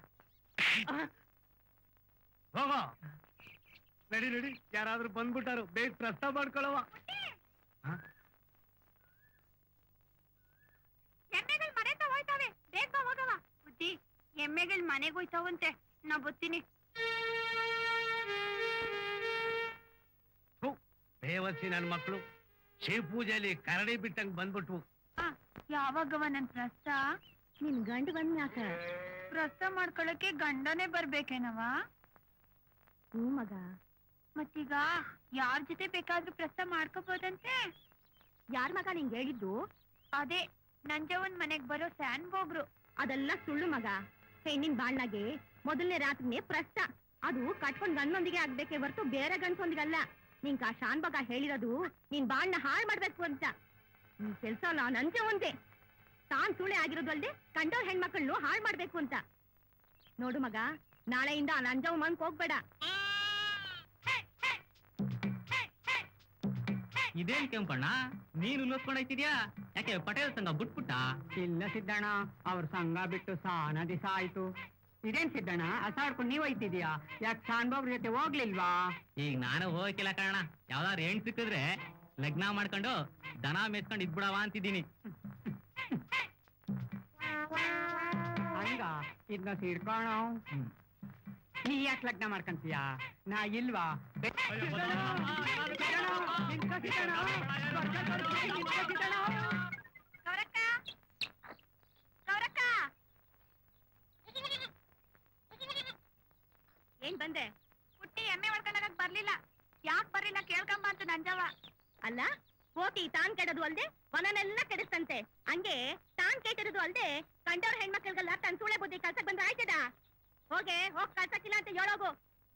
ಹೋಗೋ. ನಡಿ ನಡಿ, ಯಾರಾದ್ರೂ ಬಂದ್ಬಿಟ್ಟಾರು. ಬೇಗ ಪ್ರಸ್ತಾವ ಮಾಡ್ಕೊಳವ. ಎಮ್ಮೆಗಳು ಮನೆಗೆ ಹೋಯ್ತಾವೆ, ಬೇಗ ಹೋಗವ. ಬುದ್ಧಿ, ಎಮ್ಮೆಗಳು ಮನೆಗೆ ಹೋಯ್ತಾವಂತೆ, ನಾ ಬತ್ತೀನಿ. ಬೇವಸಿ ನನ್ ಮಕ್ಳು ಶಿವ ಪೂಜೆಯಲ್ಲಿ ಕರಡಿ ಬಿಟ್ಟಂಗ್ ಬಂದ್ಬಿಟ್ವು. ಯಾವಾಗವ ನನ್ ಪ್ರಸ್ತ? ನಿನ್ ಗಂಡು ಬಂದ್ಯಾಕ? ಪ್ರಸ್ತ ಮಾಡ್ಕೊಳಕ್ಕೆ ಗಂಡನೇ ಬರ್ಬೇಕೇನವ? ಮಗ. ಮತ್ತೀಗ ಯಾರ್ ಜೊತೆ ಬೇಕಾದ್ರೂ ಪ್ರಸ್ತ ಮಾಡ್ಕೋಬೋದಂತೆ? ಯಾರ್ ಮಗ ನಿಂಗೆ ಹೇಳಿದ್ದು? ಅದೇ ನಂಜವನ್ ಮನೆಗ್ ಬರೋ ಸ್ಯಾನ್ ಬೋಗ್ರು. ಅದೆಲ್ಲ ಸುಳ್ಳು ಮಗ. ಹೆಣ್ಣಿನ ಬಾಳ್ನಾಗೆ ಮೊದಲನೇ ರಾತ್ರಿನೇ ಪ್ರಸ್ತ. ಅದು ಕಟ್ಕೊಂಡ್ ಗಂಡೊಂದಿಗೆ ಆಗ್ಬೇಕೆ ಹೊರತು ಬೇರೆ ಗಂಡಸೊಂದಿಗಲ್ಲ. ನಿಂಕ ಆ ಶಾನ್ ಬಗ ಹೇಳಿರೋದು ನೀನ್ ಬಾಳ್ನ ಹಾಳ್ ಮಾಡ್ಬೇಕು ಅಂತ. ಈ ಕೆಲ್ಸ ನಂಜೆ ಒಂದೇ. ತಾನ್ ಸುಳ್ಳೆ ಆಗಿರೋದು ಅಲ್ದೆ ಕಂಡೋರ್ ಹೆಣ್ಮಕ್ಳನ್ನು ಹಾಳ್ ಮಾಡ್ಬೇಕು ಅಂತ. ನೋಡು ಮಗ, ನಾಳೆಯಿಂದ ನಂಜವ್ ಮನ್ಕ್ ಹೋಗ್ಬೇಡ. ಇದೇನ್ ಕೆಂಪಣ್ಣ, ನೀನು ಉಲ್ಲೋಸ್ಕೊಂಡೈತಿದ್ಯಾ? ಯಾಕೆ ಪಟೇಲ್ ಸಂಘ ಬಿಟ್ಬಿಟ್ಟ? ಇಲ್ಲ ಸಿದ್ದಣ್ಣ, ಅವ್ರ ಸಂಘ ಬಿಟ್ಟು ಸಾನ ದಿವಸ ಆಯ್ತು. ಇದೇನ್ ಸಿದ್ದಣ್ಣ ಅಸಾಡ್ಕೊಂಡು ನೀವ್ ಐತಿದ್ಯಾ? ಯಾಕೆ ಶಾನ್ಬಾಬ್ರ ಜೊತೆ ಹೋಗ್ಲಿಲ್ವಾ? ಈಗ ನಾನು ಹೋಗಕ್ಕಿಲ್ಲ ಕಾರಣ. ಯಾವ್ದಾರು ಹೆಣ್ ಸಿಕ್ಕಿದ್ರೆ ಲಗ್ನ ಮಾಡ್ಕೊಂಡು ದನ ಮೇಸ್ಕೊಂಡು ಇದ್ಬಿಡವ ಅಂತಿದ್ದೀನಿ. ಹಂಗ ಇದನ್ನ ಸಿಡ್ಕೋಣ. ನೀ ಯಾಕೆ ಲಗ್ನ ಮಾಡ್ಕಂತೀಯ? ನಾ ಇಲ್ವಾ? ಬಂದೆ? ಪುಟ್ಟಿ ಎಮ್ಮೆ ಹೊಡ್ಕೊಂಡಾಗ ಬರ್ಲಿಲ್ಲ. ಯಾಕೆ ಬರ್ಲಿಲ್ಲ ಕೇಳ್ಕೊಂಬ ಅಂತ ನಂಜವ. ಅಲ್ಲ ಕೋತಿ ತಾನ್ ಕೆಡೋದು ಅಲ್ದೆ ವನನೆಲ್ಲ ಕೆಡಿಸ್ತಂತೆ. ಹಂಗೆ ತಾನ್ ಕೆಟ್ಟಿರೋದು ಅಲ್ದೆ ಕಂಡವ್ರ ಹೆಣ್ಮಕ್ಳಿಗೆಲ್ಲ ತನ್ ಸೂಳೆ ಬುದ್ಧಿ ಕಲ್ಸಕ್ ಬಂದ್ರೆ ಆಯ್ತದ? ಹೋಗ್ ಕಲ್ಸಕ್ಕಿಲ್ಲ ಅಂತ ಹೇಳೋಗು.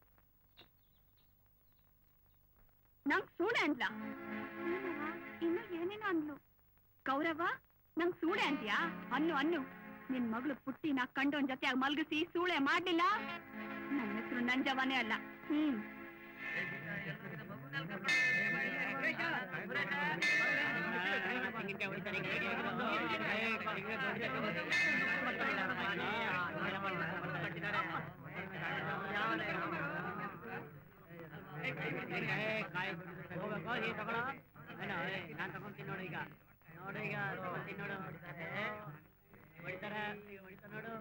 ನಂಗ್ ಸೂಳೆ ಅಂದ್ಲ? ಇನ್ನು ಏನೇನೋ ಅಂದ್ಲು. ಗೌರವ ನಂಗ್ ಸೂಳೆ ಅಂತ್ಯಾ? ಅನ್ನು ನಿನ್ ಮಗಳು ಪುಟ್ಟಿನ ಕಂಡೋನ್ ಜೊತೆಯಾಗಿ ಮಲ್ಗಿಸಿ ಸೂಳೆ ಮಾಡ್ಲಿಲ್ಲ. ನನ್ನ ಹೆಸರು ನಂಜವನೇ ಅಲ್ಲ. ನಾನ್ ತಗೊಂತೀನಿ ನೋಡು. ಈಗ ನೋಡು, ಈಗ ತಗೊಂತೀನಿ ನೋಡು. ಹೊಡಿತಾರೆ, ಹೊಡಿತ ನೋಡು.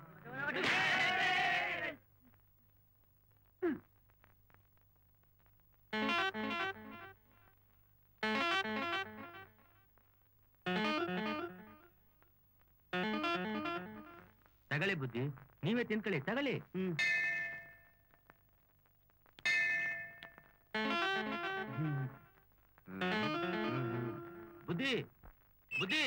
ತಗಳಿ ಬುದ್ಧಿ, ನೀವೇ ತಿನ್ಕೊಳ್ಳಿ, ತಗಳಿ. ಬುದ್ಧಿ ಬುದ್ಧಿ,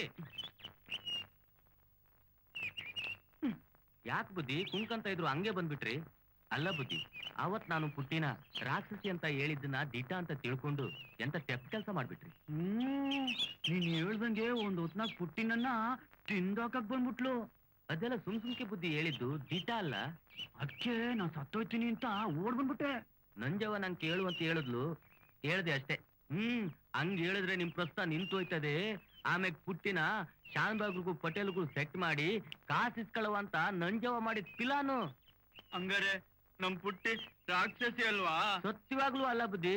ಯಾಕೆ ಬುದ್ಧಿ ಕುಂಕಂತ ಇದ್ರು ಹಂಗೆ ಬಂದ್ಬಿಟ್ರಿ? ಅಲ್ಲ ಬುದ್ಧಿ, ಅವತ್ ನಾನು ಪುಟ್ಟಿನ ರಾಕ್ಷಸಿ ಅಂತ ಹೇಳಿದ್ದನ್ನ ದಿಟ ಅಂತ ತಿಳ್ಕೊಂಡು ಎಂತ ತೆಪ್ಪ ಕೆಲಸ ಮಾಡ್ಬಿಟ್ರಿ. ನೀನ್ ಹೇಳ್ದಂಗೆ ಒಂದ್ ಹೊತ್ನಾಗ ಪುಟ್ಟಿನನ್ನ ತಿಂದಾಕಕ್ ಬಂದ್ಬಿಟ್ಲು. ಅದೆಲ್ಲ ಸುಮ್ಕೆ ಬುದ್ಧಿ ಹೇಳಿದ್ದು, ದಿಟ ಅಲ್ಲ. ಅದಕ್ಕೆ ನಾನ್ ಸತ್ತೋಯ್ತೀನಿ ಅಂತ ಓಡ್ ಬಂದ್ಬಿಟ್ಟೆ. ನಂಜವ ನಂಗೆ ಕೇಳು ಅಂತ ಹೇಳಿದ್ಲು, ಹೇಳ್ದೆ ಅಷ್ಟೇ. ಹಂಗ್ ಹೇಳಿದ್ರೆ ನಿಮ್ ಪ್ರಸ್ತಾವ ನಿಂತೋಯ್ತದೆ. ಆಮ್ಯಾಗ ಪುಟ್ಟಿನ ಶಾನ್ಬಾಗ್ರಿಗೂ ಪಟೇಲ್ಗೂ ಸೆಟ್ ಮಾಡಿ ಕಾಸಿಸ್ಕೊಳ್ಳುವ ಅಂತ ನಂಜವ ಮಾಡಿದ ಪಿಲಾನು. ಹಂಗಾರೆ ನಮ್ ಪುಟ್ಟಿ ರಾಕ್ಷಸಿ ಅಲ್ವಾ? ಸತ್ಯವಾಗ್ಲೂ ಅಲ್ಲ ಬುದ್ಧಿ.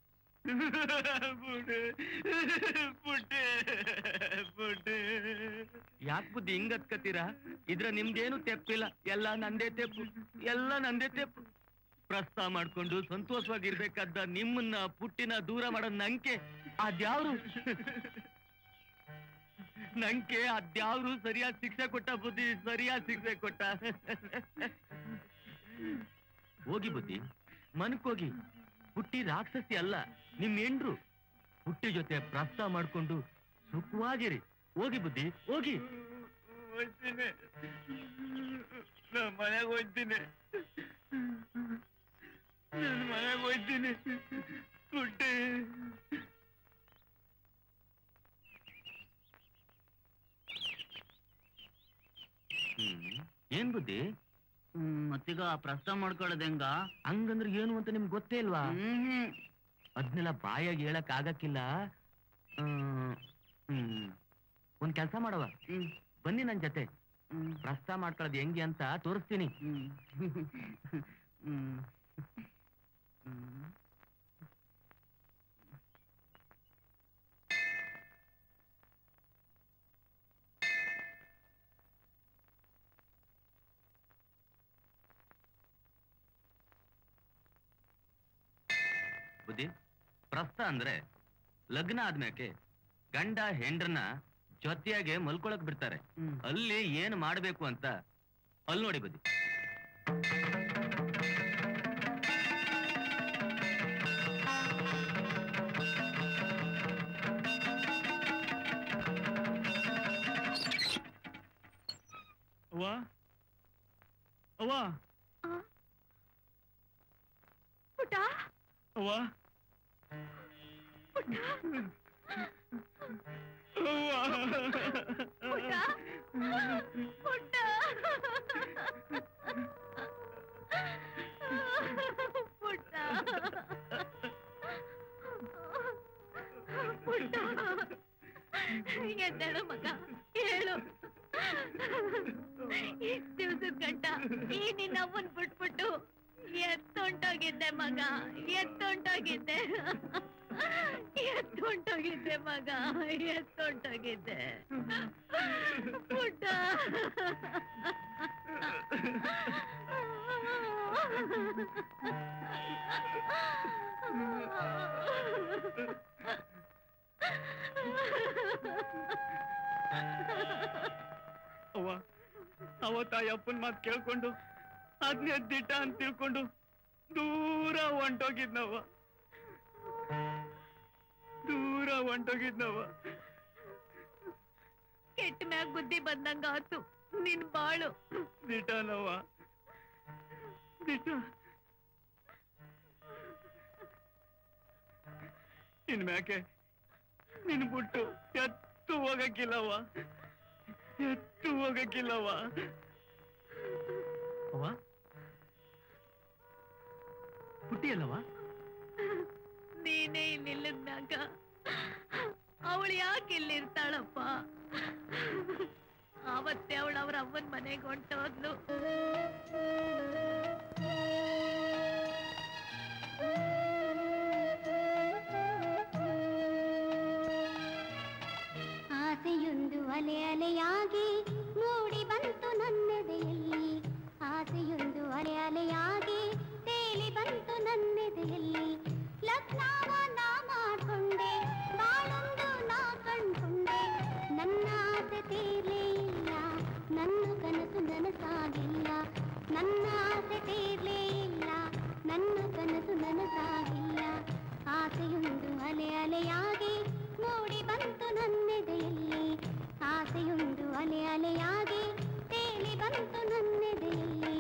ಯಾಕೆ ಬುದ್ಧಿ ಹಿಂಗ್ ಹತ್ಕತ್ತೀರಾ? ಇದ್ರ ನಿಮ್ದೇನು ತೆಪ್ಪಿಲ್ಲ, ಎಲ್ಲ ನಂದೇ ತೆಪ್ಪು, ಎಲ್ಲ ನಂದೇ ತೆಪ್ಪು. ಪ್ರಸ್ತಾವ ಮಾಡ್ಕೊಂಡು ಸಂತೋಷವಾಗಿರ್ಬೇಕಾದ ನಿಮ್ಮನ್ನ ಪುಟ್ಟಿನ ದೂರ ಮಾಡೋದ್ ನಂಗೆ ಅದ್ಯಾವ್ರು ಅದ್ಯಾವ್ರು ಸರಿಯಾದ ಶಿಕ್ಷೆ ಕೊಟ್ಟ ಬುದ್ಧಿ, ಸರಿಯಾದ ಶಿಕ್ಷೆ ಕೊಟ್ಟ. ಹೋಗಿ ಬುದ್ಧಿ, ಮನಕ್ಕೋಗಿ. ಪುಟ್ಟಿ ರಾಕ್ಷಸಿ ಅಲ್ಲ, ನಿಮ್ ಹೆಂಡ್ರು. ಪುಟ್ಟಿ ಜೊತೆ ಪ್ರಸ್ತಾವ ಮಾಡ್ಕೊಂಡು ಸುಖವಾಗಿರಿ. ಹೋಗಿ ಬುದ್ಧಿ, ಹೋಗಿ. ಹೋಗ್ತೀನಿ, ನನ್ ಮನೆಗೆ ಹೋಗ್ತೀನಿ, ನನ್ ಮನೆಗೆ ಹೋಗ್ತೀನಿ. ಪುಟ್ಟಿ ಏನ್ ಬುದ್ಧಿ? ಮತ್ತೀಗ ಪ್ರಸ್ತಾವ ಮಾಡ್ಕೊಳ್ಳೋದ್ ಹೆಂಗ? ಹಂಗಂದ್ರೆ ಏನು ಅಂತ ನಿಮ್ಗೆ ಗೊತ್ತೇ ಇಲ್ವಾ? ಅದ್ನೆಲ್ಲ ಬಾಯಾಗಿ ಹೇಳಕ್ ಆಗಕ್ಕಿಲ್ಲ. ಒಂದ್ ಕೆಲ್ಸ ಮಾಡವ, ಬನ್ನಿ ನನ್ ಜೊತೆ. ಪ್ರಸ್ತಾವ ಮಾಡ್ಕೊಳ್ಳೋದು ಹೆಂಗೆ ಅಂತ ತೋರಿಸ್ತೀನಿ. ಬುದ್ಧಿ, ಪ್ರಸ್ತಾವ ಅಂದ್ರೆ ಲಗ್ನ ಆದ್ಮೇಲೆ ಗಂಡ ಹೆಂಡ್ರನ್ನ ಜೊತೆಯಾಗೆ ಮಲ್ಕೊಳಕ್ ಬಿಡ್ತಾರೆ. ಅಲ್ಲಿ ಏನ್ ಮಾಡ್ಬೇಕು ಅಂತ ಅಲ್ಲಿ ನೋಡಿ ಬುದ್ಧಿ. ಅವ್ವ ಅವ್ವ ಪುಟ್ಟ, ಅವ್ವ ಪುಟ್ಟ, ಪುಟ್ಟ, ಪುಟ್ಟ, ಪುಟ್ಟ, ಪುಟ್ಟ, ಎದ್ದೇಳು ಮಗ, ಹೇಳು. ಇಷ್ಟು ದಿವ್ಸದ ಗಂಟ ಈ ನಿನ್ನ ಅವ್ವನ್ ಬಿಟ್ಬಿಟ್ಟು ಎತ್ತೊಂಟೋಗಿದ್ದೆ ಮಗ, ಎತ್ತೊಂಟೋಗಿದ್ದೆ, ಎತ್ತೊಂಟೋಗಿದ್ದೆ ಮಗ, ಎತ್ತೊಂಟೋಗಿದ್ದೆ. ಪುಟ್ಟ, ಅವ್ವ ಅವತ್ತ ಅಪ್ಪನ ಮಾತು ಕೇಳ್ಕೊಂಡು ಅದ್ನೇ ದಿಟ್ಟ ಅಂತ ತಿಳ್ಕೊಂಡು ದೂರ ಹೊಂಟೋಗಿದ್ನವ, ದೂರ ಹೊಂಟೋಗಿದ್ನವ. ಕೆಟ್ಟ ಮ್ಯಾಗ ಬುದ್ಧಿ ಬಂದಂಗ ಆತು ನಿನ್ ಬಾಳು. ದಿಟನವ, ದಿಟ. ಇನ್ಮ್ಯಾಕೆ ನಿನ್ ಬಿಟ್ಟು ಎತ್ತು ಹೋಗಕ್ಕಿಲ್ಲವ, ಎತ್ತು ಹೋಗಕ್ಕಿಲ್ಲವ. ಅವ್ವ ಪುಟ್ಟಿ ಅಲ್ಲವ? ನೀನೇ ಇಲ್ಲಿಲ್ಲದ್ನಾಗ ಅವಳು ಯಾಕೆ ಇಲ್ಲಿರ್ತಾಳಪ್ಪ? ಆವತ್ತೇ ಅವಳು ಅವ್ರ ಅಮ್ಮನ ಮನೆಗೆ ಹೊಂಟೋದ್ಲು. ಆಸೆಯೊಂದು ಅಲೆ ಅಲೆಯಾಗಿ ಮೂಡಿ ಬಂತು ನನ್ನೆದೆಯಲ್ಲಿ, ಆಸೆಯೊಂದು ಅಲೆ ಅಲೆಯಾಗಿ ತೇಲಿ ಬಂತು ನನ್ನೆದೆಯಲ್ಲಿ. ಲಗ್ನವ ನಾ ಮಾಡ್ಕೊಂಡೆ, ಬಾಳೊಂದು ನಾ ಕಂಡ್ಕೊಂಡೆ, ನನ್ನ ಆಸೆ ತೀರ್ಲೇ ಇಲ್ಲ, ನನ್ನ ಕನಸು ನನಸಾಗಿಲ್ಲ, ನನ್ನ ಆಸೆ ತೀರ್ಲೇ ಇಲ್ಲ, ನನ್ನ ಕನಸು ನನಸಾಗಿಲ್ಲ. ಆಸೆಯೊಂದು ಅಲೆ ಅಲೆಯಾಗಿ ಮೂಡಿ ಬಂತು ನನ್ನೆದೆಯಲ್ಲಿ, ಆಸೆಯೊಂದು ಅಲೆ ಅಲೆಯಾಗಿ ತೇಲಿ ಬಂತು ನನ್ನೆದೆಯಲ್ಲಿ.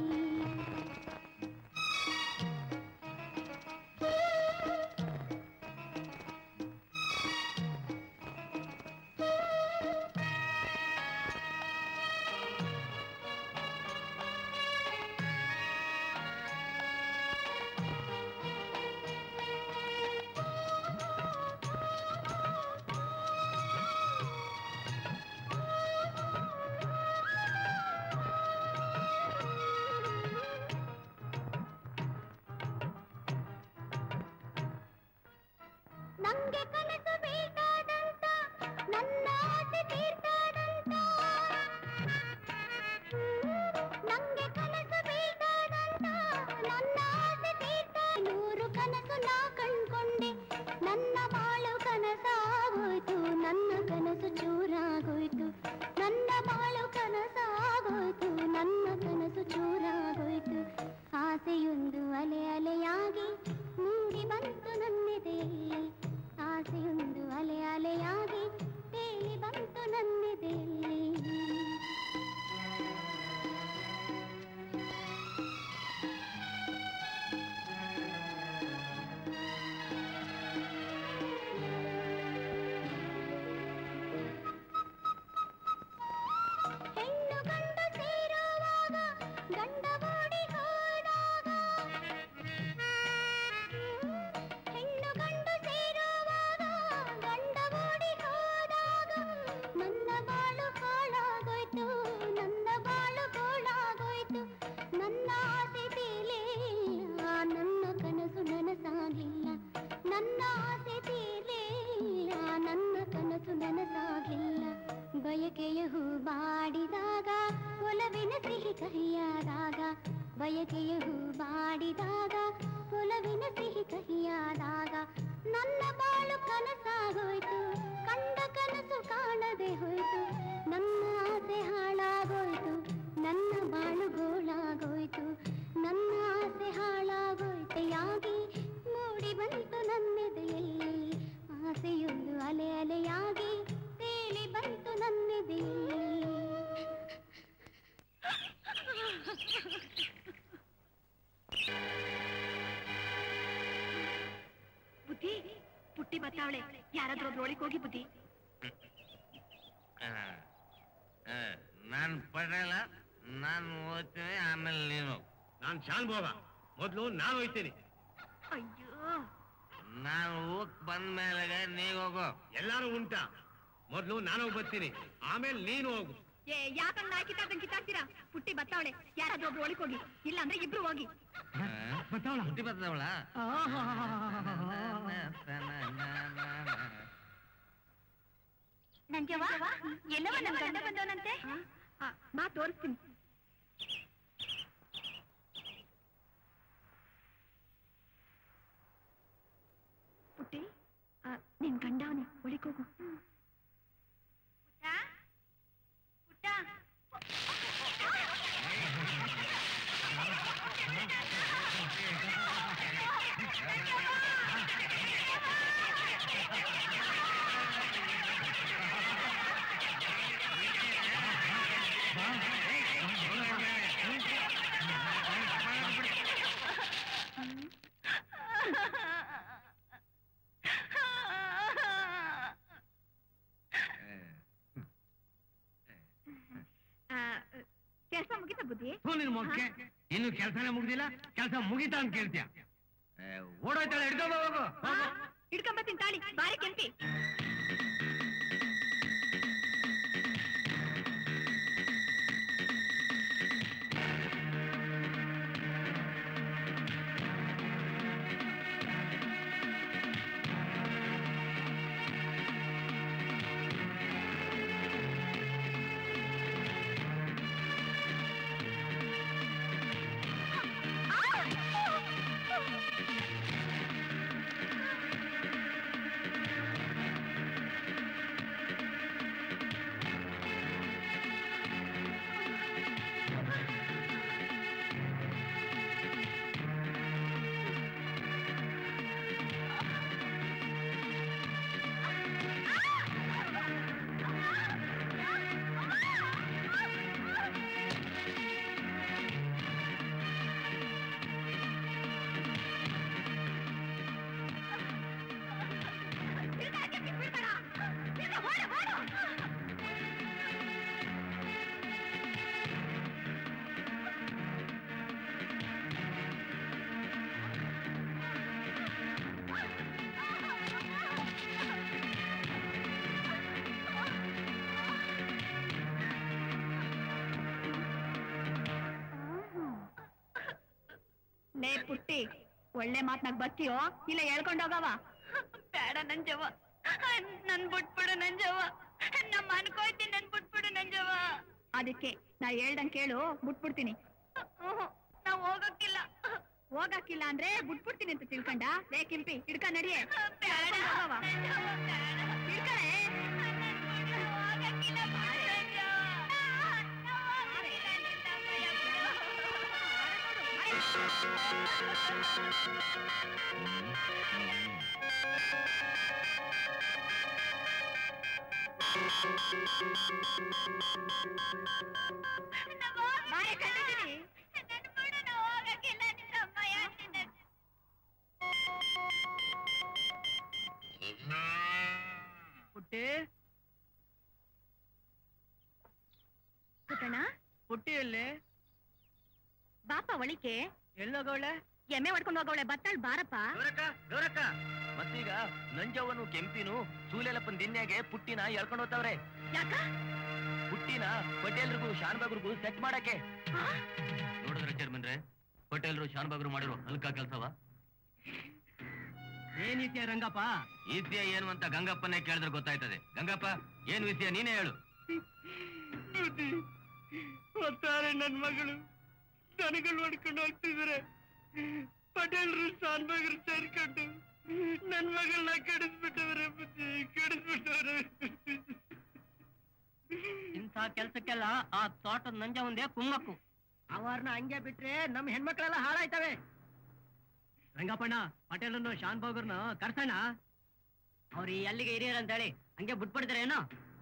ನಂಗೆ ಕನಸು ಬೇಕಾದಂತ, ನನ್ನ ಆಸೆ ತೀರ್ತಾದಂತ, ನಂಗೆ ಕನಸು ಬೇಕಾದಂತ, ನನ್ನ ಆಸೆ ತೀರ್ತ. 100 ಕನಸು ನಾ ಕಂಡ್ಕೊಂಡೆ, ನನ್ನ ಬಾಳು ಕನಸಾಗೋಯ್ತು, ನನ್ನ ಕನಸು ಚೂರಾಗೋಯ್ತು, ನನ್ನ ಬಾಳು ಕನಸಾಗೋಯ್ತು, ನನ್ನ ಕನಸು ಚೂರಾಗೋಯ್ತು. ಆಸೆಯೊಂದು ಅಲೆ ಅಲೆಯಾಗಿ ಮೂಡಿ ಬಂತು ನನ್ನೆದೆಯಲ್ಲಿ, ಆಸೆಯೊಂದು ಅಲೆ ಅಲೆಯಾಗಿ ತೇಲಿ ಬಂತು ನನ್ನೆದೆಯಲ್ಲಿ. ಹೆಣ್ಣು ಗಂಡು ಸೇರುವಾಗ, ಗಂಡ ಓಡಿ ಹೋದಾಗ, ಹೆಣ್ಣು ಗಂಡು ಸೇರುವಾಗ, ಗಂಡ ಓಡಿ ಹೋದಾಗ, ನನ್ನ ಬಾಳು ಹಾಳಾಗೋಯ್ತು, ನನ್ನ ಬಾಳು ಗೋಳಾಗೋಯ್ತು, ನನ್ನ ಆಸೆ ತೀರ್ಲಿಲ್ಲ, ನನ್ನ ಕನಸು ನನಸಾಗಿಲ್ಲ, ನನ್ನ ಆಸೆ ತೀರ್ಲಿಲ್ಲ, ನನ್ನ ಕನಸು ನನಸಾಗಿಲ್ಲ. ಬಯಕೆಯ ಹೂ ಬಾಡಿದಾಗ, ಒಲವಿನ ಸಿಹಿ ಕಹಿಯಾದಾಗ, ಬಯಕೆಯ ಹೂ ಬಾಡಿದಾಗ, ಒಲವಿನ ಸಿಹಿ ಕಹಿಯಾದಾಗ, ನನ್ನ ಬಾಳು ಕನಸಾಗೋಯ್ತು, ಕಂಡ ಕನಸು ಕಾಣದೆ ಹೋಯ್ತು, ನನ್ನ ಆಸೆ ಹಾಳಾಗೋಯ್ತು, ನನ್ನ ಬಾಳು ಗೋಳಾಗೋಯ್ತು, ನನ್ನ ಆಸೆ ಹಾಳಾಗೋಯ್ತೆಯಾಗಿ ಮೂಡಿ ಬಂತು ನನ್ನೆದೆಯಲ್ಲಿ, ಆಸೆಯೊಂದು ಅಲೆ ಅಲೆಯಾಗಿ ತೇಲಿ ಬಂತು ನನ್ನೆದೆಯಲ್ಲಿ. ಬುದ್ಧಿ, ಪುಟ್ಟಿ ಬತ್ತಾವಳೆ, ಯಾರಾದ್ರೂ ಒಬ್ರೊಳಗೆ ಹೋಗಿ ಬುದ್ಧಿ. ನಾನು ಪಟೇಲ, ನಾನು ಓದ್ತೀನಿ, ಆಮೇಲೆ ನೀನು. ನಾನ್ ಶಾನ್ಭೋಗ, ಮೊದ್ಲು ನಾನು ಹೋಯ್ತೀನಿ. ಅಯ್ಯೋ, ನಾನು ಹೋಗ್ ಬಂದ್ಮೇಲೆ ನೀವ್ ಹೋಗು. ಎಲ್ಲಾರು ಉಂಟಾ? ಮೊದ್ಲು ನಾನು ಬರ್ತೀನಿ, ಆಮೇಲೆ ನೀನು ಹೋಗು. ಯಾಕಂಗ್ ನಾ ಕಿತ್ತಾಡ್ತೀರಾ? ಪುಟ್ಟಿ ಬತ್ತಾವಳೆ, ಯಾರಾದ್ರೂ ಒಬ್ರು ಒಳಗೆ ಹೋಗಿ, ಇಲ್ಲ ಅಂದ್ರೆ ಇಬ್ರು ಹೋಗಿ. ಬುದ್ಧಿ ಬರ್ತವಳ? ನಂಜವ್ವ, ಎಲ್ಲವ ನಮ್ ಗಂಡ ಬಂದವನಂತೆ? ನಾ ತೋರಿಸ್ತೀನಿ. ಪುಟ್ಟಿ, ನಿನ್ ಗಂಡವನೇ, ಒಳಗೆ ಹೋಗು. ಪುಟ್ಟ, ಪುಟ್ಟ. ಬುದ್ಧಿ ನಿನ್ ಮೊಕ್ಕೆ ಇನ್ನು ಕೆಲಸನೇ ಮುಗ್ದಿಲ್ಲ, ಕೆಲಸ ಮುಗಿತಾ ಅಂತ ಕೇಳ್ತೀಯ? ಓಡೋಯ್ತಾಳೆ, ಹಿಡ್ಕೊಂಬ ಹೋಗು. ಹಿಡ್ಕೊಂಬತ್ತೀನಿ ತಾಳಿ, ಬಾರಿ ಕೆಂಪಿ. ಲೇ ಪುಟ್ಟಿ, ಒಳ್ಳೆ ಮಾತ್ನಾಗ ಬರ್ತೀಯೋ ಇಲ್ಲ ಹೇಳ್ಕೊಂಡೋಗವ? ಬೇಡ ನಂಜವ್ವ, ನನ್ ಬಿಟ್ಬಿಡು ನಂಜವ್ವ, ನಮ್ಮ ಅನ್ಕೋಯ್ತೀನಿ, ನನ್ ಬಿಟ್ಬಿಡು ನಂಜವ್ವ. ಅದಕ್ಕೆ ನಾ ಹೇಳ್ದಂಗ್ ಕೇಳು, ಬಿಟ್ಬಿಡ್ತೀನಿ. ನಾ ಹೋಗಕ್ಕಿಲ್ಲ ಅಂದ್ರೆ ಬಿಟ್ಬಿಡ್ತೀನಿ ಅಂತ ತಿಳ್ಕೊಂಡ? ಲೇ ಕಿಂಪಿ, ಹಿಡ್ಕ ನಡಿಯೇ. ಹಿಡ್ಕಳೆ. ಪುಟ್ಟಿ, ಪುಟ್ಟಣ, ಪುಟ್ಟಿಯಲ್ಲಿ ಬಾಪ ಒಳಿಕೆ. ಎಲ್ಲೋಗವಳೆ? ಎಮ್ಮೆ ಹೊಡ್ಕೊಂಡು ಹೋಗವಳೆ, ಬತ್ತಾಳ್ ಬಾರಪ್ಪ. ಗೌರಕ್ಕ, ಮತ್ತೀಗ ನಂಜವನು ಕೆಂಪಿನು ಸೂಲೆಲಪ್ಪನ ದಿನ್ಯಾಗೆ ಪುಟ್ಟಿನ ಎಳ್ಕೊಂಡು ಹೋಗ್ತಾವ್ರೆ. ಯಾಕ? ಪುಟ್ಟಿನ ಪಟೇಲ್ರಿಗೂ ಶಾನ್ಬಾಗ್ರಿಗೂ ಸೆಟ್ ಮಾಡಕ್ಕೆ. ನೋಡಿದ್ರೆ ಚೇರ್ಮನ್ರೆ, ಪಟೇಲ್ರು ಶಾನ್ಬಾಗ್ರು ಮಾಡಿರೋ ಹಲ್ಕ ಕೆಲ್ಸವ? ಏನ್ ವಿಷಯ ರಂಗಪ್ಪ? ವಿಷಯ ಏನು ಅಂತ ಗಂಗಪ್ಪನೇ ಕೇಳಿದ್ರೆ ಗೊತ್ತಾಯ್ತದೆ. ಗಂಗಪ್ಪ, ಏನ್ ವಿಷಯ ನೀನೇ ಹೇಳು. ಒತ್ತಾರೆ ನನ್ ಮಗಳು ದನಗಳು ಹೊಡ್ಕೊಂಡು ಹೋಗ್ತಿದ್ರೆ ಪಟೇಲ್ರು ಶಾನ್ಬಾಗ್ರು ಸೇರ್ಕೊಂಡು ನನ್ ಮಗಳನ್ನ ಕೆಡಿಸ್ಬಿಟ್ಟವ್ರೆ ಬುದ್ಧಿ, ಕೆಡಿಸ್ಬಿಟ್ಟವ್ರೆ. ಇಂಥ ಕೆಲ್ಸಕ್ಕೆಲ್ಲ ಆ ತೋಟದ ನಂಜ ಒಂದೇ ಕುಮ್ಮಕ್ಕು. ಅವರ್ನ ಹಂಗೆ ಬಿಟ್ರೆ ನಮ್ ಹೆಣ್ಮಕ್ಳೆಲ್ಲ ಹಾಳಾಯ್ತವೆ. ರಂಗಪ್ಪಣ್ಣ, ಪಟೇಲನ್ನು ಶಾನ್ಭೋಗರ್ನ ಕರ್ಸೋಣ. ಅವ್ರು ಎಲ್ಲಿಗೆ ಹಿರಿಯರ್ ಅಂತ ಹೇಳಿ ಹಂಗೆ ಬಿಟ್ಬಿಡ್ತಾರೆ ಏನೋ?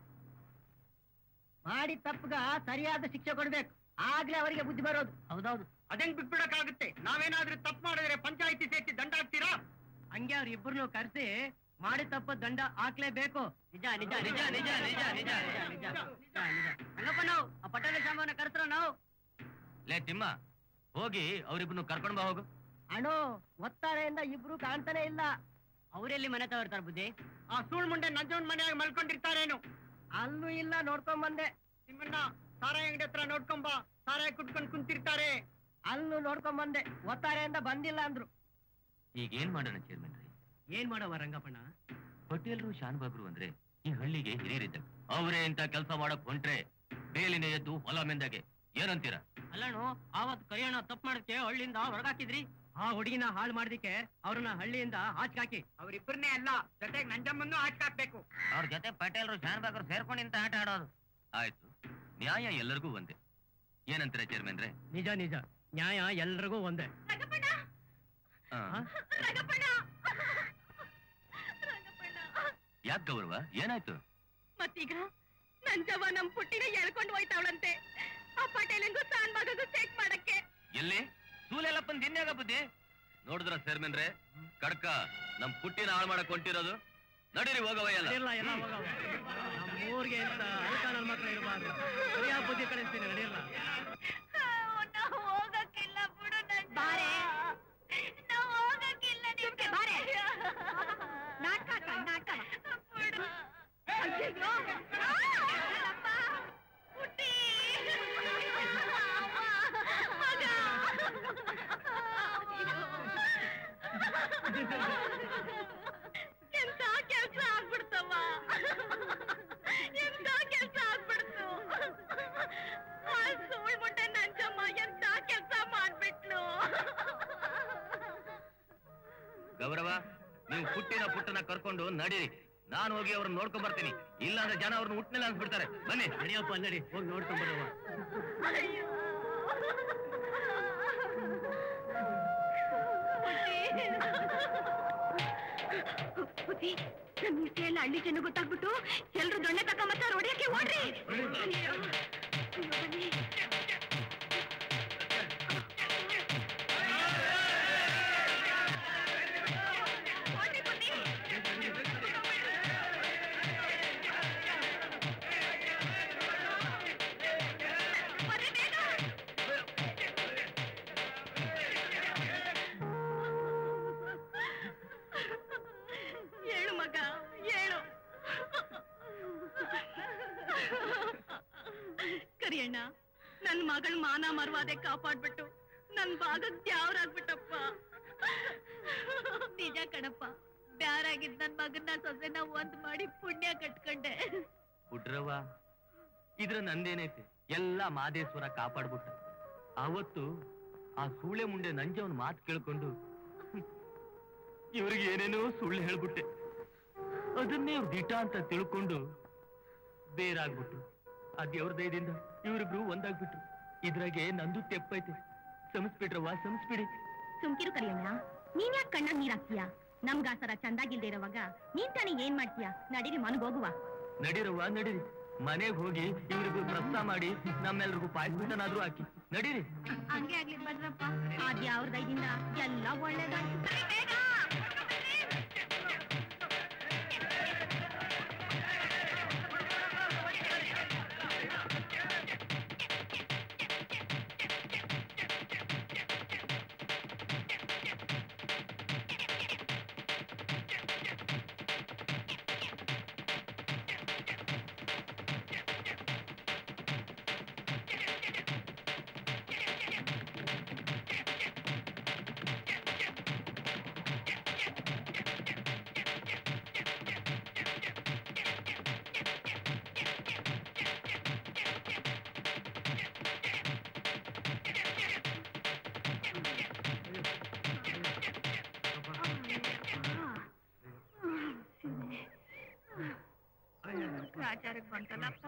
ಮಾಡಿ ತಪ್ಪಗ ಸರಿಯಾದ ಶಿಕ್ಷೆ ಕೊಡ್ಬೇಕು, ಆಗ್ಲೇ ಅವರಿಗೆ ಬುದ್ಧಿ ಬರೋದು. ಹೌದೌದು. ಅದೇಂಗ್ ಬಿಟ್ಬಿಡಕ್ಕಾಗುತ್ತೆ? ನಾವೇನಾದ್ರೂ ತಪ್ಪು ಮಾಡಿದ್ರೆ ಪಂಚಾಯಿತಿ ಸೇರಿಸಿ ದಂಡ ಹಾಕ್ತೀರಾ? ಹಂಗೆ ಅವ್ರ ಇಬ್ಬರನ್ನು ಕರ್ಸಿ ಮಾಡಿ ತಪ್ಪ ದಂಡ ಹಾಕ್ಲೇಬೇಕು. ನಿಜ ನಿಜ ನಿಜ ನಿಜ ನಿಜ ನಿಜ ನಿಜ ನಿಜ. ರಂಗಪ್ಪ, ನಾವು ಆ ಪಟೇಲ ಶಾಂಬವನ್ನ ಕರ್ಸ್ರ ನಾವು. ಲೇ ತಿಮ್ಮ, ಹೋಗಿ ಅವ್ರಿಬ್ರು ಕರ್ಕೊಂಡ್ ಬಾ ಹೋಗು. ಅಣ್ಣು, ಒತ್ತಾರೆಯಿಂದ ಇಬ್ರು ಕಾಣ್ತಾನೆ ಇಲ್ಲ. ಅವರೆಲ್ಲಿ ಮನೆ ತಗೊಳ್ತಾರ ಬುದ್ಧಿ? ಆ ಸೂಳ್ ಮುಂಡೆ ನಂಜವನ್ ಮನೆಯಾಗ ಮಲ್ಕೊಂಡಿರ್ತಾರೇನು? ಅಲ್ಲೂ ಇಲ್ಲ, ನೋಡ್ಕೊಂಡ್ ಬಂದೆ. ನಿಮ್ಮನ್ನ ಸಾರಾಯಿ ಅಂಗಡಿ ಹತ್ರ ನೋಡ್ಕೊಂಬ, ಸಾರಾಯಿ ಕುಟ್ಕೊಂಡ್ ಕುಂತಿರ್ತಾರೆ. ಅಲ್ಲೂ ನೋಡ್ಕೊಂಡ್ ಬಂದೆ, ಒತ್ತಾರೆಯಿಂದ ಬಂದಿಲ್ಲ ಅಂದ್ರು. ಈಗ ಏನ್ ಮಾಡೋಣ ಚೇರ್ಮನ್ರಿ? ಏನ್ ಮಾಡವ ರಂಗಪ್ಪಣ್ಣ? ಪಟೇಲ್ರು ಶಾನ್ಬಾಗ್ರು ಅಂದ್ರೆ ಈ ಹಳ್ಳಿಗೆ ಹಿರಿಯರಿದ್ದಾಗ ಅವರೇ ಇಂತ ಕೆಲಸ ಮಾಡಕ್ ಹೊಂಟ್ರೆ ಬೇಲಿನ ಎದ್ದು ಹೊಲ ಮೆಂದಾಗೆ. ಏನಂತೀರ? ಅಲ್ಲಣ್ಣು, ಆವತ್ ಕರಿಯಣ್ಣ ತಪ್ಪು ಮಾಡಕ್ಕೆ ಹಳ್ಳಿಯಿಂದ ಹೊರಗಾಕಿದ್ರಿ. ಆ ಹುಡುಗಿನ ಹಾಳು ಮಾಡೋದಿಕ್ಕೆ ಅವ್ರನ್ನ ಹಳ್ಳಿಯಿಂದ ಆಚೆಗಾಕಿ. ಅವ್ರಿಬ್ಬರನ್ನೇ ಅಲ್ಲ, ಜೊತೆಗೆ ನಂಜಮ್ಮನ್ನು ಹಾಕ್ಬೇಕು. ಅವ್ರ ಜೊತೆ ಪಟೇಲ್ರು ಶಾನ್ಬಾಗ್ರು ಸೇರ್ಕೊಂಡು ಇಂತ ಆಟ ಆಡೋದು. ಆಯ್ತು, ನ್ಯಾಯ ಎಲ್ಲರಿಗೂ ಒಂದೇ. ಏನಂತೀರ ಚೇರ್ಮನ್ರೆ? ನಿಜ ನಿಜ, ನ್ಯಾಯ ಎಲ್ರಿಗೂ ಒಂದೇ. ಯಾಕೆ ಗೌರವ, ಏನಾಯ್ತು? ಮತ್ತೀಗ ನಂಜವ್ವ ನಮ್ ಪುಟ್ಟಿನ ಎಳ್ಕೊಂಡು ಹೋಯ್ತಾವಳಂತೆ, ಆ ಪಟೇಲಂಗೂ ಶಾನ್ಭಾಗಗೂ ಚೆಕ್ ಮಾಡಕ್ಕೆ. ಎಲ್ಲಿ? ಸೂಲೆಲ್ಲಪ್ಪನ್ ದಿನ್ಯಾಗ ಬುದ್ಧಿ ನೋಡಿದ್ರ ಚೇರ್ಮನ್ರೆ? ಕಡ್ಕ ನಮ್ ಪುಟ್ಟಿನ ಹಾಳು ಮಾಡಕ್ ಹೊಂಟಿರೋದು. ನಡೀರಿ ಹೋಗವ ಎಲ್ಲ. ನಮ್ಮ ಊರಿಗೆ ಅಂತ ಅಲ್ಕ ನನ್ನ ಮಕ್ಳು ಇರಬಾರ್ದು. ಸರಿಯಾದ ಬುದ್ಧಿ ಕಳಿಸ್ತೀನಿ, ನಡೀರ್ಲ. ಬಾರೆ ನಾವು ಹೋಗಕ್ಕಿಲ್ಲ ನಿಮ್ಗೆ ಬಾರೆ ನಾಟಕ ನಾಟಕ ಅಯ್ಯೋ ಅಪ್ಪ ಪುಟ್ಟಿ ಮಗ ಎಂತ ಕೆಲ್ಸ ಆಗ್ಬಿಡ್ತವ ಎಂತ ಕೆಲ್ಸ ಆಗ್ಬಿಡ್ತು ಸೋಳ್ ಮುಟ್ಟೆ ನಂಜಮ್ಮ ಎಂತ ಕೆಲ್ಸ ಮಾಡ್ಬಿಟ್ಲು ಗೌರವ, ನೀವು ಪುಟ್ಟನ ಕರ್ಕೊಂಡು ನಡೀರಿ. ನಾನು ಹೋಗಿ ಅವ್ರನ್ನ ನೋಡ್ಕೊಂಡ್ ಬರ್ತೀನಿ. ಇಲ್ಲಾಂದ್ರೆ ಜನ ಅವ್ರನ್ನ ಹುಟ್ಟಿನೆಲ್ಲ ಅನ್ಸ್ಬಿಡ್ತಾರೆ. ಬನ್ನಿ. ನಡಿಯಪ್ಪ, ನಡಿ, ಹೋಗಿ ನೋಡ್ಕೊಂಡ್ ಬರುವ. ನಮ್ಮ ಇಷ್ಟೇ ಎಲ್ಲ ಹಳ್ಳಿ ಜನ ಗೊತ್ತಾಗ್ಬಿಟ್ಟು ಎಲ್ರು ದೊಣ್ಣೆ ತಕೊಂಬತ್ತ ಹೊಡಿಯಕ್ಕೆ ಓಡ್ರಿ. ಹೇಳು ಮಗ ಹೇಳು. ಕರಿಯಣ್ಣ, ನನ್ ಮಗಳ ಮಾನ ಮರ್ವಾದೆ ಕಾಪಾಡ್ಬಿಟ್ಟು ನನ್ ಭಾಗಕ್ ದ್ಯಾವ್ರಾಗ್ಬಿಟ್ಟಪ್ಪ. ನಿಜ ಕಣಪ್ಪ, ಬ್ಯಾರಾಗಿದ್ ನನ್ ಮಗನ್ನ ಸೊಸೆನ ಒಂದ್ ಮಾಡಿ ಪುಣ್ಯ ಕಟ್ಕೊಂಡೆ. ಹುಡ್ರವ್ವ, ಇದ್ರ ನಂದೇನೈತೆ? ಎಲ್ಲ ಮಾದೇಶ್ವರ ಕಾಪಾಡ್ಬಿಟ್ಟ. ಅವತ್ತು ಆ ಸೂಳೆ ಮುಂಡೆ ನಂಜವನ್ ಮಾತು ಕೇಳ್ಕೊಂಡು ಇವ್ರಿಗೆ ಏನೇನೋ ಸುಳ್ಳು ಹೇಳ್ಬಿಟ್ಟೆ. ಅದನ್ನೇ ಅವ್ರ ದಿಟ ಅಂತ ತಿಳ್ಕೊಂಡು ಬೇರಾಗ್ಬಿಟ್ರು. ಆ ದೇವ್ರ ದಯದಿಂದ ಇವ್ರಿಬ್ರು ಒಂದಾಗ್ಬಿಟ್ರು. ಇದ್ರಾಗೆ ನಂದು ತೆಪ್ಪೈತೆ. ಸಮಸ್ಬಿಟ್ರವ್ವ, ಸಮಸ್ಬಿಡಿ. ಸುಮ್ಕಿರು ಕರಿಯಣ್ಣ, ನೀನ್ ಯಾಕೆ ಕಣ್ಣಾಗ್ ನೀರ್ ಹಾಕ್ತೀಯ? ನಮ್ಗಾಸರ ಚಂದಾಗಿಲ್ದೇ ಇರೋವಾಗ ನೀನ್ ತಾನೇ ಏನ್ ಮಾಡ್ತೀಯ? ನಡೀರಿ ಮನಗೋಗುವ. ನಡೀರವ್ವ, ನಡೀರಿ. ಮನೆಗ್ ಹೋಗಿ ಇವ್ರಿಬ್ರು ಪ್ರಸ್ತಾವ ಮಾಡಿ ನಮ್ಮೆಲ್ರಿಗೂ ಪಾಯಸ್ಬಿಟ್ಟನಾದ್ರೂ ಹಾಕಿ ನಡೀರಿ. ಹಂಗೆ ಆಗ್ಲಿ ಬದ್ರಪ್ಪ. ಆದ್ಯ ಅವ್ರ ದಯದಿಂದ ಎಲ್ಲ ಒಳ್ಳೇದಾಯ್ತು. ಆಚಾರಕ್ಕೆ ಬಂತಲ್ಲಪ್ಪ.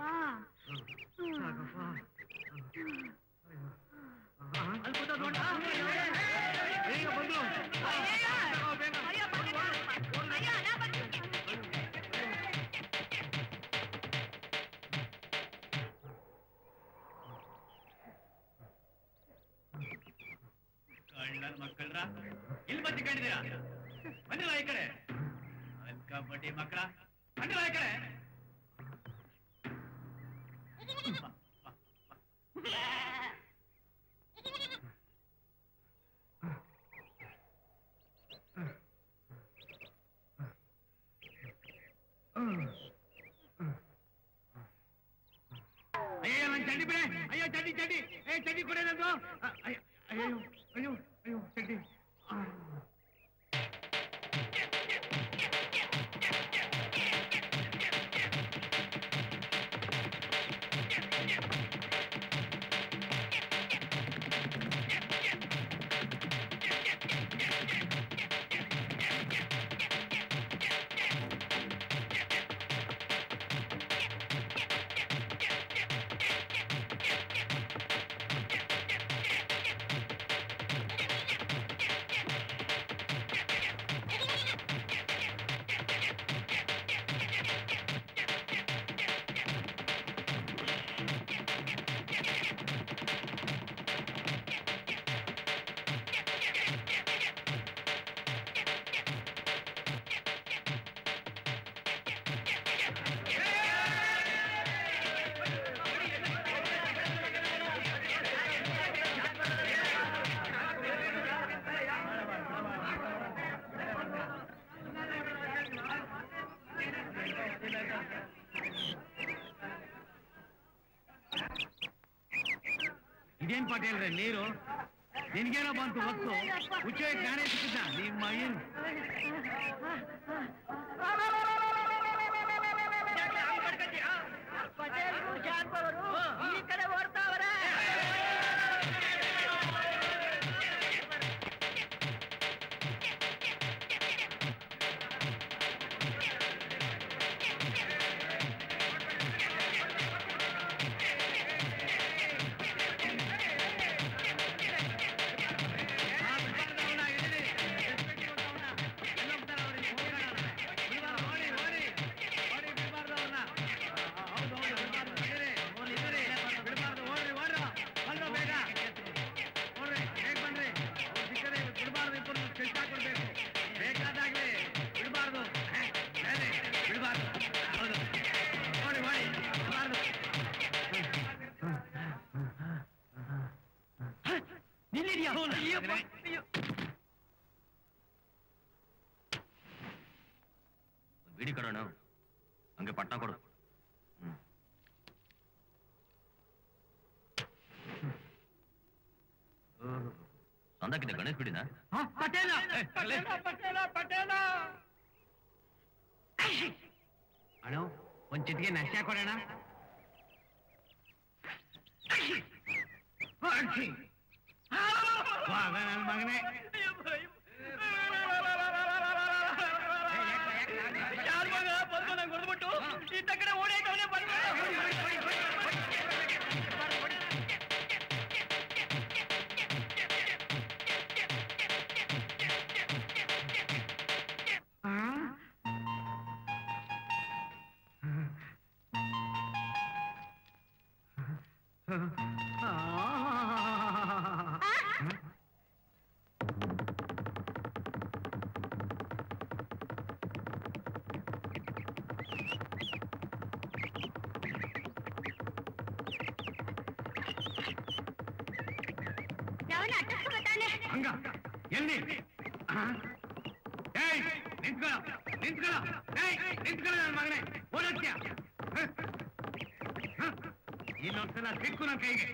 ಮಕ್ಕಳ್ರ ಇಲ್ಲಿ ಬಂದಿಕೊಂಡಿದ್ದೀರಾ? ಬಂದಿಲ್ಲ ಈ ಕಡೆ. ಬಡ್ಡಿ ಮಕ್ಕಳ ಬಂದಿಲ್ಲ ಈ ಕಡೆ. ಅಯ್ಯೋ ನನ್ ಚಡ್ಡಿ ಬಿಡೆ. ಅಯ್ಯೋ ಚಡ್ಡಿ ಚಡ್ಡಿ. ಚಡ್ಡಿ ಕೊಡೆ ನಂದು. ಅಯ್ಯೋ ಅಯ್ಯೋ ಅಯ್ಯೋ ಚಡ್ಡಿ. ಇದೇನ್ ಪಟೇಲ್ರೆ ನೀರು ನಿನ್ಗೇನೋ ಬಂತು ಹೊತ್ತು ಹುಚ್ಚ ನಾನೇ ಸಿಕ್ಕಿದ್ದ ನಿಮ್ಮ ಏನ್ ಈ ಕಡೆ ಓಡ್ತಾವ್ರೆ. ಬಿಡಿ ಕರೋಣ ಹಂಗೆ ಪಟ್ನ ಕೊಡು. ಸಂದಕ್ಕಿದೆ ಗಣೇಶ್ ಬಿಡಿನ ಅಣ್ಣ ಒಂದ್ ಚಿಟಿಗೆ ನಷ್ಟ ಕೊಡೋಣ. ನನ್ನ ಮಗನೇ ಯಾರ ಮಗ ಬಂದು ನಂಗೆ ಹೊಡೆದ್ಬಿಟ್ಟು ಇತ್ತ ಕಡೆ ಓಡಾಯ್ತವನೇ ಬಂದು ಹಂಗ ಎಲ್ಲಿ ನಿಂತ್ಕೊಳ್ಳ ನಿಂತ್ಕೊಳ್ಳ ನಿಂತ್ಕೊಳ್ಳ ನನ್ನ ಮಗನೇ ಓಡೋಕ್ಯ ಇನ್ನೊಂದ್ಸಲ ಸಿಕ್ಕು ನನ್ನ ಕೈಗೆ.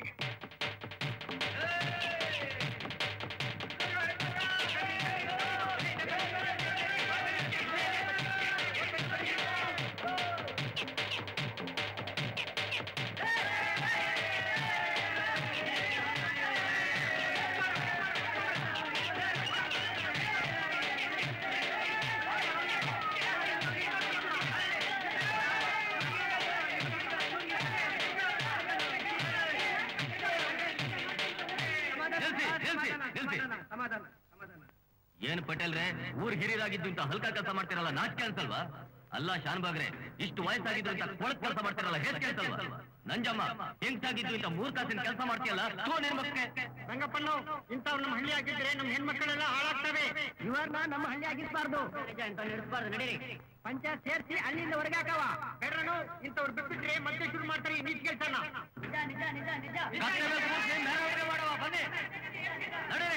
ಏನ್ ಪಟೇಲ್ರೆ ಊರ್ ಹಿರಿಯರಾಗಿದ್ದು ಅಂತ ಹಲ್ಕ ಕೆಲಸ ಮಾಡ್ತಿರಲ್ಲ ನಾಚಿಕೆ ಅನ್ಸಲ್ವಾ? ಅಲ್ಲ ಶಾನ್ಭಾಗ್ರೆ ಇಷ್ಟು ವಯಸ್ಸಾಗಿದ್ದು ಅಂತ ಕೊಳಕ್ ಕೆಲಸ ಮಾಡ್ತಿರಲ್ಲ ಹೇಗೆ ಅನ್ಸಲ್ವಾ? ನಂಜಮ್ಮ ಹೆಂಗ್ಸಾಗಿದ್ದು ಇಂತ ಮೂರ್ಖಾಸಿನ ಕೆಲಸ ಮಾಡ್ತೀಯಲ್ಲ ಹೆಣ್ಮಕ್ಳೆ. ರಂಗಪ್ಪಣ್ಣು ಇಂಥವ್ರು ನಮ್ಮ ಹಳ್ಳಿ ಆಗಿದ್ರೆ ನಮ್ಮ ಹೆಣ್ಮಕ್ಕಳೆಲ್ಲ ಹಾಳಾಗ್ತವೆ. ಇವ್ರನ್ನ ನಮ್ಮ ಹಳ್ಳಿ ಆಗಿರ್ಬಾರ್ದು ಅಂತ ನಡೆಸಬಾರ್ದು. ನಡೀರಿ ಪಂಚಾಯತ್ ಸೇರಿಸಿ ಅಲ್ಲಿಂದ ಹೊರಗೆ ಹಾಕವ ಬೇಡ್ರನು. ಇಂಥವ್ರು ಬಿಟ್ಬಿಟ್ರೆ ಮತ್ತೆ ಶುರು ಮಾಡ್ತಾರೆ ಈ ನೀತಿ ಕೆಲಸನ. ನಿಜ ನಿಜ ನಿಜ ನಿಜ ಮಾಡುವ ಬನ್ನಿ ನಡೀರಿ.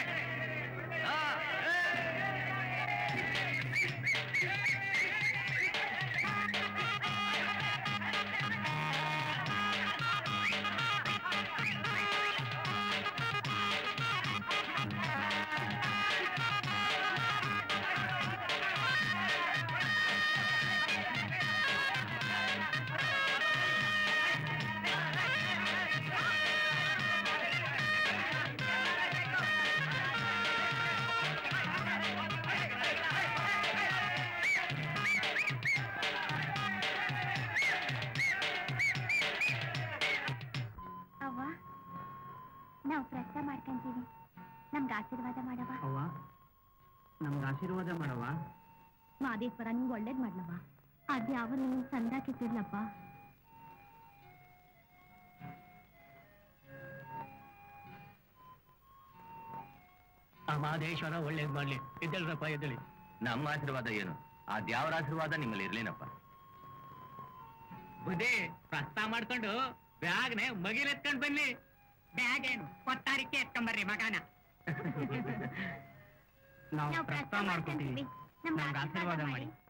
ನಾವು ಪ್ರಶ್ನೆ ಮಾಡ್ಕೊಂತೀವಿ, ನಮ್ಗೆ ಆಶೀರ್ವಾದ ಮಾಡವ. ಅವ್ವ ನಮ್ಗೆ ಆಶೀರ್ವಾದ ಮಾಡವ. ಮಾದೇಶ್ವರ ನಿಂಗೆ ಒಳ್ಳೇದ್ ಮಾಡ್ಲವ. ಅದ್ಯಾವ ನೀನು ಸಂದಾಕಿಟ್ಟಿರ್ಲಪ್ಪ. ಆ ಮಾದೇಶ್ವರ ಒಳ್ಳೇದ್ ಮಾಡ್ಲಿ. ಎದ್ದಲ್ರಪ್ಪ ಎದ್ದಳಿ. ನಮ್ಮ ಆಶೀರ್ವಾದ ಏನು, ಆ ದ್ಯಾವರ ಆಶೀರ್ವಾದ ನಿಮ್ಮಲ್ಲಿ ಇರ್ಲೇನಪ್ಪ. ಬುದ್ಧಿ ಪ್ರಸ್ತಾವ ಮಾಡ್ಕೊಂಡು ಬ್ಯಾಗ್ನೆ ಮಗಿಲೆತ್ಕೊಂಡ್ ಬನ್ನಿ. ಬ್ಯಾಗ್ ಏನು ಕೊತ್ತಾರಿಕೆ ಎತ್ಕೊಂಬರ್ರಿ ಮಗನ. ನಾವು ಪ್ರಸ್ತಾವ ಮಾಡ್ಕೊಂತೀವಿ, ನಮ್ಗೆ ಆಶೀರ್ವಾದ ಮಾಡಿ.